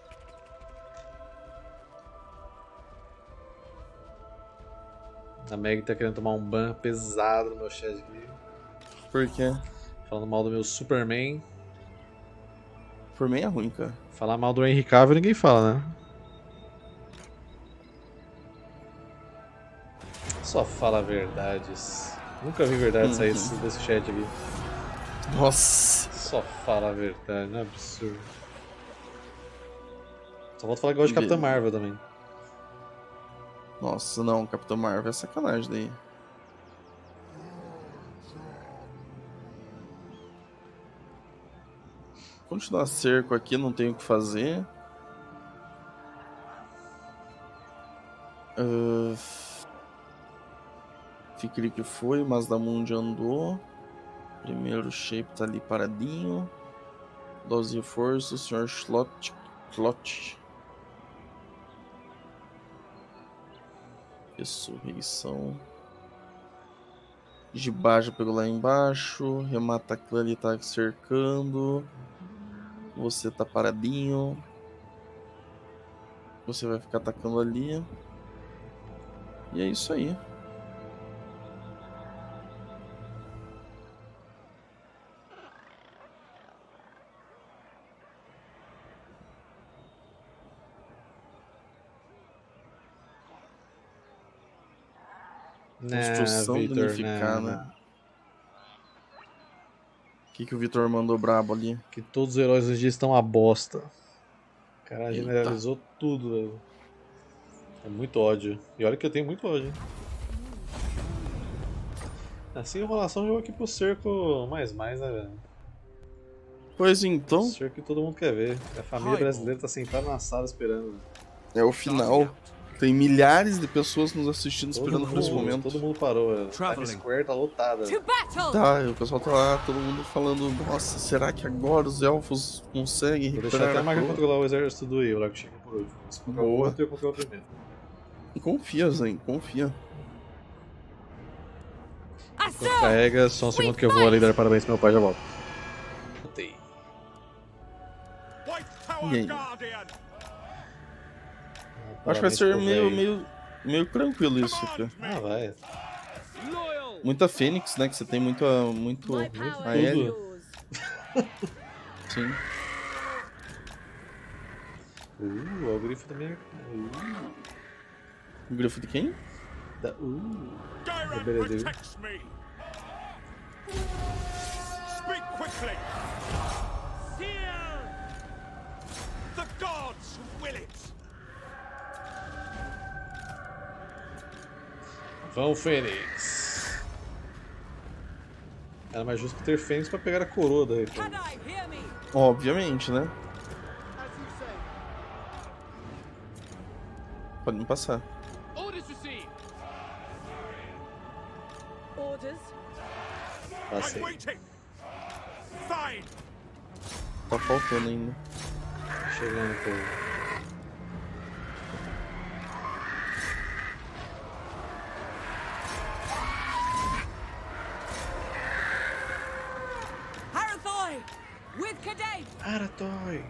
A Meg tá querendo tomar um ban pesado no meu chat aqui. Por quê? Falando mal do meu Superman. Por mim é ruim, cara. Falar mal do Henry Cavill ninguém fala, né? Só fala verdades. Nunca vi verdade sair desse chat aqui. Nossa. Só fala a verdade, não é absurdo. Só volto a falar que gosto de Capitã Marvel também. Nossa, não, Capitão Marvel é sacanagem daí. Continuar cerco aqui, não tenho o que fazer. Fikri que foi, Mazdamundi andou. Primeiro Shape tá ali paradinho. Dose de força, o Sr. Slot. Ressurreição. Jibá já pegou lá embaixo. Remata aquilo ali, tá cercando. Você tá paradinho. Você vai ficar atacando ali. E é isso aí. Construção danificada. O que o Vitor mandou brabo ali? Que todos os heróis hoje estão uma bosta. O cara generalizou tudo, velho. É muito ódio. E olha que eu tenho muito ódio. Assim, enrolação jogou aqui pro cerco mais, né, velho? Pois então. O cerco que todo mundo quer ver. A família brasileira tá sentada na sala esperando. É o final. Tem milhares de pessoas nos assistindo, esperando por esse momento. Todo mundo parou, velho. Times Square tá lotada. Tá, o pessoal tá lá, todo mundo falando, nossa, será que agora os elfos conseguem recuperar? Vou deixar até a máquina controlar o exército do Will, lá que chega por último. Se colocar o outro, eu controlo o primeiro. Confia, Zen, confia. Carrega, só um segundo que eu vou ali dar parabéns pro meu pai, já volto. Botei. E aí? Acho que vai ser meio tranquilo isso aqui. Ah, vai. Muita Fênix, né? Que você tem muito aéreo. Sim. O grifo também. O grifo de quem? Da Beredu. Speak quickly. The gods will it. Vamos, Fênix. Era mais justo ter Fênix pra pegar a coroa daí. Obviamente, né? Pode me passar. Passei. Tá faltando ainda. Chegando, pô. Aratoy!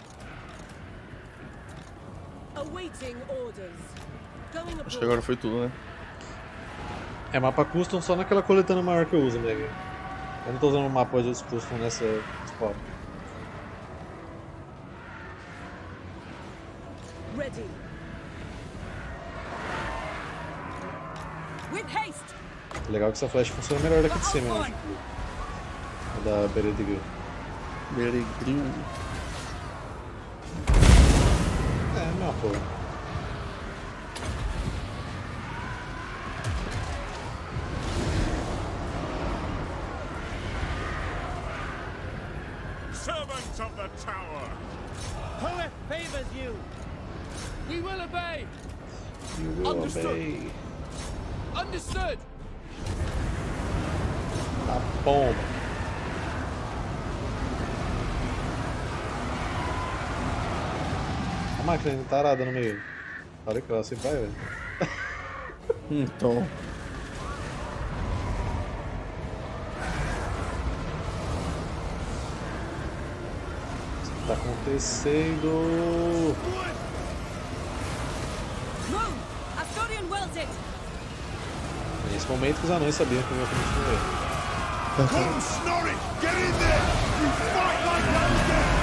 Acho que agora foi tudo, né? É mapa custom só naquela coletânea maior que eu uso, né? Eu não tô usando um mapa de outros custom nessa spot. Ready. With haste. Legal que essa flash funciona melhor daqui de cima, né? Da Beredu. Beredu. É, meu apoio. Servants of the tower. Poet favors you. We will obey. You will obey. Understood. Tá bom. A máquina ainda tá arada no meio. Olha que ela sempre vai, velho. Então. O que tá acontecendo? É nesse momento que os anões sabiam que o meu filho tinha morrido. Come, Snorri! Get in there! You fight like that!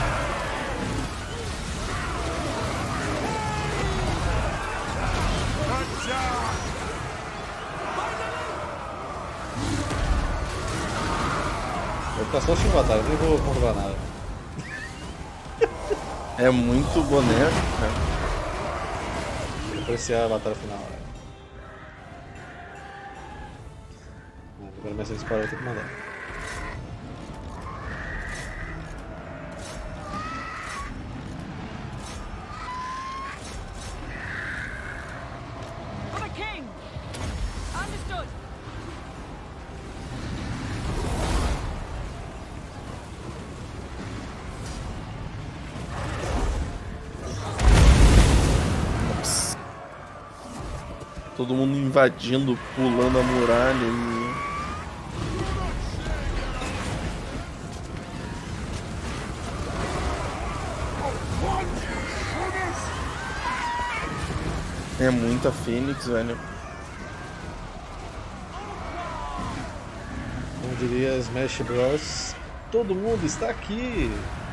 Vou ficar só assistindo batalha, nem vou controlar nada. É muito boneco, cara. Vou apreciar a batalha final. Agora mais eles param, eu tenho que mandar. For the king! Understood! Todo mundo invadindo, pulando a muralha e... É muita Fênix, velho. Como diria Smash Bros, todo mundo está aqui!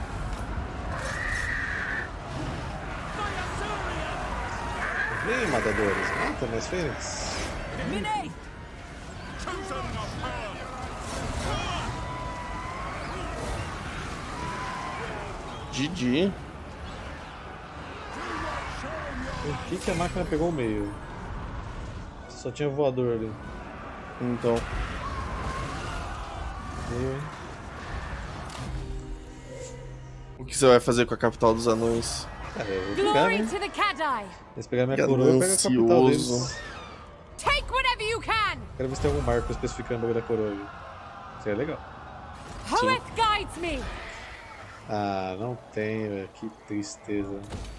Vem, matadores, mata mais Fênix! Minei! GG. Por que a máquina pegou o meio? Só tinha voador ali. Então. Meio, hein? O que você vai fazer com a capital dos anões? Cara, eu vou pegar, Glory né? to the Kadai! Eles pegar minha coroa e pegar a capital deles. Take whatever you can! Quero ver se tem algum marco especificando o bagulho da coroa ali. Isso é legal. Hoeth guides me! Ah, não tem, velho. Que tristeza.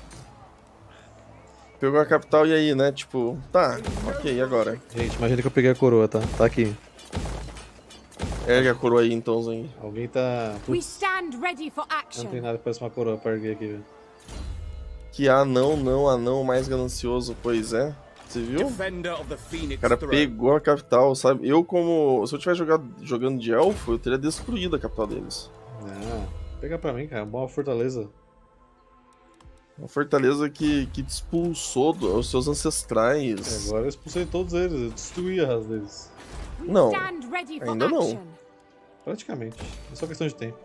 Pegou a capital e aí, né? Tipo, tá, ok, e agora? Gente, imagina que eu peguei a coroa, tá? Tá aqui. Ergue a coroa aí, então, Zang. Alguém tá... We Putz, stand ready for action. não tem nada que parece uma coroa pra erguer aqui, velho. Que anão mais ganancioso, pois é. Você viu? Defender of the Phoenix O cara throne. pegou a capital, sabe? Eu, como... Se eu tivesse jogando de elfo, eu teria destruído a capital deles. Ah, pega pra mim, cara. Uma boa fortaleza. Uma fortaleza que te expulsou os seus ancestrais. Agora eu expulsei todos eles. Eu destruí a raça deles. We Não, stand ready for ainda não. action. Praticamente. É só questão de tempo.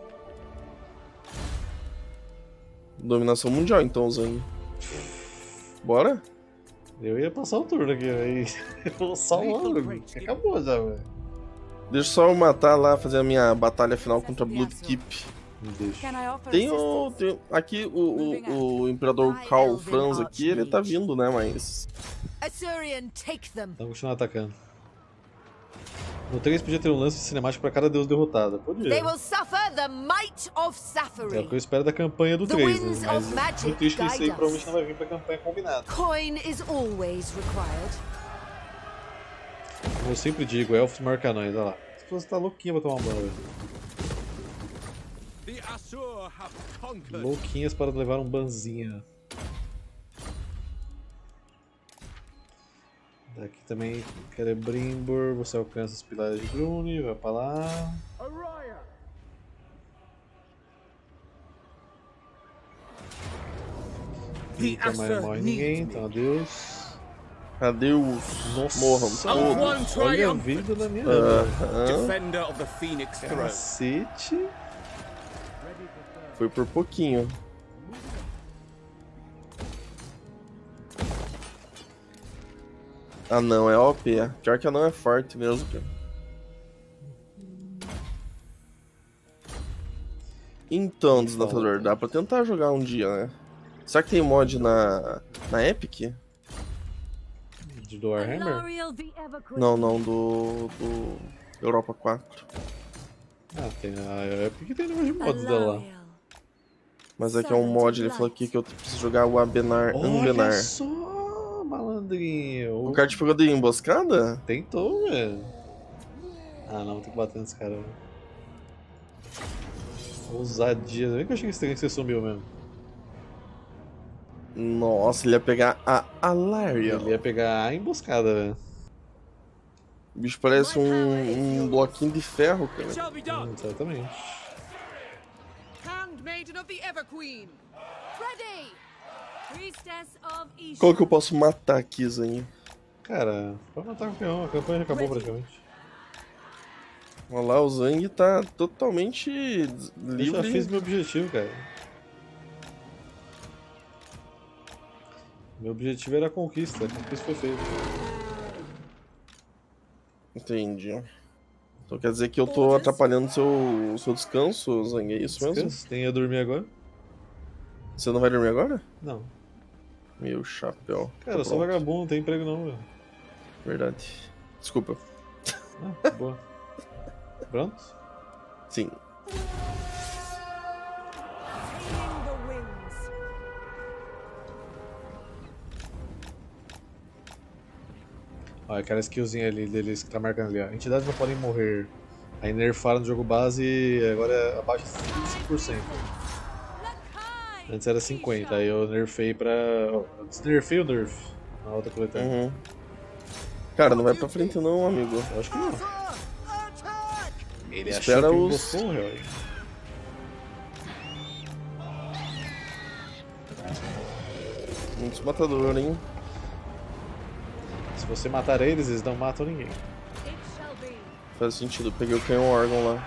Dominação mundial, então, Zang. Bora? Eu ia passar o turno aqui, aí. Só um ano. Acabou já, velho. Deixa só eu matar lá, fazer a minha batalha final contra a Bloodkeep. Deixa. Can I offer Tem assistance? aqui o Imperador Karl Franz aqui, ele tá vindo, né, mas... Assyrian, take them. Então continuar atacando. No 3 podia ter um lance cinemático pra cada deus derrotado. Podia. They will suffer the might of É o Safari. que eu espero da campanha do The 3, winds né? of Mas magic muito triste que isso aí guide us. provavelmente não vai vir pra campanha combinada. Coin is always required. Como eu sempre digo, elfos marcanões, olha lá. Você tá louquinha pra tomar um banho, velho. The Asur have conquered. Louquinhas para levar um banzinho. Daqui também, Celebrimbor, você alcança os pilares de Bruni, vai pra lá. Nunca mais morre ninguém, então adeus. Adeus. Nossa, Morram One todos. olha a triumph. vida da minha vida. Defender of the Phoenix throne. Cacete. Foi por pouquinho. Ah não, é OP. Pior que não é forte mesmo, cara. Então, Desnatador, dá pra tentar jogar um dia, né? Será que tem mod na Epic? Do Warhammer? Alariel the Everqueen. Não, do Europa 4. Ah, tem a Epic, tem negócio de mods dela lá. Mas é que é um mod, ele falou aqui que eu preciso jogar o Ambenar. Olha só, malandrinho. O cara te pegou de emboscada? Tentou, velho. Ah não, tem que bater nesse cara, velho. Ousadia. Nem que eu achei que esse trem que você sumiu mesmo. Nossa, ele ia pegar a Alariel. Ele ia pegar a emboscada, velho. O bicho parece um bloquinho de ferro, cara. Shall be done. Exatamente. Handmaiden of the Everqueen. Ready! Priestess of Isha. Qual que eu posso matar aqui, Zaninho? Cara, pode matar qualquer um, a campanha já acabou praticamente. Olha lá, o Zang tá totalmente Eu livre. já fiz meu objetivo, cara. Meu objetivo era a conquista foi feita. Entendi. Então quer dizer que eu tô atrapalhando o seu descanso, Zang? É isso mesmo? Descanso? Tem a dormir agora? Você não vai dormir agora? Não. Meu chapéu. Cara, eu sou vagabundo, não tem emprego não, velho. Verdade. Desculpa. Ah, boa. Pronto? Sim. Olha aquela skillzinha ali deles que tá marcando ali, ó. Entidades não podem morrer. Aí nerfaram no jogo base e agora é abaixo de 25%. Antes era 50%, aí eu nerfei pra... Eu desnerfei o nerf na outra coletânea. Uhum. Cara, não vai pra frente não, amigo. Eu acho que não. Ele espera achou que os... gostou, réu. Muitos matadores, hein? Se você matar eles não matam ninguém. Faz sentido, eu peguei o canhão órgão lá.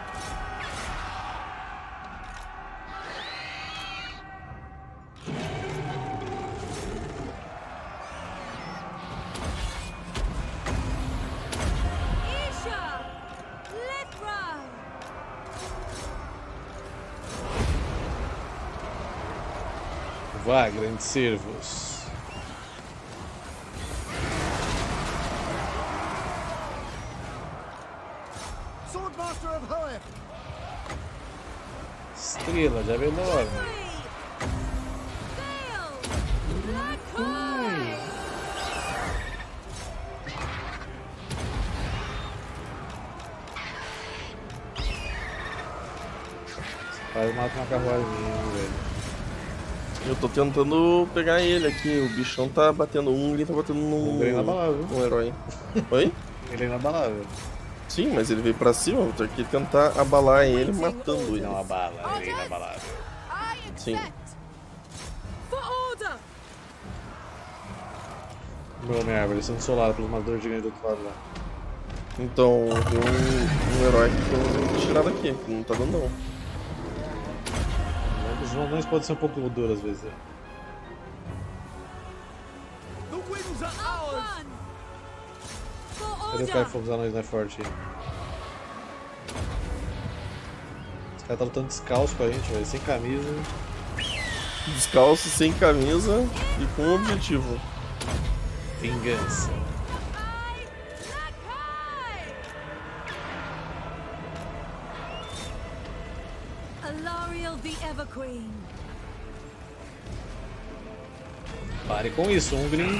Vá, grandes servos. Swordmaster of Hoeth. Estrela de Avenor. Quase mata uma carruagem, velho. Eu tô tentando pegar ele aqui, o bichão tá batendo ele tá batendo num herói. Oi? Ele é inabalável. Sim, mas ele veio pra cima, vou ter que tentar abalar ele matando ele. Não abala, ele é inabalável. Sim. Meu Homem-Árvore, sendo solado pelos matadores gigantes do outro lado lá. Então, tem um herói que eu vou tirar daqui, que não tá dando não. Os anões podem ser um pouco duros às vezes. Cadê o cara que falou que os anões não é forte? Esse cara tá lutando descalço com a gente, velho, sem camisa. Descalço, sem camisa e com um objetivo. Vingança. Alariel the Everqueen. Pare com isso, Ungrim.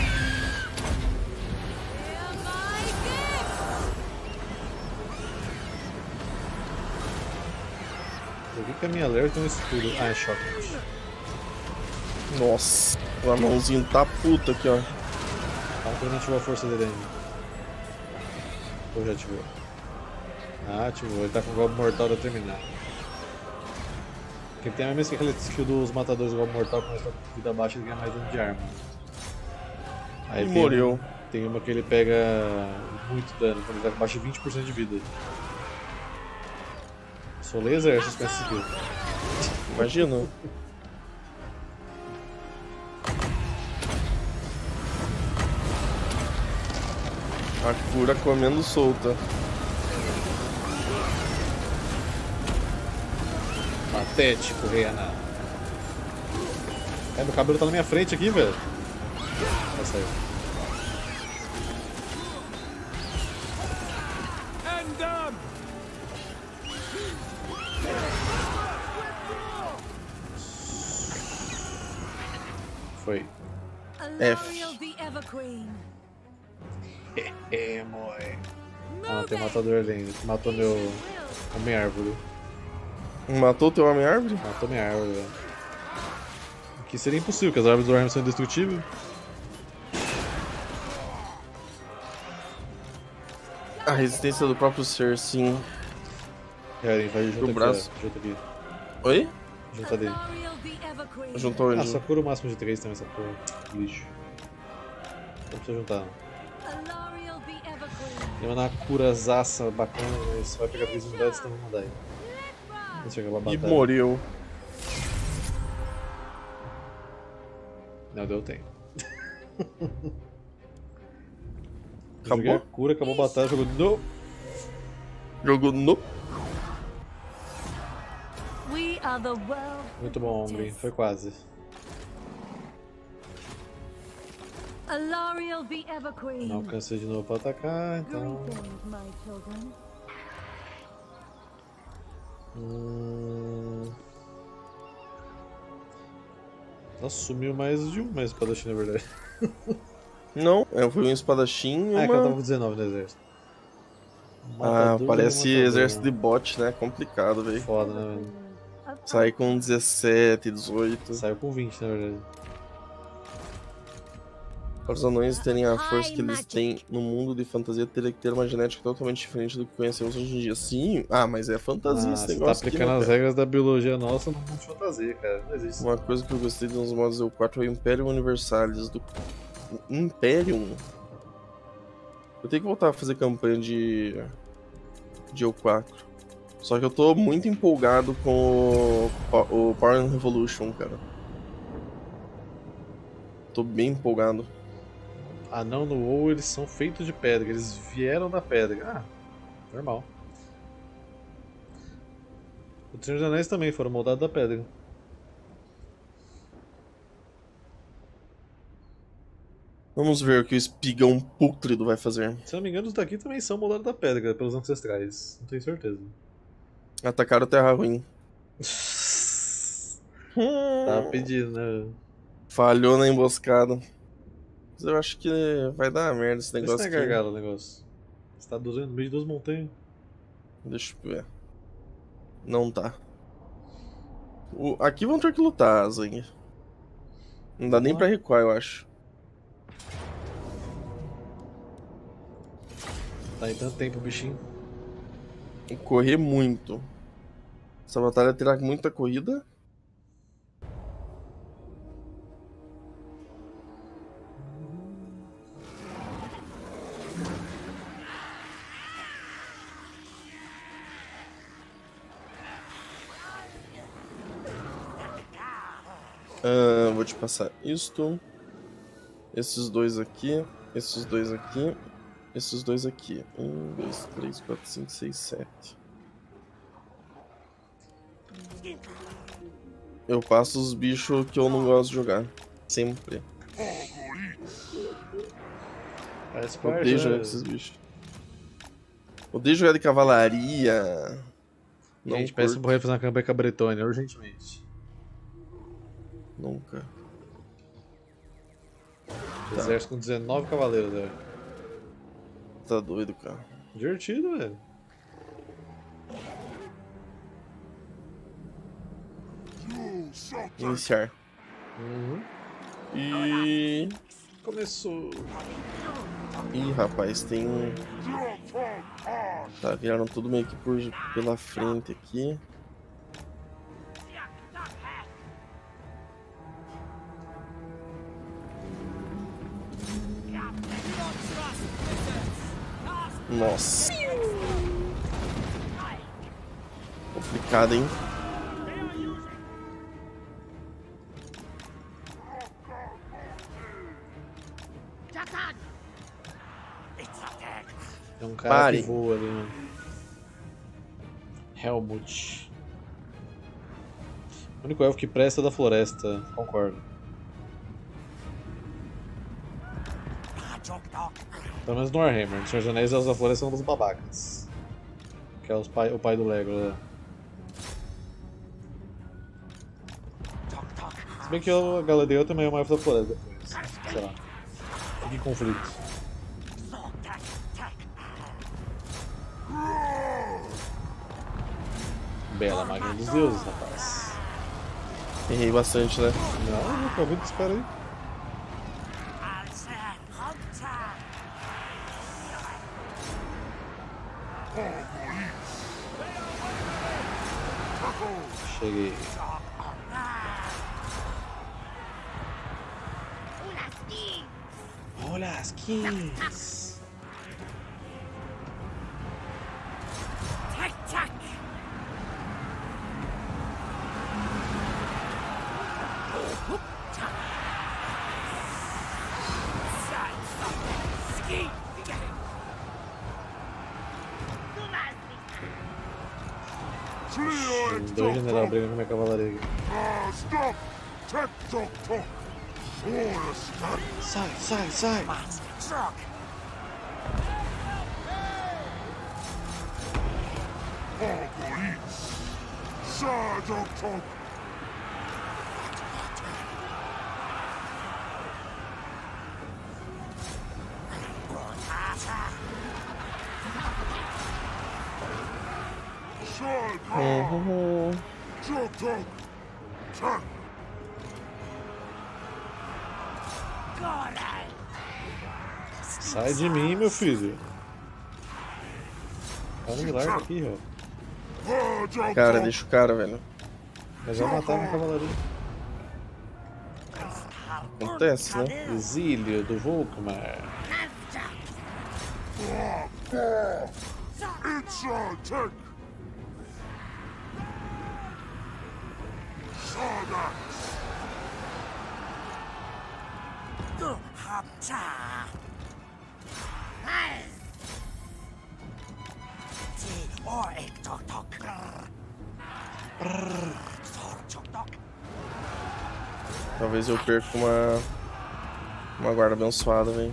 Eu vi que a minha Lair tem um escudo. Ah, é choque. Nossa, o anãozinho tá puto aqui, ó. Calma que ele não ativou a força dele ainda. Ou já ativou? Ah, ativou. Ele tá com o golpe mortal determinado. Porque tem a mesma aquela skill dos matadores do golpe mortal, quando ele tá com vida baixa ele ganha mais dano de arma. Aí ele morreu. Tem uma que ele pega muito dano, quando ele tá com baixa de 20% de vida. Solei exércitos com essa skill. Imagina. A cura comendo solta. Patético, Reiana. Meu cabelo tá na minha frente aqui, velho. Vai sair. Foi. F. Moi. Ah, não, tem um matador ali ainda. Matou meu Homem-Árvore. Matou teu Homem-Árvore? Matou minha árvore, velho. O que seria impossível, porque as árvores do Warhammer são indestrutíveis. A resistência do próprio ser, sim. É, vai junto aqui, braço. Junto aqui. Oi? Junta ali. Juntou onde? Ah, só cura o máximo de 3 também, essa porra. Lixo. Não precisa juntar, não. Tem uma curazaça bacana, mas você vai pegar 3 unidades, então vamos mandar aí. Deixa eu acabar a E batalha. morreu. Não, deu tempo. Acabou? Joguei a cura, acabou a batalha, jogou de novo. Jogo no. We are the world. Muito bom, Umbri. Foi quase. Alariel be ever queen. Não alcancei de novo pra atacar, então. Greetings, my children. Nossa, sumiu mais de uma espadachim, na verdade. Não, foi um espadachim e uma... Ah, é que ela tava com 19 no exército. Parece exército de bot, né? Complicado, velho. Foda, né, velho? Sai com 17, 18. Saiu com 20, na verdade. Para os anões terem a força que eles têm no mundo de fantasia, teria que ter uma genética totalmente diferente do que conhecemos hoje em dia. Sim, mas é fantasia esse negócio. Você tá aplicando aqui, as regras da biologia nossa no mundo de fantasia, cara. Não existe. Uma coisa que eu gostei dos modos EU4 é o Imperium Universalis. Do Imperium? Eu tenho que voltar a fazer campanha de EU4. Só que eu tô muito empolgado com o Power and Revolution, cara. Tô bem empolgado. Não, no WoW eles são feitos de pedra, eles vieram da pedra. Normal. Os Senhor dos Anéis também foram moldados da pedra. Vamos ver o que o espigão pútrido vai fazer. Se não me engano, os daqui também são moldados da pedra, pelos ancestrais. Não tenho certeza. Atacaram Terra Ruim. Tava pedindo, né? Falhou na emboscada. Mas eu acho que vai dar merda esse negócio. Esse não é gargalo o negócio. Você tá no meio de duas montanhas. Deixa eu ver. Não tá. Aqui vão ter que lutar, Zang. Não dá nem pra recuar, eu acho. Tá em tanto tempo o bichinho. Tem que correr muito. Essa batalha terá muita corrida. Vou te passar isto. Esses dois aqui. Esses dois aqui. Esses dois aqui. 1, 2, 3, 4, 5, 6, 7. Eu passo os bichos que eu não gosto de jogar. Sempre. Odeio jogar com esses bichos. Odeio jogar de cavalaria. Gente, peça pro Rei fazer uma campanha com a Bretônia, urgentemente. Nunca. Exército com 19 cavaleiros, velho. Tá doido, cara. Divertido, velho. Iniciar. E... Começou. Ih, rapaz, tem... Tá, viraram tudo meio que pela frente aqui. Nossa. Complicado, hein? É um cara que voa ali, mano. Helmut. O único elfo que presta é da floresta, concordo. Pelo menos no Warhammer. No Senhor dos Anéis, os da floresta são dos babacas. Que é o pai do Lego lá. Se bem que a Galadriel também é uma elfa da floresta depois. Sei lá. Fica em conflito. Bela máquina dos deuses, rapaz. Errei bastante, né? Não, tá muito espera aí. Cheguei. Olha as skins. Dois generais brigando com minha cavalaria aqui. Stop! Tek tok tok! Ora stop! Sai, sai, sai! Police! Sa tok tok! Tok tok! Tok! Sai de mim, meu filho. Cara, me larga aqui, ó. Cara, deixa o cara, velho. Mas vai matar minha cavalaria. Acontece, né? Exílio do Volkmar. It's a tech! Sadax! Talvez eu perca uma guarda abençoada, velho.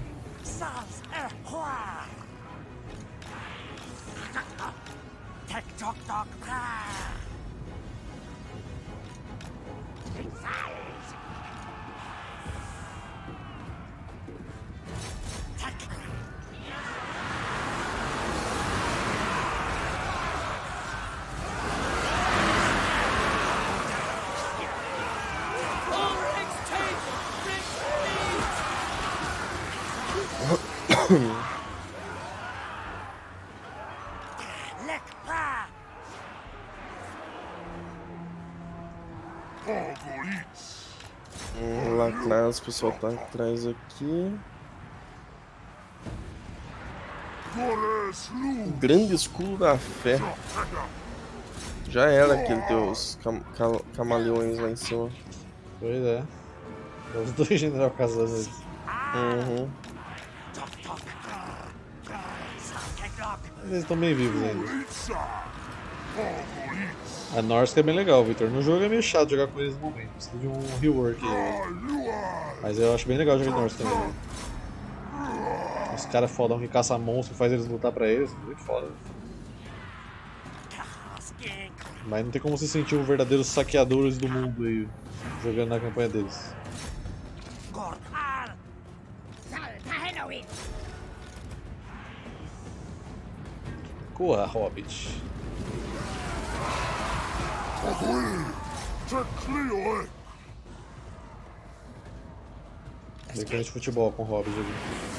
Lá atrás, o pessoal tá atrás aqui. O grande escudo da fé. Já era aquele teus camaleões lá em cima. Pois é. Os dois general casando eles. Uhum. Eles estão meio vivos ainda. A Norsk é bem legal, Victor. No jogo é meio chato jogar com eles no momento. Precisa de um rework aí. Mas eu acho bem legal jogar de Norsk também. Os caras fodão que caçam monstros e faz eles lutar pra eles. Muito foda. Mas não tem como se sentir os verdadeiros saqueadores do mundo aí, jogando na campanha deles. Corra, Hobbit. Mecânica de futebol com Hobbit ali.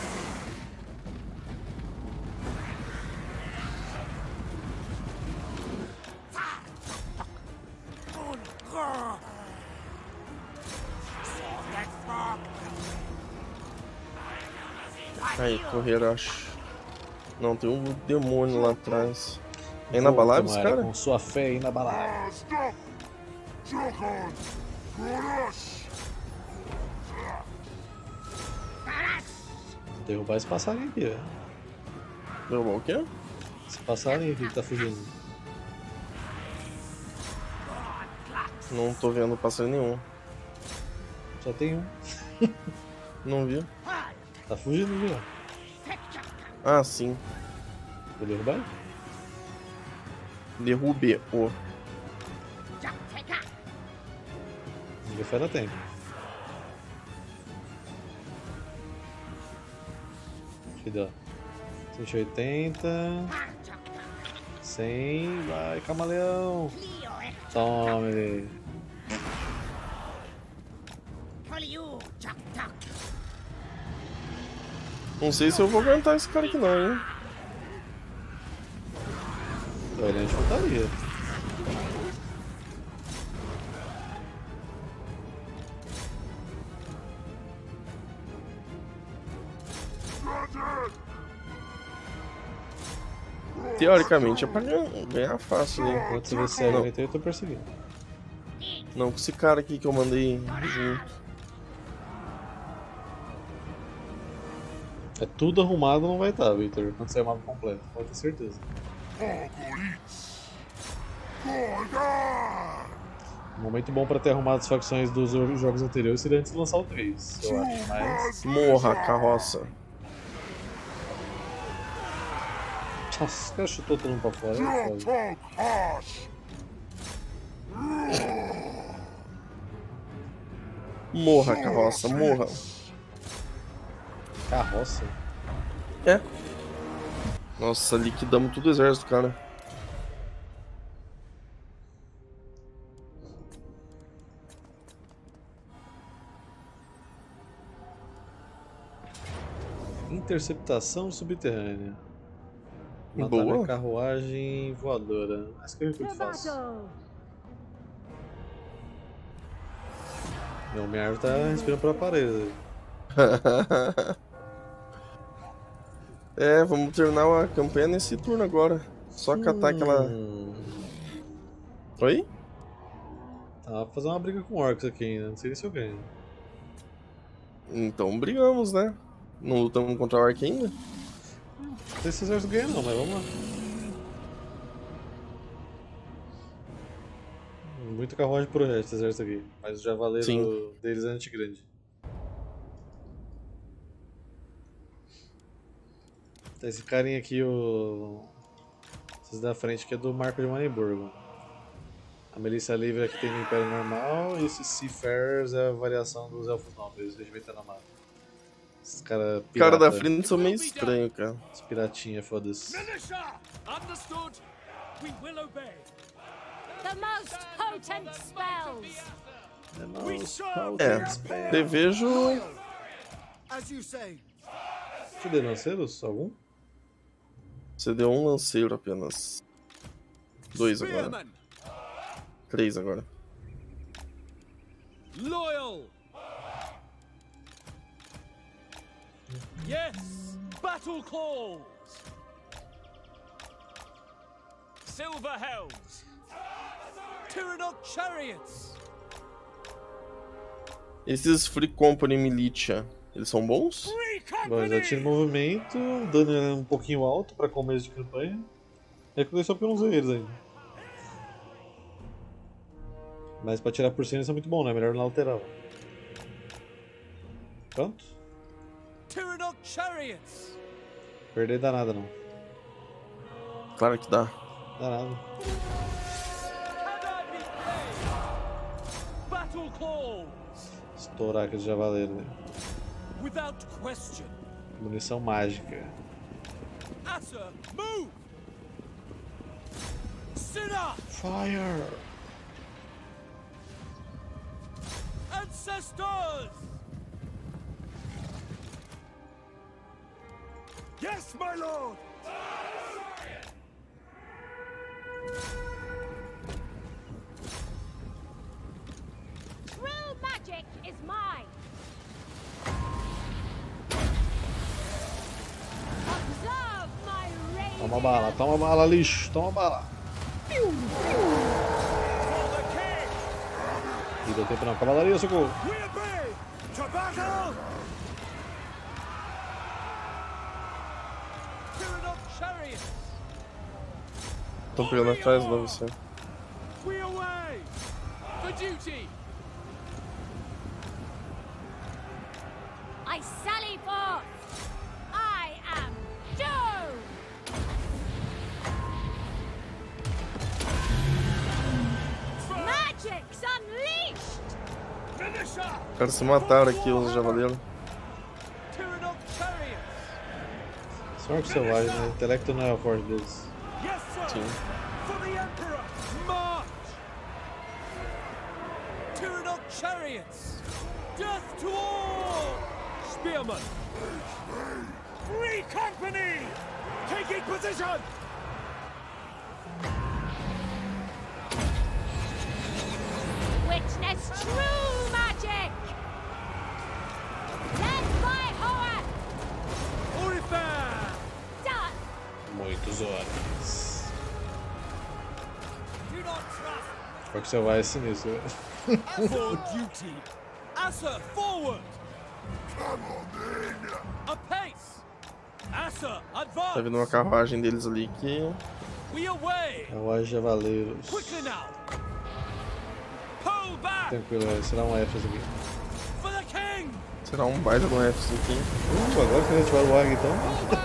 Aí, correr, acho. Não, tem um demônio lá atrás. É inabalável esse cara? Com sua fé inabalável. Derrubar esse passarinho aqui, velho. Derrubar o quê? Esse passarinho aqui que tá fugindo. Não tô vendo passarinho nenhum. Só tem um. Não vi. Tá fugindo, viu? Ah, sim. Vou derrubar? Derrube o. Ninguém faz a tempo. Aqui dá 180. 100. Vai, camaleão. Tome. Não sei se eu vou aguentar esse cara aqui não, hein? Ele é de infantaria. Teoricamente é pra ganhar fácil, né? Enquanto você aguenta, eu tô perseguindo. Não, com esse cara aqui que eu mandei junto. É tudo arrumado, não vai estar, Victor. Quando sair o mapa completo, pode ter certeza. Um momento bom pra ter arrumado as facções dos jogos anteriores seria antes de lançar o 3, eu acho, mas... Morra, carroça. Nossa, o cara chutou todo mundo pra fora, é foda. Morra, carroça, morra. Carroça? É. Nossa, liquidamos todo o exército, cara. Interceptação subterrânea. Matar Boa. a carruagem voadora. Acho que é o que eu faço. Meu merda tá respirando pela parede. É, vamos terminar a campanha nesse turno agora. Só catar aquela... Oi? Tá, fazer uma briga com orcs aqui ainda, não sei se eu ganho. Então brigamos, né? Não lutamos contra o orc ainda? Não sei se esse exército ganha não, mas vamos lá. Muito carruagem por resto esse exército aqui, mas o javaleiro deles é anti-grande. Tá, esse carinha aqui, esses da frente aqui é do Marco de Manenburgo. A Melissa Livre aqui tem no Império Normal e esses Seafarers é a variação dos Elfos Nobres, regimento Anamata. Esses caras pirata. Os caras da frente são meio estranhos, cara. Os piratinha, foda-se. Understood. We will obey. The most potent spells. Prevejo... As you say. Você deu lanceiros? Algum? Você deu um lanceiro apenas. 2 agora. 3 agora. Loyal. Yes. Battle claws. Silver helms. Tyrannok chariots. Esses Free Company Militia, eles são bons? Bom, eles atiram movimento, o dano é um pouquinho alto pra começo de campanha. É que eu só porque eu não usei eles ainda. Mas pra tirar por cima eles são muito bons, né? Melhor na lateral. Pronto? Tyrannok chariots. Perder dá nada não. Claro que dá. Dá nada. Battle claws. Estourar aquele javaleiro, né? Without question. Munição mágica. Asa, move. Sinner. Fire. Ancestors. Yes, my lord. True magic is mine. Observe my radiance. Toma bala, lixo, toma bala. Não deu tempo não, cavalaria, socorro. We obey. To battle. Tyrannok chariots. Estão pegando atrás de você. We away. For duty. I sally forth. I am Joe. Magic's unleashed. Finisher. Os caras se mataram aqui, os javaleiros. Tyrannok chariots. São orcs selvagens, né? Intelecto não é o forte deles. Yes, sir. Sim. For the emperor. March. Tyrannok chariots. Death to all. Spearmen. Free company. Taking position. Witness true magic. Led by Hoat. Orifan. Done. Muitos orcs. Do not trust. Orc selvagem é sinistro, né? For duty. Asa, forward. A pace. Asa, Tá advance. vendo uma carruagem deles ali que We away. Carruagem de Avaleiros. Quicker now. Pull back. Tranquilo, será um F isso aqui. For the king. Será um baita do F isso aqui. Agora que a gente vai o Arg então.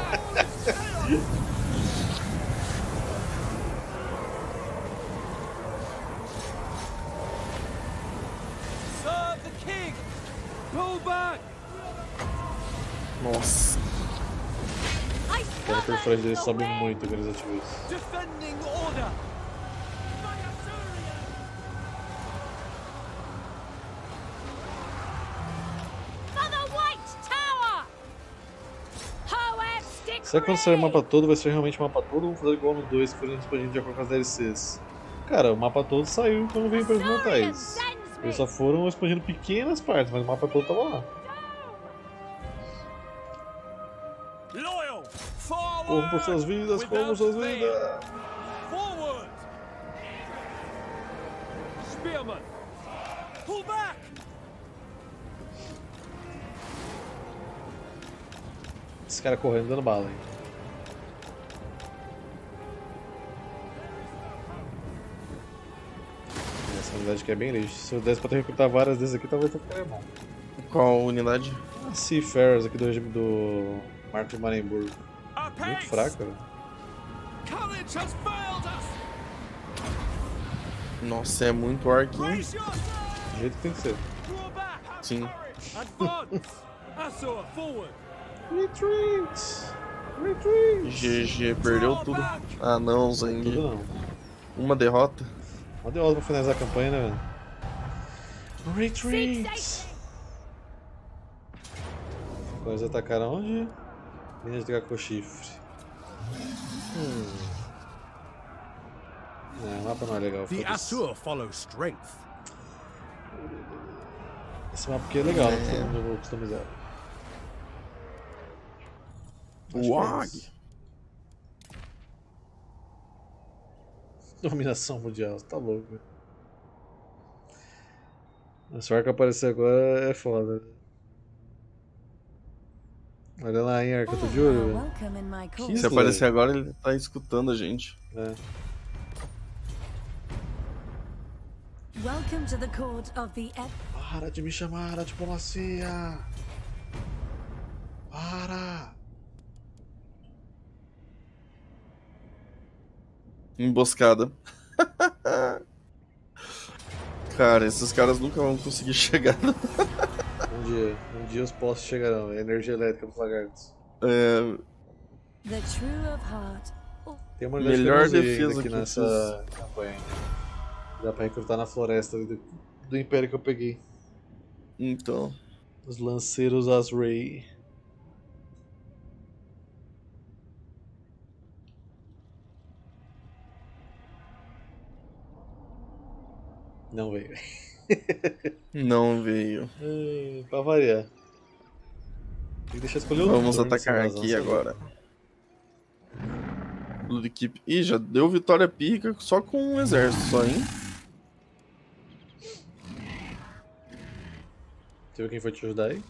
Serve the king. Pull back. Nossa. Cara, por frente deles sobe muito quando eles ativam isso. Defending order. For the White Tower! Hoed stick Será que quando sair o mapa todo vai ser realmente o mapa todo ou vamos fazer igual no 2 que foram expandidos de acordo com as DLCs? Cara, o mapa todo saiu quando veio para os mortais. Eles só foram expandindo pequenas partes, mas o mapa todo tava lá. Loyal. Corram por suas vidas, corram por suas vidas! Forward. Spearman. Pull back. Esse cara correndo dando bala aí. Essa unidade aqui é bem lixo. Se eu desse pra ter recrutar várias desses aqui, talvez ficaria bom. Qual unidade? A Seafarers aqui do regime do Marco de Marenburgo. Muito fraco, velho. Courage has failed us. Nossa, é muito arquinho. Brace yourself. Do jeito que tem que ser. Draw back. Sim. Advance. Azor, forward. Retreat! Retreat! GG, perdeu tudo. Ah não, Zang. Tudo não. Uma derrota. Uma derrota pra finalizar a campanha, né, velho? Retreat! Eles atacaram onde? Minas de Gakko Chifre. O mapa não é legal. The Asur follow strength. Esse mapa aqui é legal, não vou customizar. Wag! Dominação mundial, você tá louco, velho. Se o Arca aparecer agora é foda. Olha lá, hein, Arca, eu tô de olho, velho. Se aparecer agora, ele tá escutando a gente. É. Welcome to the court of the Para de me chamar a diplomacia! Para! Emboscada. Cara, esses caras nunca vão conseguir chegar. Um dia os postos chegarão, é a energia elétrica dos lagartos. É... The True of Heart. Tem uma melhor defesa defesa aqui que nessa campanha. Dá pra recrutar na floresta do Império que eu peguei. Então. Os lanceiros Azray. Não veio. Não veio. Pra variar. Tem que deixar escolher o Vamos turno, atacar razão, aqui sabe? agora. Ludwig. Ih, já deu vitória pica só com um exército só, hein? Você viu quem foi te ajudar aí?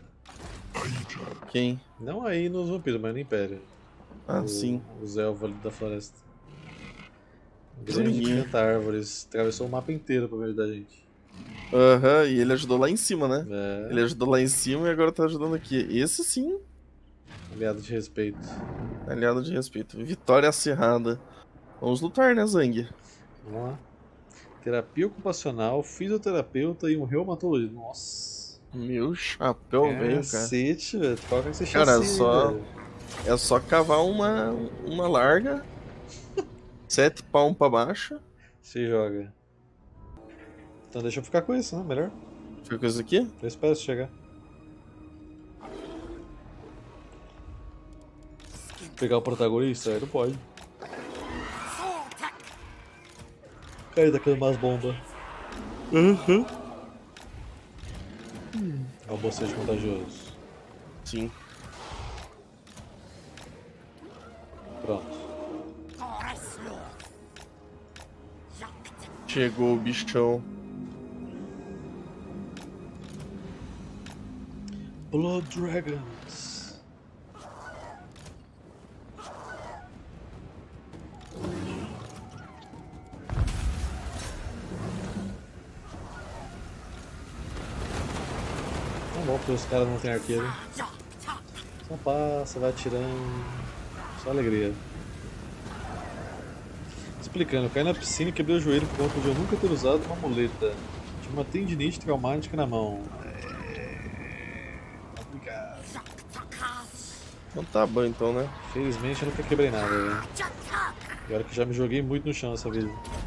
Quem? Não aí nos vampiros, mas no Império. Ah, sim. Os elfos ali da floresta. Um grande Sim. gigante árvores. Atravessou o mapa inteiro pra me ajudar a gente. Aham, e ele ajudou lá em cima, né? É. Ele ajudou lá em cima e agora tá ajudando aqui. Esse sim, Aliado de respeito. aliado de respeito. Vitória acirrada. Vamos lutar, né, Zang? Vamos lá. Terapia ocupacional, fisioterapeuta e um reumatologista. Nossa. Meu chapéu veio, cara. Cacete, velho. Qual que é esse Cara, chassi aí, só... velho? É só cavar uma larga. 7 palmos pra baixo. Se joga. Então deixa eu ficar com isso, né? Melhor. Fica com isso aqui? Eu espero se chegar. Pegar o protagonista? Aí não pode. Cair daquele umas bombas. Uhum. É o bocejo contagioso. Sim. Pronto. Chegou o bichão. Blood Dragons. bom porque os caras não tem arqueiro. Só passa, vai atirando. Só alegria. Explicando, eu caí na piscina e quebrei o joelho por conta de eu nunca ter usado uma muleta. Tinha uma tendinite traumática na mão. Complicado. Então tá bom então, né? Felizmente eu nunca quebrei nada, velho. E olha que já me joguei muito no chão essa vez.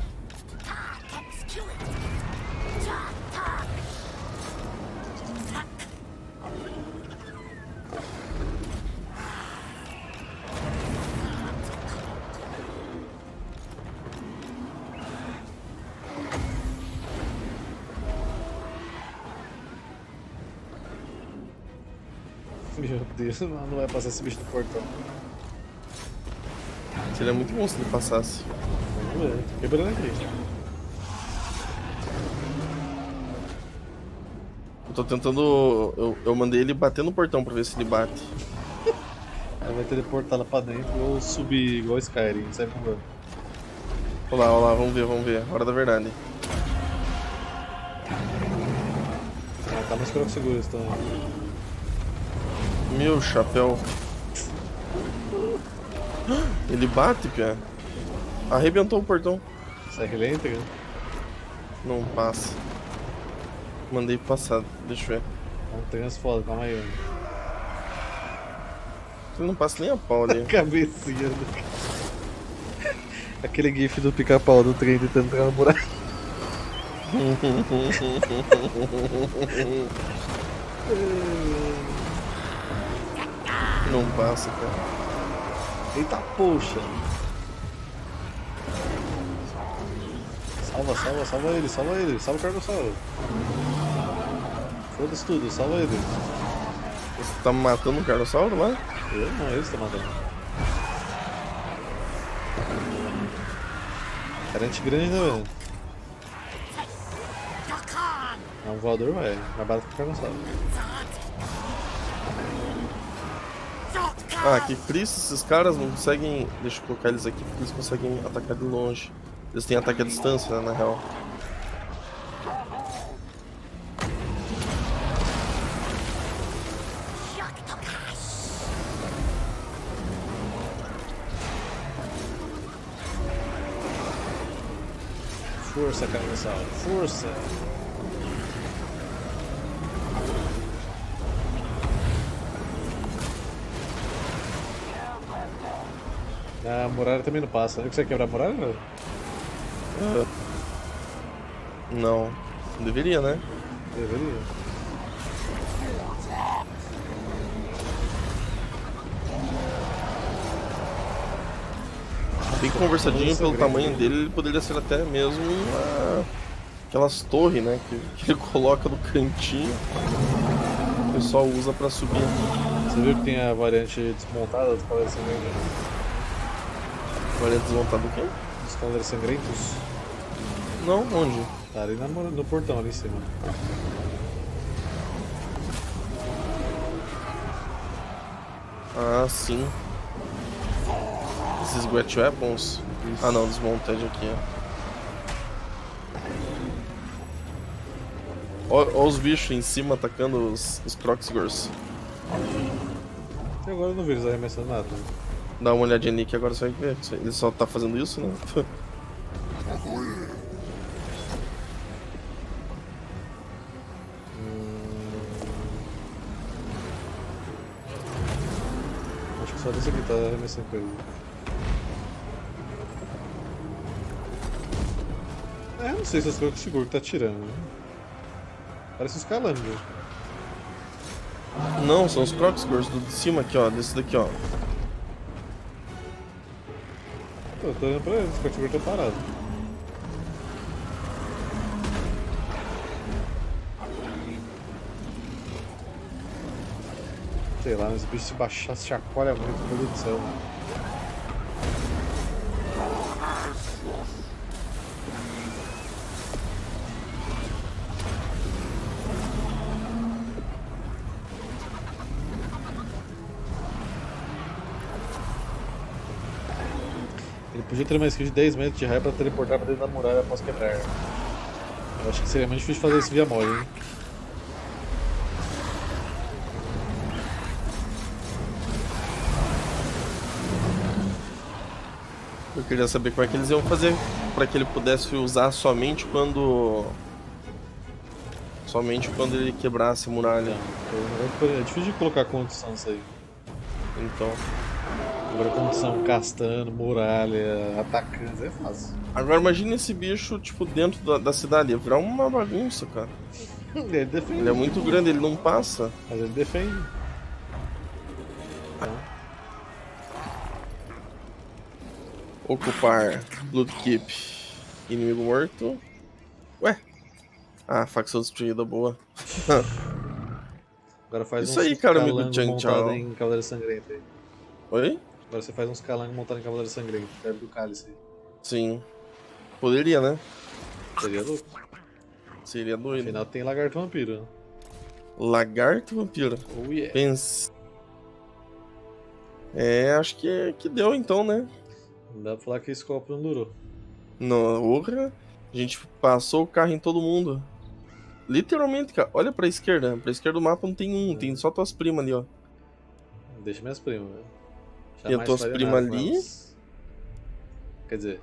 Meu Deus, não vai passar esse bicho do portão. Seria muito bom se ele passasse. Vamos ver, tô quebrando aqui. Eu tô tentando. Eu mandei ele bater no portão pra ver se ele bate. Aí vai teleportar lá pra dentro ou subir igual Skyrim, sai voando. Olha lá, vamos ver. Hora da verdade. Ah, tá mais pra seguro então. Meu chapéu. Ele bate, pia. Arrebentou o portão. Será que ele entra? Não passa. Mandei passar, deixa eu ver. Não tem as fotos, calma aí. Ele não passa nem a pau ali. Cabecinha do... Aquele gif do pica-pau do trem tentando entrar no buraco. Não passa, cara. Eita, poxa. Salva ele. Salva o Carnossauro. Foda-se tudo, salva ele. Você tá matando o Carnossauro lá? Eu não, ele está matando. Carente grande, né, velho? É um voador, velho. Mais barato que o Carnossauro. Ah, que triste, esses caras não conseguem. Deixa eu colocar eles aqui porque eles conseguem atacar de longe. Eles têm ataque à distância, né, na real. Força, Carnossauro, força! A muralha também não passa. Não consegue quebrar a muralha, não? Não. Deveria, né? Deveria. Bem conversadinho pelo tamanho dele, ele poderia ser até mesmo aquelas torres, né? Que ele coloca no cantinho. O pessoal usa pra subir. Você viu que tem a variante desmontada dos Cavaleiros Sangrentos? Variante desmontada do quê? Dos Cavaleiros Sangrentos? Não, onde? Tá ali no portão, ali em cima. Ah, sim. Esses Wet Weapons? Isso. Ah não, desmonted aqui, ó. Ó os bichos em cima atacando os Kroxigors. E agora eu não vi eles arremessando nada. Dá uma olhadinha ali que agora você vai ver. Ele só tá fazendo isso, né? Acho que só desse aqui tá arremessando coisa. Eu não sei se as coisas que seguro que tá tirando. Né? Parece uns calangos. Não, são os Kroxigors do de cima aqui, ó. Desse daqui, ó. Eu tô olhando pra eles, o Kroxigor tá parado. Sei lá, mas o bicho se baixar, se chacoalha muito, meu Deus do céu. Ele podia ter uma skill de 10 metros de raio pra teleportar pra dentro da muralha após quebrar. Eu acho que seria muito difícil fazer isso via mod, hein? Eu queria saber como é que eles iam fazer pra que ele pudesse usar somente quando ele quebrasse a muralha. É difícil de colocar condição isso aí. Então. Agora condição castando, muralha, atacando, é fácil. Agora imagina esse bicho, tipo, dentro da cidade. Ia virar uma bagunça, cara. Ele defende. Ele é muito grande, ele não passa. Mas ele defende. Ocupar Bloodkeep. Inimigo morto. Ué. Ah, facção destruída, boa. Agora faz isso uns aí, cara, amigo calango Chan montado Chao. em Cavaleiro Sangrento aí. Oi? Agora você faz uns calangos montados em Cavaleiro Sangrento, perto do cálice aí. Sim. Poderia, né? Seria louco. Seria doido. Afinal tem lagarto vampiro, né? Lagarto vampiro. Oh yeah. Pense. Acho que deu então, né? Não dá pra falar que esse copo não durou. Orra. A gente passou o carro em todo mundo. Literalmente, cara. Olha pra esquerda. Pra esquerda do mapa não tem um. Tem só tuas primas ali, ó. Deixa minhas primas, velho. Tem as tuas primas ali. Quer dizer...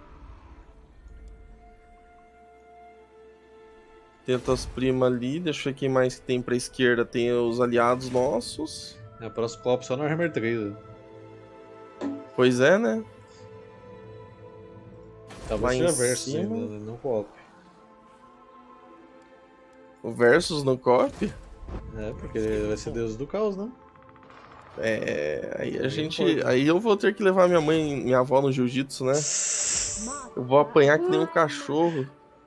Tem as tuas primas ali. Deixa eu ver quem mais que tem pra esquerda. Tem os aliados nossos. É, o próximo copo só no Warhammer 3, né? Pois é, né? Talvez seja versus ainda, né? Não co-op. O versus no co-op? É, porque ele vai ser Deus do Caos, né? Aí a gente... Aí eu vou ter que levar minha avó no jiu-jitsu, né? Eu vou apanhar que nem um cachorro.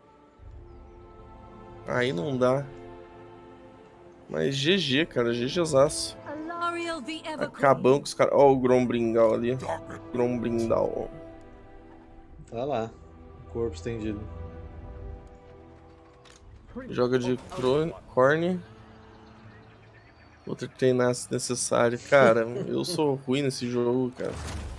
Aí não dá. Mas GG, cara. GGzaço. Acabamos com os caras. Ó o Grombrindal ali. Grombrindal. Tá lá. O corpo estendido. Joga de Corne. Vou ter que treinar se necessário. Cara, eu sou ruim nesse jogo, cara.